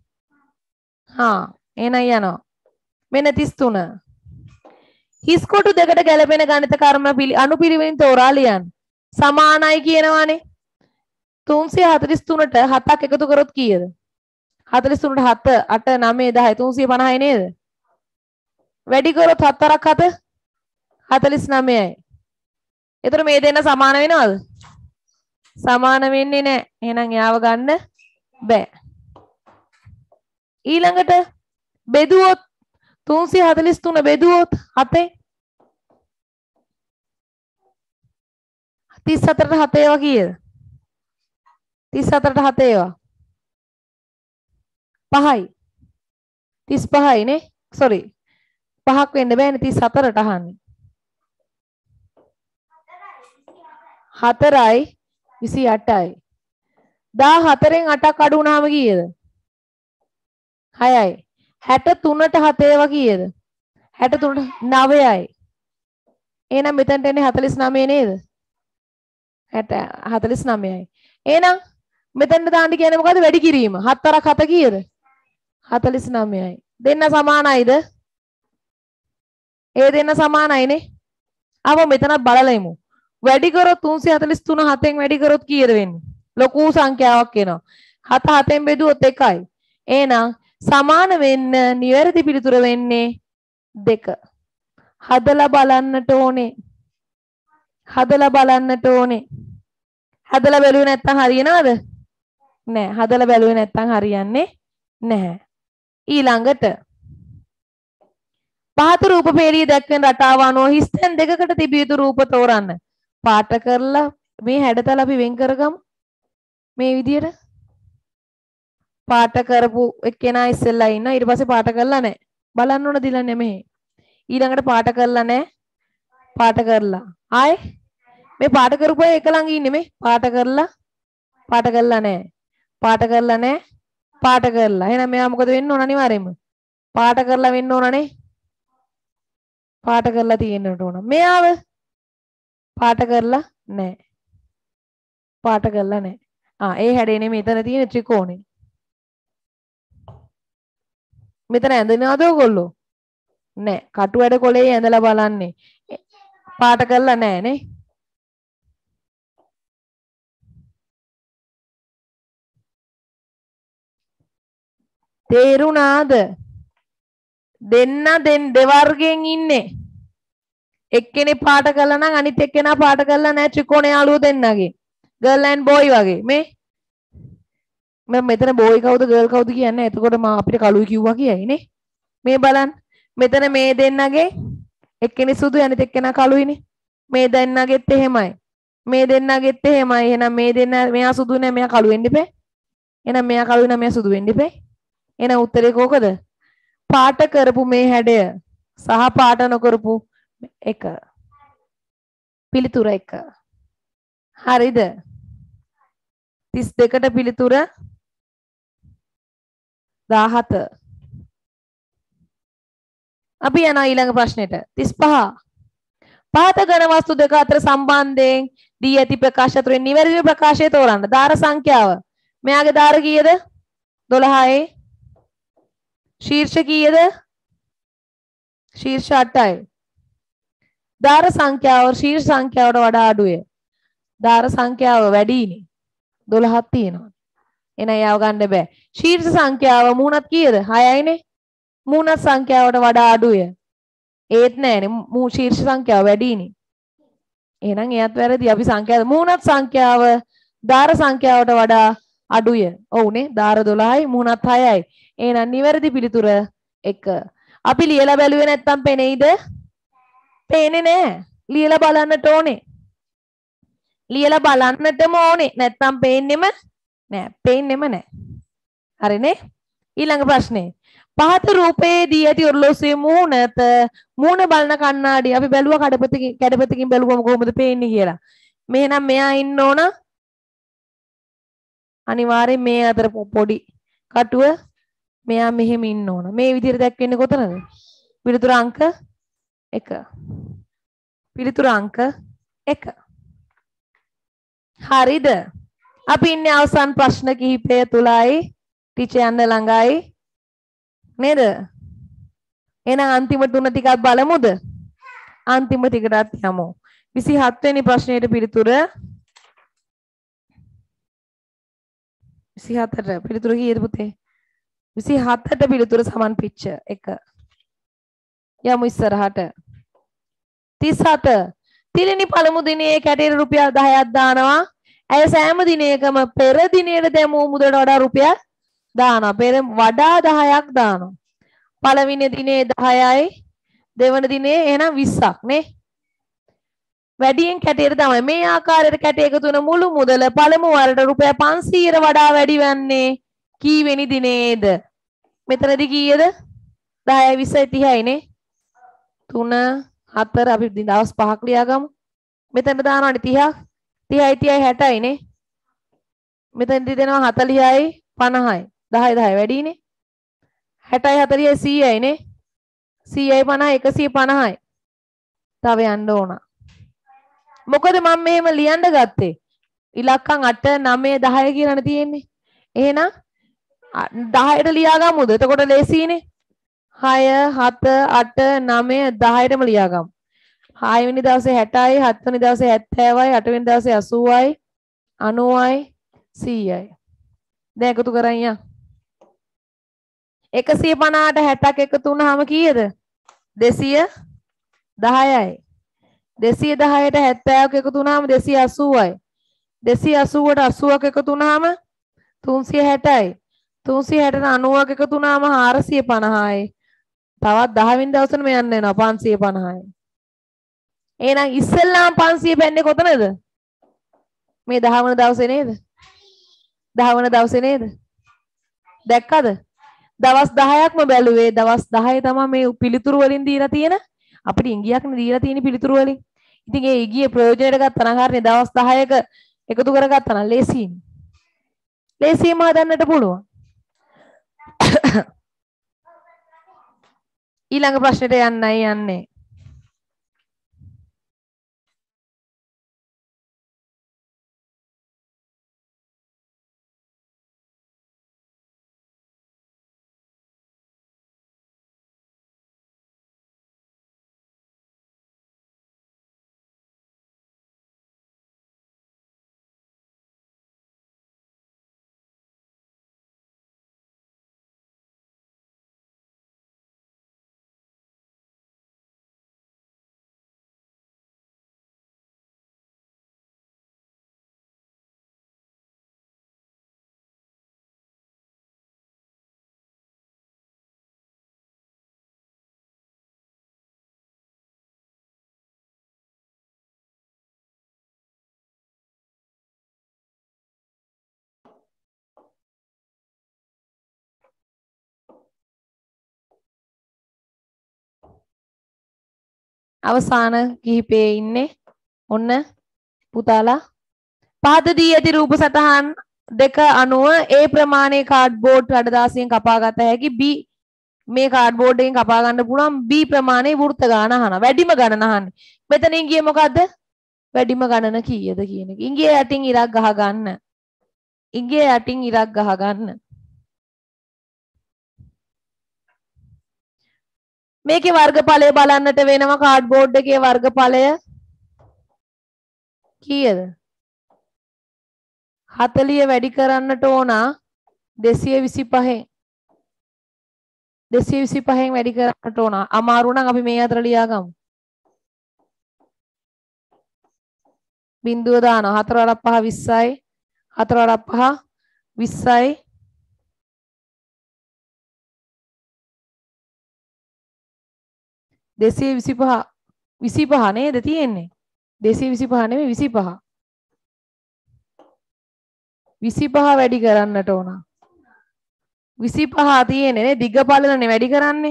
Speaker 1: එහෙනම් යනවා. මෙන්න 33. හිස් කොටු දෙකට ගැලපෙන ගණිත කර්ම අනුපිළිවෙලින් තෝරා ලියන්න. සමානයි කියනවානේ. 343ට 7ක් එකතු කරොත් කීයද? 43ට 7 8 9 10 350යි නේද? වැඩි කරොත් 7 වරක් 7 49යි. එතකොට මේ දෙන්න සමාන වෙනවද? සමාන වෙන්නේ නැහැ. එහෙනම් යාව ගන්න බෑ. ඊළඟට බෙදුවොත් 343 බෙදුවොත් 7 34ට 7 ඒවා කීයද? 34ට 7 ඒවා 5යි 35යි නේ. sorry 5ක් වෙන්න බෑනේ 34ට අහන්නේ. 4යි 28යි. 14න් 8ක් අඩු වුණාම කීයද? 6යි. 63ට 7 ඒවා කීයද? 63ට 9යි. එහෙනම් මෙතනට එන්නේ 49 නේද? 49යි. එහෙනම් මෙතනට දාන්න කියන්නේ මොකද්ද? වැඩි කිරීම. 4ක් 7 කීයද? 49යි. දෙන්න සමානයිද? ඒ දෙන්න සමානයිනේ. අප මෙතනත් බලලා ඉමු. වැඩි කරොත් 343 7න් වැඩි කරොත් කීයද වෙන්නේ? ලොකු සංඛ්‍යාවක් එනවා. 7 7න් බෙදුවොත් 1යි. එහෙනම් සමාන වෙන්න නිවැරදි පිළිතුර වෙන්නේ 2. හදලා බලන්නට ඕනේ. හදලා බලන්නට ඕනේ. හදලා බැලුවේ නැත්නම් හරියනවද? නෑ. හදලා බැලුවේ නැත්නම් හරියන්නේ නැහැ. ඊළඟට පහත රූප පේළිය දැක්වෙන රටාව අනුව හිස්තැන් දෙකකට තිබිය යුතු රූප තෝරන්න. පාට කරලා මේ හැඩතල අපි වෙන් කරගමු. මේ විදියට පාට කරපු එක්කෙනා ඉස්සෙල්ලා ඉන්නවා. ඊට පස්සේ පාට කරලා නැහැ. බලන්න ඕන දිලන්නේ මෙහෙ. ඊළඟට පාට කරලා නැහැ. පාට කරලා. ආයේ මේ පාට කරපු එක ළඟ ඉන්නේ මේ. පාට කරලා නැහැ. පාට කරලා නැහැ. පාට කරලා. එහෙනම් මෙයා මොකද වෙන්න ඕන අනිවාර්යයෙන්ම? පාට කරලා වෙන්න ඕනනේ. පාට කරලා තියෙන්නට ඕන. මෙයාව පාට කරලා නැහැ. පාට කරලා නැහැ. ඒ හැඩේ නෙමෙයි මෙතන තියෙන ත්‍රිකෝණේ. මෙතන ඇඳනවද ඔයගොල්ලෝ? නැහැ. කටු වැඩ කොලේ ඇඳලා බලන්නේ. පාට කරලා නැහැ නේ. තේරුණාද? දෙන්න දෙවර්ගෙන් ඉන්නේ. එක්කෙනෙක් පාට කළා නම් අනිත් එක්කෙනා පාට කළා නැහැ. ත්‍රිකෝණ යාළුවෝ දෙන්නගේ. girl and boy වගේ. මේ මම මෙතන boy කවුද girl කවුද කියන්නේ. එතකොට මම අපිට කළුයි කිව්වා කියයි නේ. මේ බලන්න. මෙතන මේ දෙන්නගේ එක්කෙනෙක් සුදු අනිත් එක්කෙනා කළුයිනේ. මේ දෙන්නගෙත් එහෙමයි. මේ දෙන්නගෙත් එහෙමයි. එහෙනම් මේ දෙන්න මෙයා සුදු නෑ මෙයා කළු වෙන්න ඉපේ. එහෙනම් මෙයා කළුයි නම් මෙයා සුදු වෙන්න ඉපේ. එහෙනම් උත්තරේ කොකද? පාට කරපු මේ හැඩය සහ පාට නොකරපු එක. පිළිතුර 1. හරිද? 32ට පිළිතුර 17. අපි යනවා ඊළඟ ප්‍රශ්නෙට. 35. පහත ඝන වස්තු දෙක අතර සම්බන්ධයෙන් දී ඇති ප්‍රකාශ අතරින් නිවැරදි ප්‍රකාශය තෝරන්න. දාර සංඛ්‍යාව. මෙයාගේ දාර කීයද? 12යි. ශීර්ෂ කීයද? ශීර්ෂ 8යි. දාර සංඛ්‍යාව ශීර්ෂ සංඛ්‍යාවට වඩා අඩුය. දාර සංඛ්‍යාව වැඩිනේ. 12ක් තියෙනවා. එන යව ගන්න බෑ. ශීර්ෂ සංඛ්‍යාව මුහුණත් කීයද? 6යිනේ. මුහුණත් සංඛ්‍යාවට වඩා අඩුය. ඒත් නෑනේ. ශීර්ෂ සංඛ්‍යාව වැඩිනේ. එහෙනම් එයත් වැරදි. අපි සංඛ්‍යාව මුහුණත් සංඛ්‍යාව දාර සංඛ්‍යාවට වඩා අඩුය. ඔව්නේ. දාර 12යි මුහුණත් 6යි. එහෙනම් නිවැරදි පිළිතුර 1. අපි ලියලා බැලුවේ නැත්තම් පෙනෙයිද? පේන්නේ නෑ. ලියලා බලන්නට ඕනේ. ලියලා බලන්නටම ඕනේ. නැත්තම් පේන්නෙම නෑ. පේන්නෙම නෑ. හරිනේ? ඊළඟ ප්‍රශ්නේ. පහත රූපයේ දී ඇති ඔරලෝසුවේ මූණ බලන කණ්ණාඩි අපි බැලුවා කැඩපතකින් බැලුවම කොහොමද පේන්නේ කියලා. මෙහෙනම් මෙයා ඉන්න ඕන අනිවාර්යෙන් මේ අතර පොඩි කටුව මෙයා මෙහෙම ඉන්න ඕන. මේ විදිහට දැක්වෙන්නේ කොතනද? පිළිතුර අංක 1. පිළිතුර අංක 1. හරිද? අපි ඉන්නේ අවසන් ප්‍රශ්න කිහිපය තුලයි. ටීචර් යන්න ළඟයි. නේද? එහෙනම් අන්තිම තුන ටිකක් බලමුද? අන්තිම ටිකටත් යමු. 27 වෙනි ප්‍රශ්නයට පිළිතුර 27ට පිළිතුර කීයද පුතේ? 27ට පිළිතුර සමන් පිච්ච 1. යමු ඉස්සරහට. 37. තිලෙනි පළමු දිනේ කැටේ රුපියල් 10ක් දානවා. ඇය සෑම දිනයකම පෙර දිනේට දැමූ මුදලට වඩා රුපියල් දානවා. පෙර වඩා 10ක් දානවා. පළවෙනි දිනේ 10යි දෙවන දිනේ එහෙනම් 20ක් නේ. වැඩියෙන් කැටයට තමයි මේ ආකාරයට කැට එකතු වෙන මුළු මුදල පළමු වරට රුපියල් 500ට වඩා වැඩි වන්නේ කීවෙනි දිනේද? මෙතනදී කීයද? 10යි 20යි 30යි නේ. 3 4 අපි දවස් 5ක් ලියාගමු. මෙතනට දානවනේ 30ක්. 30යි 30යි 60යි නේ. මෙතනදී දෙනවා 40යි 50යි. 10යි 10 වැඩිනේ. 60යි 40යි 100යි නේ. 100යි 50යි 150යි. තව යන්න ඕන. මොකද මම මෙහෙම ලියන්න ගත්තේ? ඉලක්කම් 8 9 10 කියලානේ තියෙන්නේ. එහෙනම් 10ට ලියාගමුද? එතකොට ලේසියිනේ. 6 7 8 9 10ටම ලියාගමු. 6 වෙනි දවසේ 60යි 7 වෙනි දවසේ 70යි 8 වෙනි දවසේ 80යි 90යි 100යි. දැන් එකතු කරන් යන්න. 150ට 60ක් එකතු වුණාම කීයද? 210යි. 210ට 70ක් එකතු වුණාම 280යි. 280ට 80ක් එකතු වුණාම 360යි. 360ට 90ක් එකතු වුණාම 450යි. තවත් 10 වෙනි දවසෙම යන්න වෙනවා 550යි. එහෙනම් ඉස්සෙල්ලාම 500 පැන්නේ කොතනද? මේ 10 වන දවසේ නේද? 10 වන දවසේ නේද? දැක්කද? දවස් 10ක්ම බැලුවේ. දවස් 10 තමයි මේ පිළිතුරු වලින් දීලා තියෙන. අපිට ඉංගියක්නේ දීලා තියෙන පිළිතුරු වලින්. ඉතින් ඒ ඉගියේ ප්‍රයෝජනයට ගත්තා නම් හරිනේ. දවස් 10ක එකතු කරගත්තා නම් ලේසියිනේ. ලේසියම හදන්නට පුළුවන්. ඊළඟ ප්‍රශ්නෙට යන්නයි යන්නේ. අවසාන කිහිපේ ඉන්නේ ඔන්න පුතාලා පහත දී ඇති රූප සටහන් දෙක අනුව A ප්‍රමාණයේ කාඩ්බෝඩ් කඩදාසියෙන් කපා ගත හැකි B මේ කාඩ්බෝඩ් එකෙන් කපා ගන්න පුළුවන් B ප්‍රමාණයේ වෘත්ත ගාන අහනවා වැඩිම ගණන අහන්නේ මෙතනින් ගියේ මොකද්ද වැඩිම ගණන කීයද කියන එක ඉංගියේ යටින් ඉරක් ගහ ගන්න ඉංගියේ යටින් ඉරක් ගහ ගන්න මේකේ වර්ගඵලය බලන්නට වෙනවා කාඩ්බෝඩ් එකේ වර්ගඵලය කීයද 40 වැඩි කරන්නට ඕන 225න් 225න් වැඩි කරන්නට ඕන අමාරු නම් අපි මේ අතර ලියාගමු බිංදුව දානවා 4 වරක් 5 20යි 4 වරක් 5 20යි 25 නේද තියෙන්නේ 225 නෙමෙයි 25 25 වැඩි කරන්නට ඕන 25 තියෙන්නේ නේ දිගපළලනේ වැඩි කරන්නේ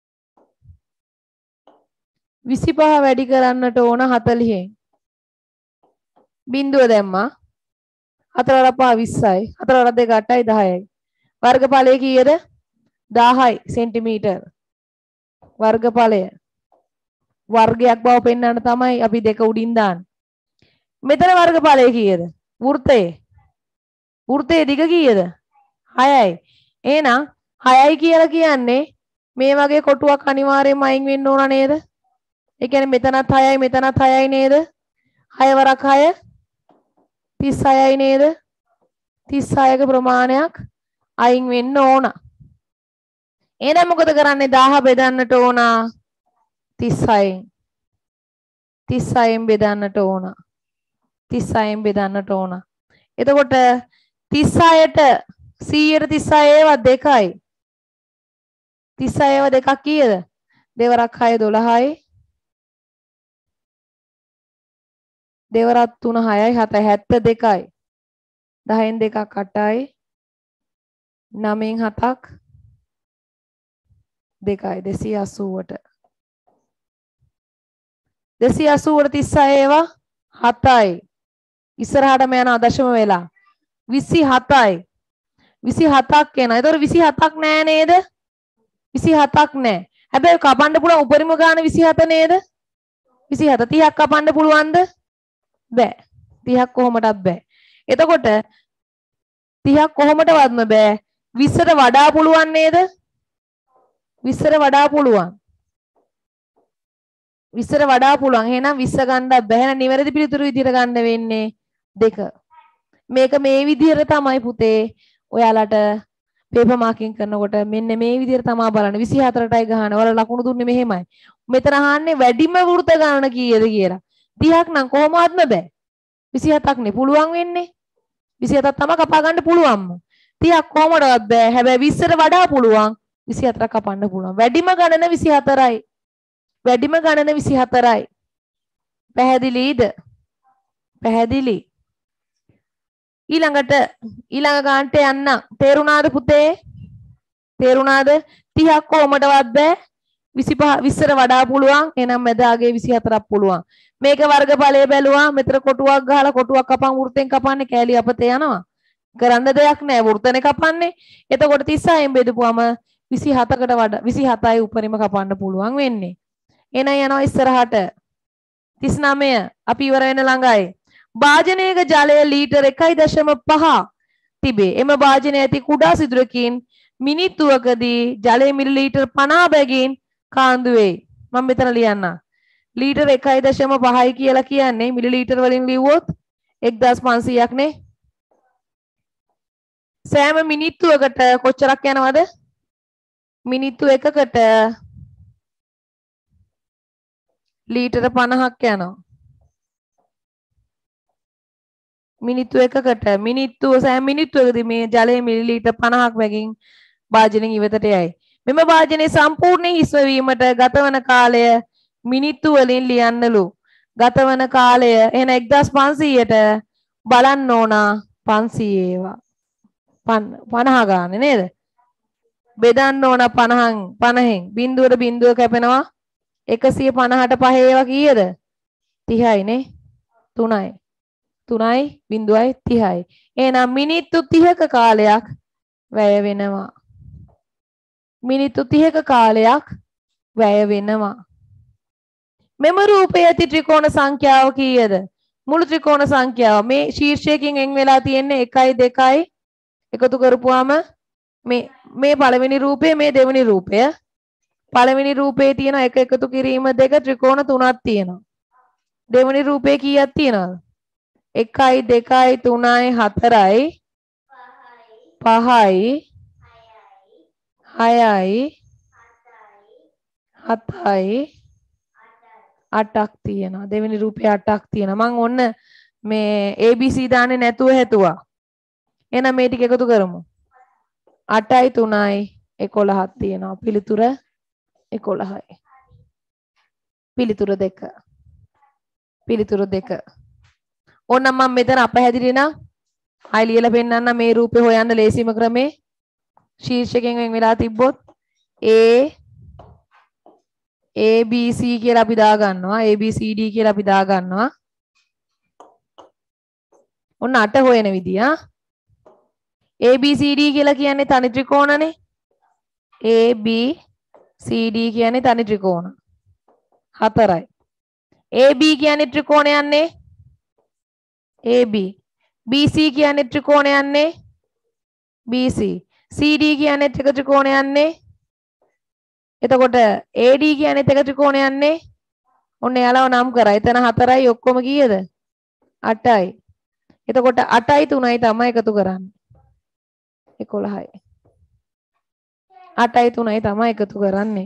Speaker 1: 25 වැඩි කරන්නට ඕන 40න් බිංදුව දැම්මා 4 වරක් 5 20යි 4 වරක් 2 8යි 10යි වර්ගඵලය කීයද 10යි සෙන්ටිමීටර් වර්ගඵලය වර්ගයක් බව පෙන්වන්න තමයි අපි දෙක උඩින් දාන්නේ. මෙතන වර්ගඵලය කීයද? වෘත්තයේ දිග කීයද? 6යි. එහෙනම් 6යි කියලා කියන්නේ මේ වගේ කොටුවක් අනිවාර්යයෙන්ම අයින් වෙන්න ඕන නේද? ඒ කියන්නේ මෙතනත් 6යි මෙතනත් 6යි නේද? 6 වරක් 6 36යි නේද? 36ක ප්‍රමාණයක් අයින් වෙන්න ඕන. එහෙනම් මොකද කරන්නේ 1000 බෙදන්නට ඕන 36න් 36න් බෙදන්නට ඕන 36න් බෙදන්නට ඕන එතකොට 36ට 100ට 36 ඒවා දෙකයි 36 දෙකක් කීයද? දෙවරක් 6 12යි. දෙවරක් 3 6යි 7යි 72යි. 10න් දෙකක් 8යි. 9න් 7ක් 2යි 280ට. 280ට 36 ඒවා 7යි. ඉස්සරහටම යනවා දශම වෙලා. 27යි. 27ක් එනවා. ඒතකොට 27ක් නෑ නේද? 27ක් නෑ. හැබැයි කපන්න පුළුවන් උපරිම ගාන 27 නේද? 27 30ක් කපන්න පුළුවන්ද? බෑ. 30ක් කොහොමදත් බෑ. එතකොට 30ක් කොහොමදවත්ම බෑ. 20ට වඩා පුළුවන් නේද? 20ට වඩා පුළුවන්. 20ට වඩා පුළුවන්. එහෙනම් 20 ගන්නත් බෑ. එහෙනම් නිවැරදි පිළිතුරු විදිහට ගන්න වෙන්නේ 2. මේක මේ විදිහට තමයි පුතේ ඔයාලට පේපර් මාකින් කරනකොට මෙන්න මේ විදිහට තමයි බලන්න 24ටයි ගහන. ඔයාලා ලකුණු දුන්නේ මෙහෙමයි. මෙතන අහන්නේ වැඩිම වෘත ගණන කීයද කියලා. 30ක් නම් කොහොමවත්ම බෑ. 27ක් නේ පුළුවන් වෙන්නේ. 27ක් තමයි කපා ගන්න පුළුවන්ම. 30ක් කොහොමදවත් බෑ. හැබැයි 20ට වඩා පුළුවන් 24ක් කපන්න පුළුවන්. වැඩිම ගණන 24යි. වැඩිම ගණන 24යි. පැහැදිලිද? පැහැදිලි. ඊළඟ ගානට යන්න. තේරුණාද පුතේ? තේරුණාද? 30ක් කොහොමදවත් බෑ. 20ට වඩා පුළුවන්. එහෙනම් මැදාගේ 24ක් පුළුවන්. මේක වර්ගඵලය බැලුවා. මෙතන කොටුවක් ගහලා කොටුවක් කපන් වෘත්තෙන් කපන්නේ කෑලි අපතේ යනවා. කරන්න දෙයක් නැහැ. වෘත්තනේ කපන්නේ. එතකොට 36න් බෙදපුවම 27කට වඩා 27යි උපරිම කපන්න පුළුවන් වෙන්නේ. එහෙනම් යනවා ඉස්සරහට. 39 අපි ඉවර වෙන ළඟයි. භාජනයක ජලය ලීටර් 1.5 තිබේ. එම භාජනය ඇති කුඩා සිදුරකින් මිනිත්තුවකදී ජලය මිලිලීටර් 50 බැගින් කාන්දු වෙයි. මම මෙතන ලියන්න. ලීටර් 1.5යි කියලා කියන්නේ මිලිලීටර් වලින් ලිව්වොත් 1500ක් නේ. සෑම මිනිත්තුවකට කොච්චරක් යනවද? මිනිත්තු එකකට ලීටර 50ක් යනවා. මිනිත්තු එකකට සෑම මිනිත්තුවකදී මේ ජලය මිලිලීටර් 50ක් බැගින් භාජනයෙන් ඉවතට යයි. මෙම භාජනයේ සම්පූර්ණ හිස්වීමට ගතවන කාලය මිනිත්තු වලින් ලියන්නලු. ගතවන කාලය එහෙනම් 1500ට බලන්න ඕන 500 ඒවා. 50 ගන්න නේද? බෙදන්න ඕන 50න් බිඳුවට බිඳුව කැපෙනවා 150ට 5 ඒවා කීයද? 30යි නේ. 3යි 0.30යි. එහෙනම් මිනිත්තු 30ක කාලයක් වැය වෙනවා. මිනිත්තු 30ක කාලයක් වැය වෙනවා. මෙම රූපයේ ඇති ත්‍රිකෝණ සංඛ්‍යාව කීයද? මුළු ත්‍රිකෝණ සංඛ්‍යාව මේ ශීර්ෂයකින් එන් වෙලා තියෙන්නේ 1යි 2යි එකතු කරපුවාම මේ පළවෙනි රූපය මේ දෙවෙනි රූපය. පළවෙනි රූපේ තියෙන එක එකතු කිරීම 2 ත්‍රිකෝණ 3ක් තියෙනවා. දෙවෙනි රූපේ කීයක් තියෙනවද? 1යි 2යි 3යි 4යි 5යි 6යි 7යි 8ක් තියෙනවා. දෙවෙනි රූපේ 8ක් තියෙනවා. මම ඔන්න මේ ABC දාන්නේ නැතුව හැතුවා. එහෙනම් මේ ටික එකතු කරමු. 8යි 3යි 11ක් තියෙනවා. පිළිතුර 11යි. පිළිතුර 2. පිළිතුර 2. ඕනම් මම මෙතන අපහැදිලි නම් ආයි ලියලා පෙන්නන්න මේ රූපේ හොයන්න ලේසිම ක්‍රමේ ශීර්ෂකයෙන් වෙන් වෙලා තිබ්බොත් ABC කියලා අපි දා ගන්නවා ABCD කියලා අපි දා ගන්නවා. ඔන්න 8 හොයන විදිය ABCD කියලා කියන්නේ තනි ත්‍රිකෝණනේ. ABCD කියන්නේ තනි ත්‍රිකෝණ 4යි. AB කියන්නේ ත්‍රිකෝණයන්නේ AB. BC කියන්නේ ත්‍රිකෝණයන්නේ BC. CD කියන්නේ එක ත්‍රිකෝණයන්නේ. එතකොට AD කියන්නේ එක ත්‍රිකෝණයන්නේ. ඔන්න යාලව නම් කරා. එතන 4යි ඔක්කොම කීයද? 8යි. එතකොට 8යි 3යි තමයි එකතු කරන්නේ. 11යි. 8යි 3යි තමයි එකතු කරන්නේ.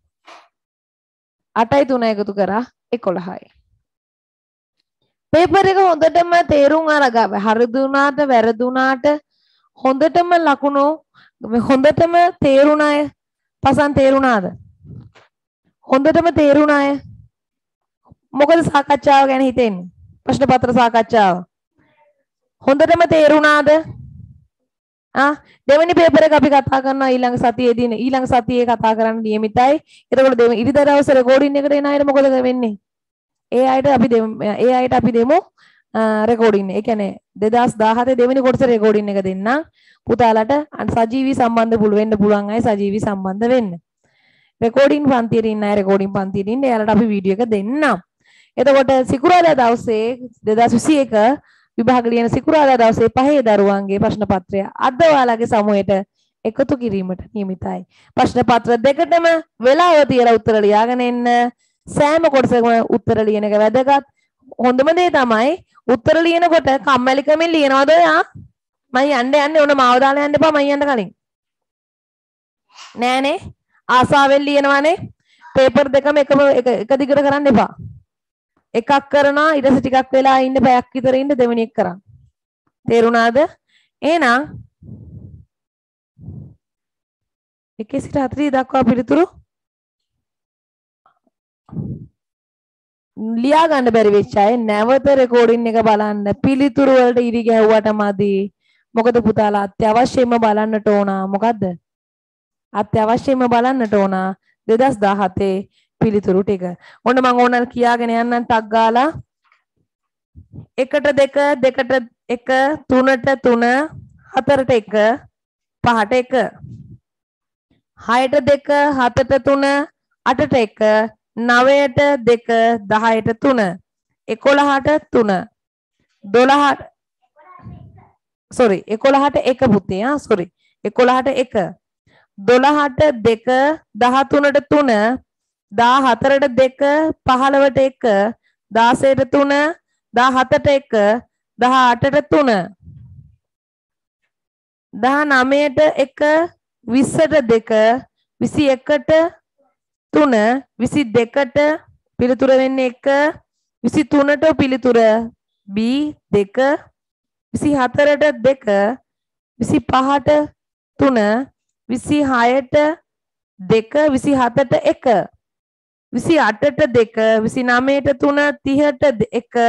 Speaker 1: 8යි 3යි එකතු කරා 11යි. පේපර් එක හොඳටම තේරුම් අරගන්න. හරිදුනාට වැරදුනාට හොඳටම ලකුණු හොඳටම තේරුණ අය පසන් තේරුණාද? හොඳටම තේරුණා අය? මොකද සාකච්ඡාව ගැන හිතෙන්නේ? ප්‍රශ්න පත්‍ර සාකච්ඡාව. හොඳටම තේරුණාද? දෙවෙනි පේපර් එක අපි කතා කරනවා ඊළඟ සතියේදී ඊළඟ සතියේ කතා කරන්න නියමිතයි. එතකොට දෙවෙනි ඉරිදා දවසේ රෙකෝඩින් එකට එන අයට මොකද වෙන්නේ? ඒ අයට අපි දෙමු රෙකෝඩින්. ඒ කියන්නේ 2017 දෙවෙනි කොටස රෙකෝඩින් එක දෙන්නම්. පුතාලට සජීවී සම්බන්ධ වෙන්න පුළුවන් අය සජීවී සම්බන්ධ වෙන්න. රෙකෝඩින් පන්තියේ ඉන්න අය රෙකෝඩින් පන්තියේ ඉන්න එයාලට අපි වීඩියෝ එක දෙන්නම්. එතකොට සිකුරාදා දවසේ 2021 විභාග ලියන සිකුරාදා දවසේ පහේ දරුවන්ගේ ප්‍රශ්න පත්‍රය අද ඔයාලගේ සමුහයට එකතු කිරීමට නියමිතයි. ප්‍රශ්න පත්‍ර දෙකටම වෙලාව තියලා උත්තර ලියාගෙන එන්න. සෑම කොටසකම උත්තර ලියන එක වැදගත්. හොඳම දේ තමයි උත්තර ලියනකොට කම්මැලිකමින් ලියනවද ඔයා? මම යන්නේ ඕන මාව දාලා යන්න එපා මම යන්න කලින්. නෑනේ ආසාවෙන් ලියනවානේ. පේපර් දෙකම එක දිගට කරන්න එපා. එකක් කරනවා ඊට පස්සේ ටිකක් වෙලා ඉන්න පැයක් විතර ඉන්න දෙවෙනි එක කරන්න. තේරුණාද? එහෙනම් 1 සිට 4 දක්වා පිළිතුරු ලියා ගන්න බැරි වෙච්ච අය නැවත රෙකෝඩින් එක බලන්න. පිළිතුරු වලට ඉරි ගැහුවට මදි. මොකද පුතාලා අත්‍යවශ්‍යයෙන්ම බලන්නට ඕන. මොකද්ද? අත්‍යවශ්‍යයෙන්ම බලන්නට ඕන 2017 පිළිතුරු ටික. ඔන්න මම ඕනල් කියාගෙන යන්නම් ටක් ගාලා. 1ට 2 2ට 1 3ට 3 4ට 1 5ට 1 6ට 2 7ට 3 8ට 1 9ට 2 10ට 3 11ට 3 12ට sorry 11ට 1 පුතේ 11ට 1 12ට 2 13ට 3 14ට 2 15ට 1 16ට 3 17ට 1 18ට 3 19ට 1 20ට 2 21ට 3 22ට පිළිතුර වෙන්නේ 1 23ට පිළිතුර B 2 24ට 2 25ට 3 26ට 2 27ට 1 28ට 2 29ට 3 30ට 1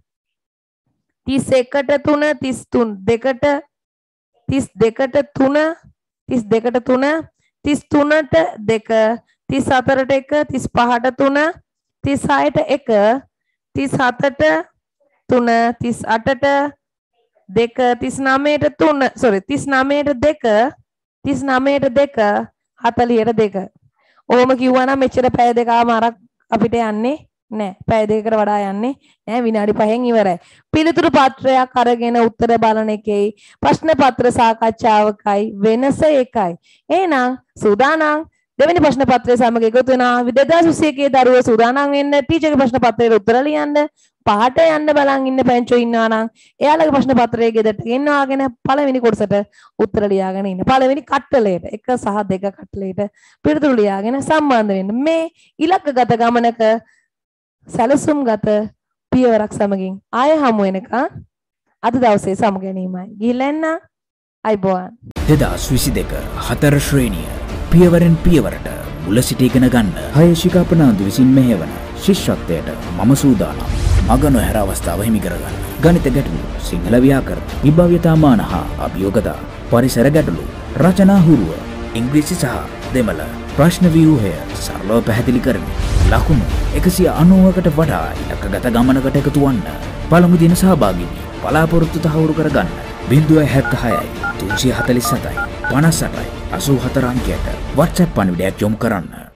Speaker 1: 31ට 3 32ට 32ට 3 32ට 3 33ට 2 34ට 1 35ට 3 36ට 1 37ට 3 38ට 2 39ට 3 sorry 39ට 2 39ට 2 40ට 2 ඕම කිව්වා නම් මෙච්චර පැය දෙකමාරක් අපිට යන්නේ නෑ. පැය දෙකකට වඩා යන්නේ නෑ. විනාඩි 5න් ඉවරයි. පිළිතුරු පත්‍රයක් අරගෙන උත්තර බලන එකයි ප්‍රශ්න පත්‍ර සාකච්ඡාවකයි වෙනස එකයි. එහෙනම් සූදානම් දෙවෙනි ප්‍රශ්න පත්‍රය සමග එකතු වෙනවා. 2021 දරුවෝ සූදානම් වෙන්න ටීචර්ගේ ප්‍රශ්න පත්‍රයට උත්තර ලියන්න. පහට යන්න බලන් ඉන්න පැංචෝ ඉන්නවා නම් එයාලගේ ප්‍රශ්න පත්‍රයේ ගෙදරට ගෙන්නවාගෙන පළවෙනි කොටසට උත්තර ලියාගෙන ඉන්න. පළවෙනි කට්ටලයට 1 සහ 2 කට්ටලයට පිළිතුරු ලියාගෙන සම්බන්ධ වෙන්න. මේ ඉලක්කගත ගමනක සැලසුම්ගත පියවරක් සමගින් ආය හමු වෙනකන් අද දවසේ සමු ගැනීමයි. ගිහිල්ලා එන්න. අයිබෝවන්.
Speaker 4: 2022 4 ශ්‍රේණිය පියවරෙන් පියවරට මුල සිට ඉගෙන ගන්න. හයශිකාපනාන්දු විසින් මෙහෙවන ශිෂ්‍යත්වයට මම සූදානම්. මග නොහැර අවස්ථාව හිමි කරගන්න. ගණිත ගැටලු, සිංහල ව්‍යාකරණ, විභාව්‍යතා මාන හා අභියෝගතා, පරිසර ගැටලු, රචනා හුරුව, ඉංග්‍රීසි සහ දෙමළ ප්‍රශ්න ව්‍යුහය සරලව පැහැදිලි කරමි. ලකුණු 190කට වඩා ඉලක්කගත ගමනකට එකතු වන්න. පළමු දින සහභාගී වී බලාපොරොත්තු තහවුරු කරගන්න. 076යි 347යි 58යි 84 අංකයට WhatsApp පණිවිඩයක් යොමු කරන්න.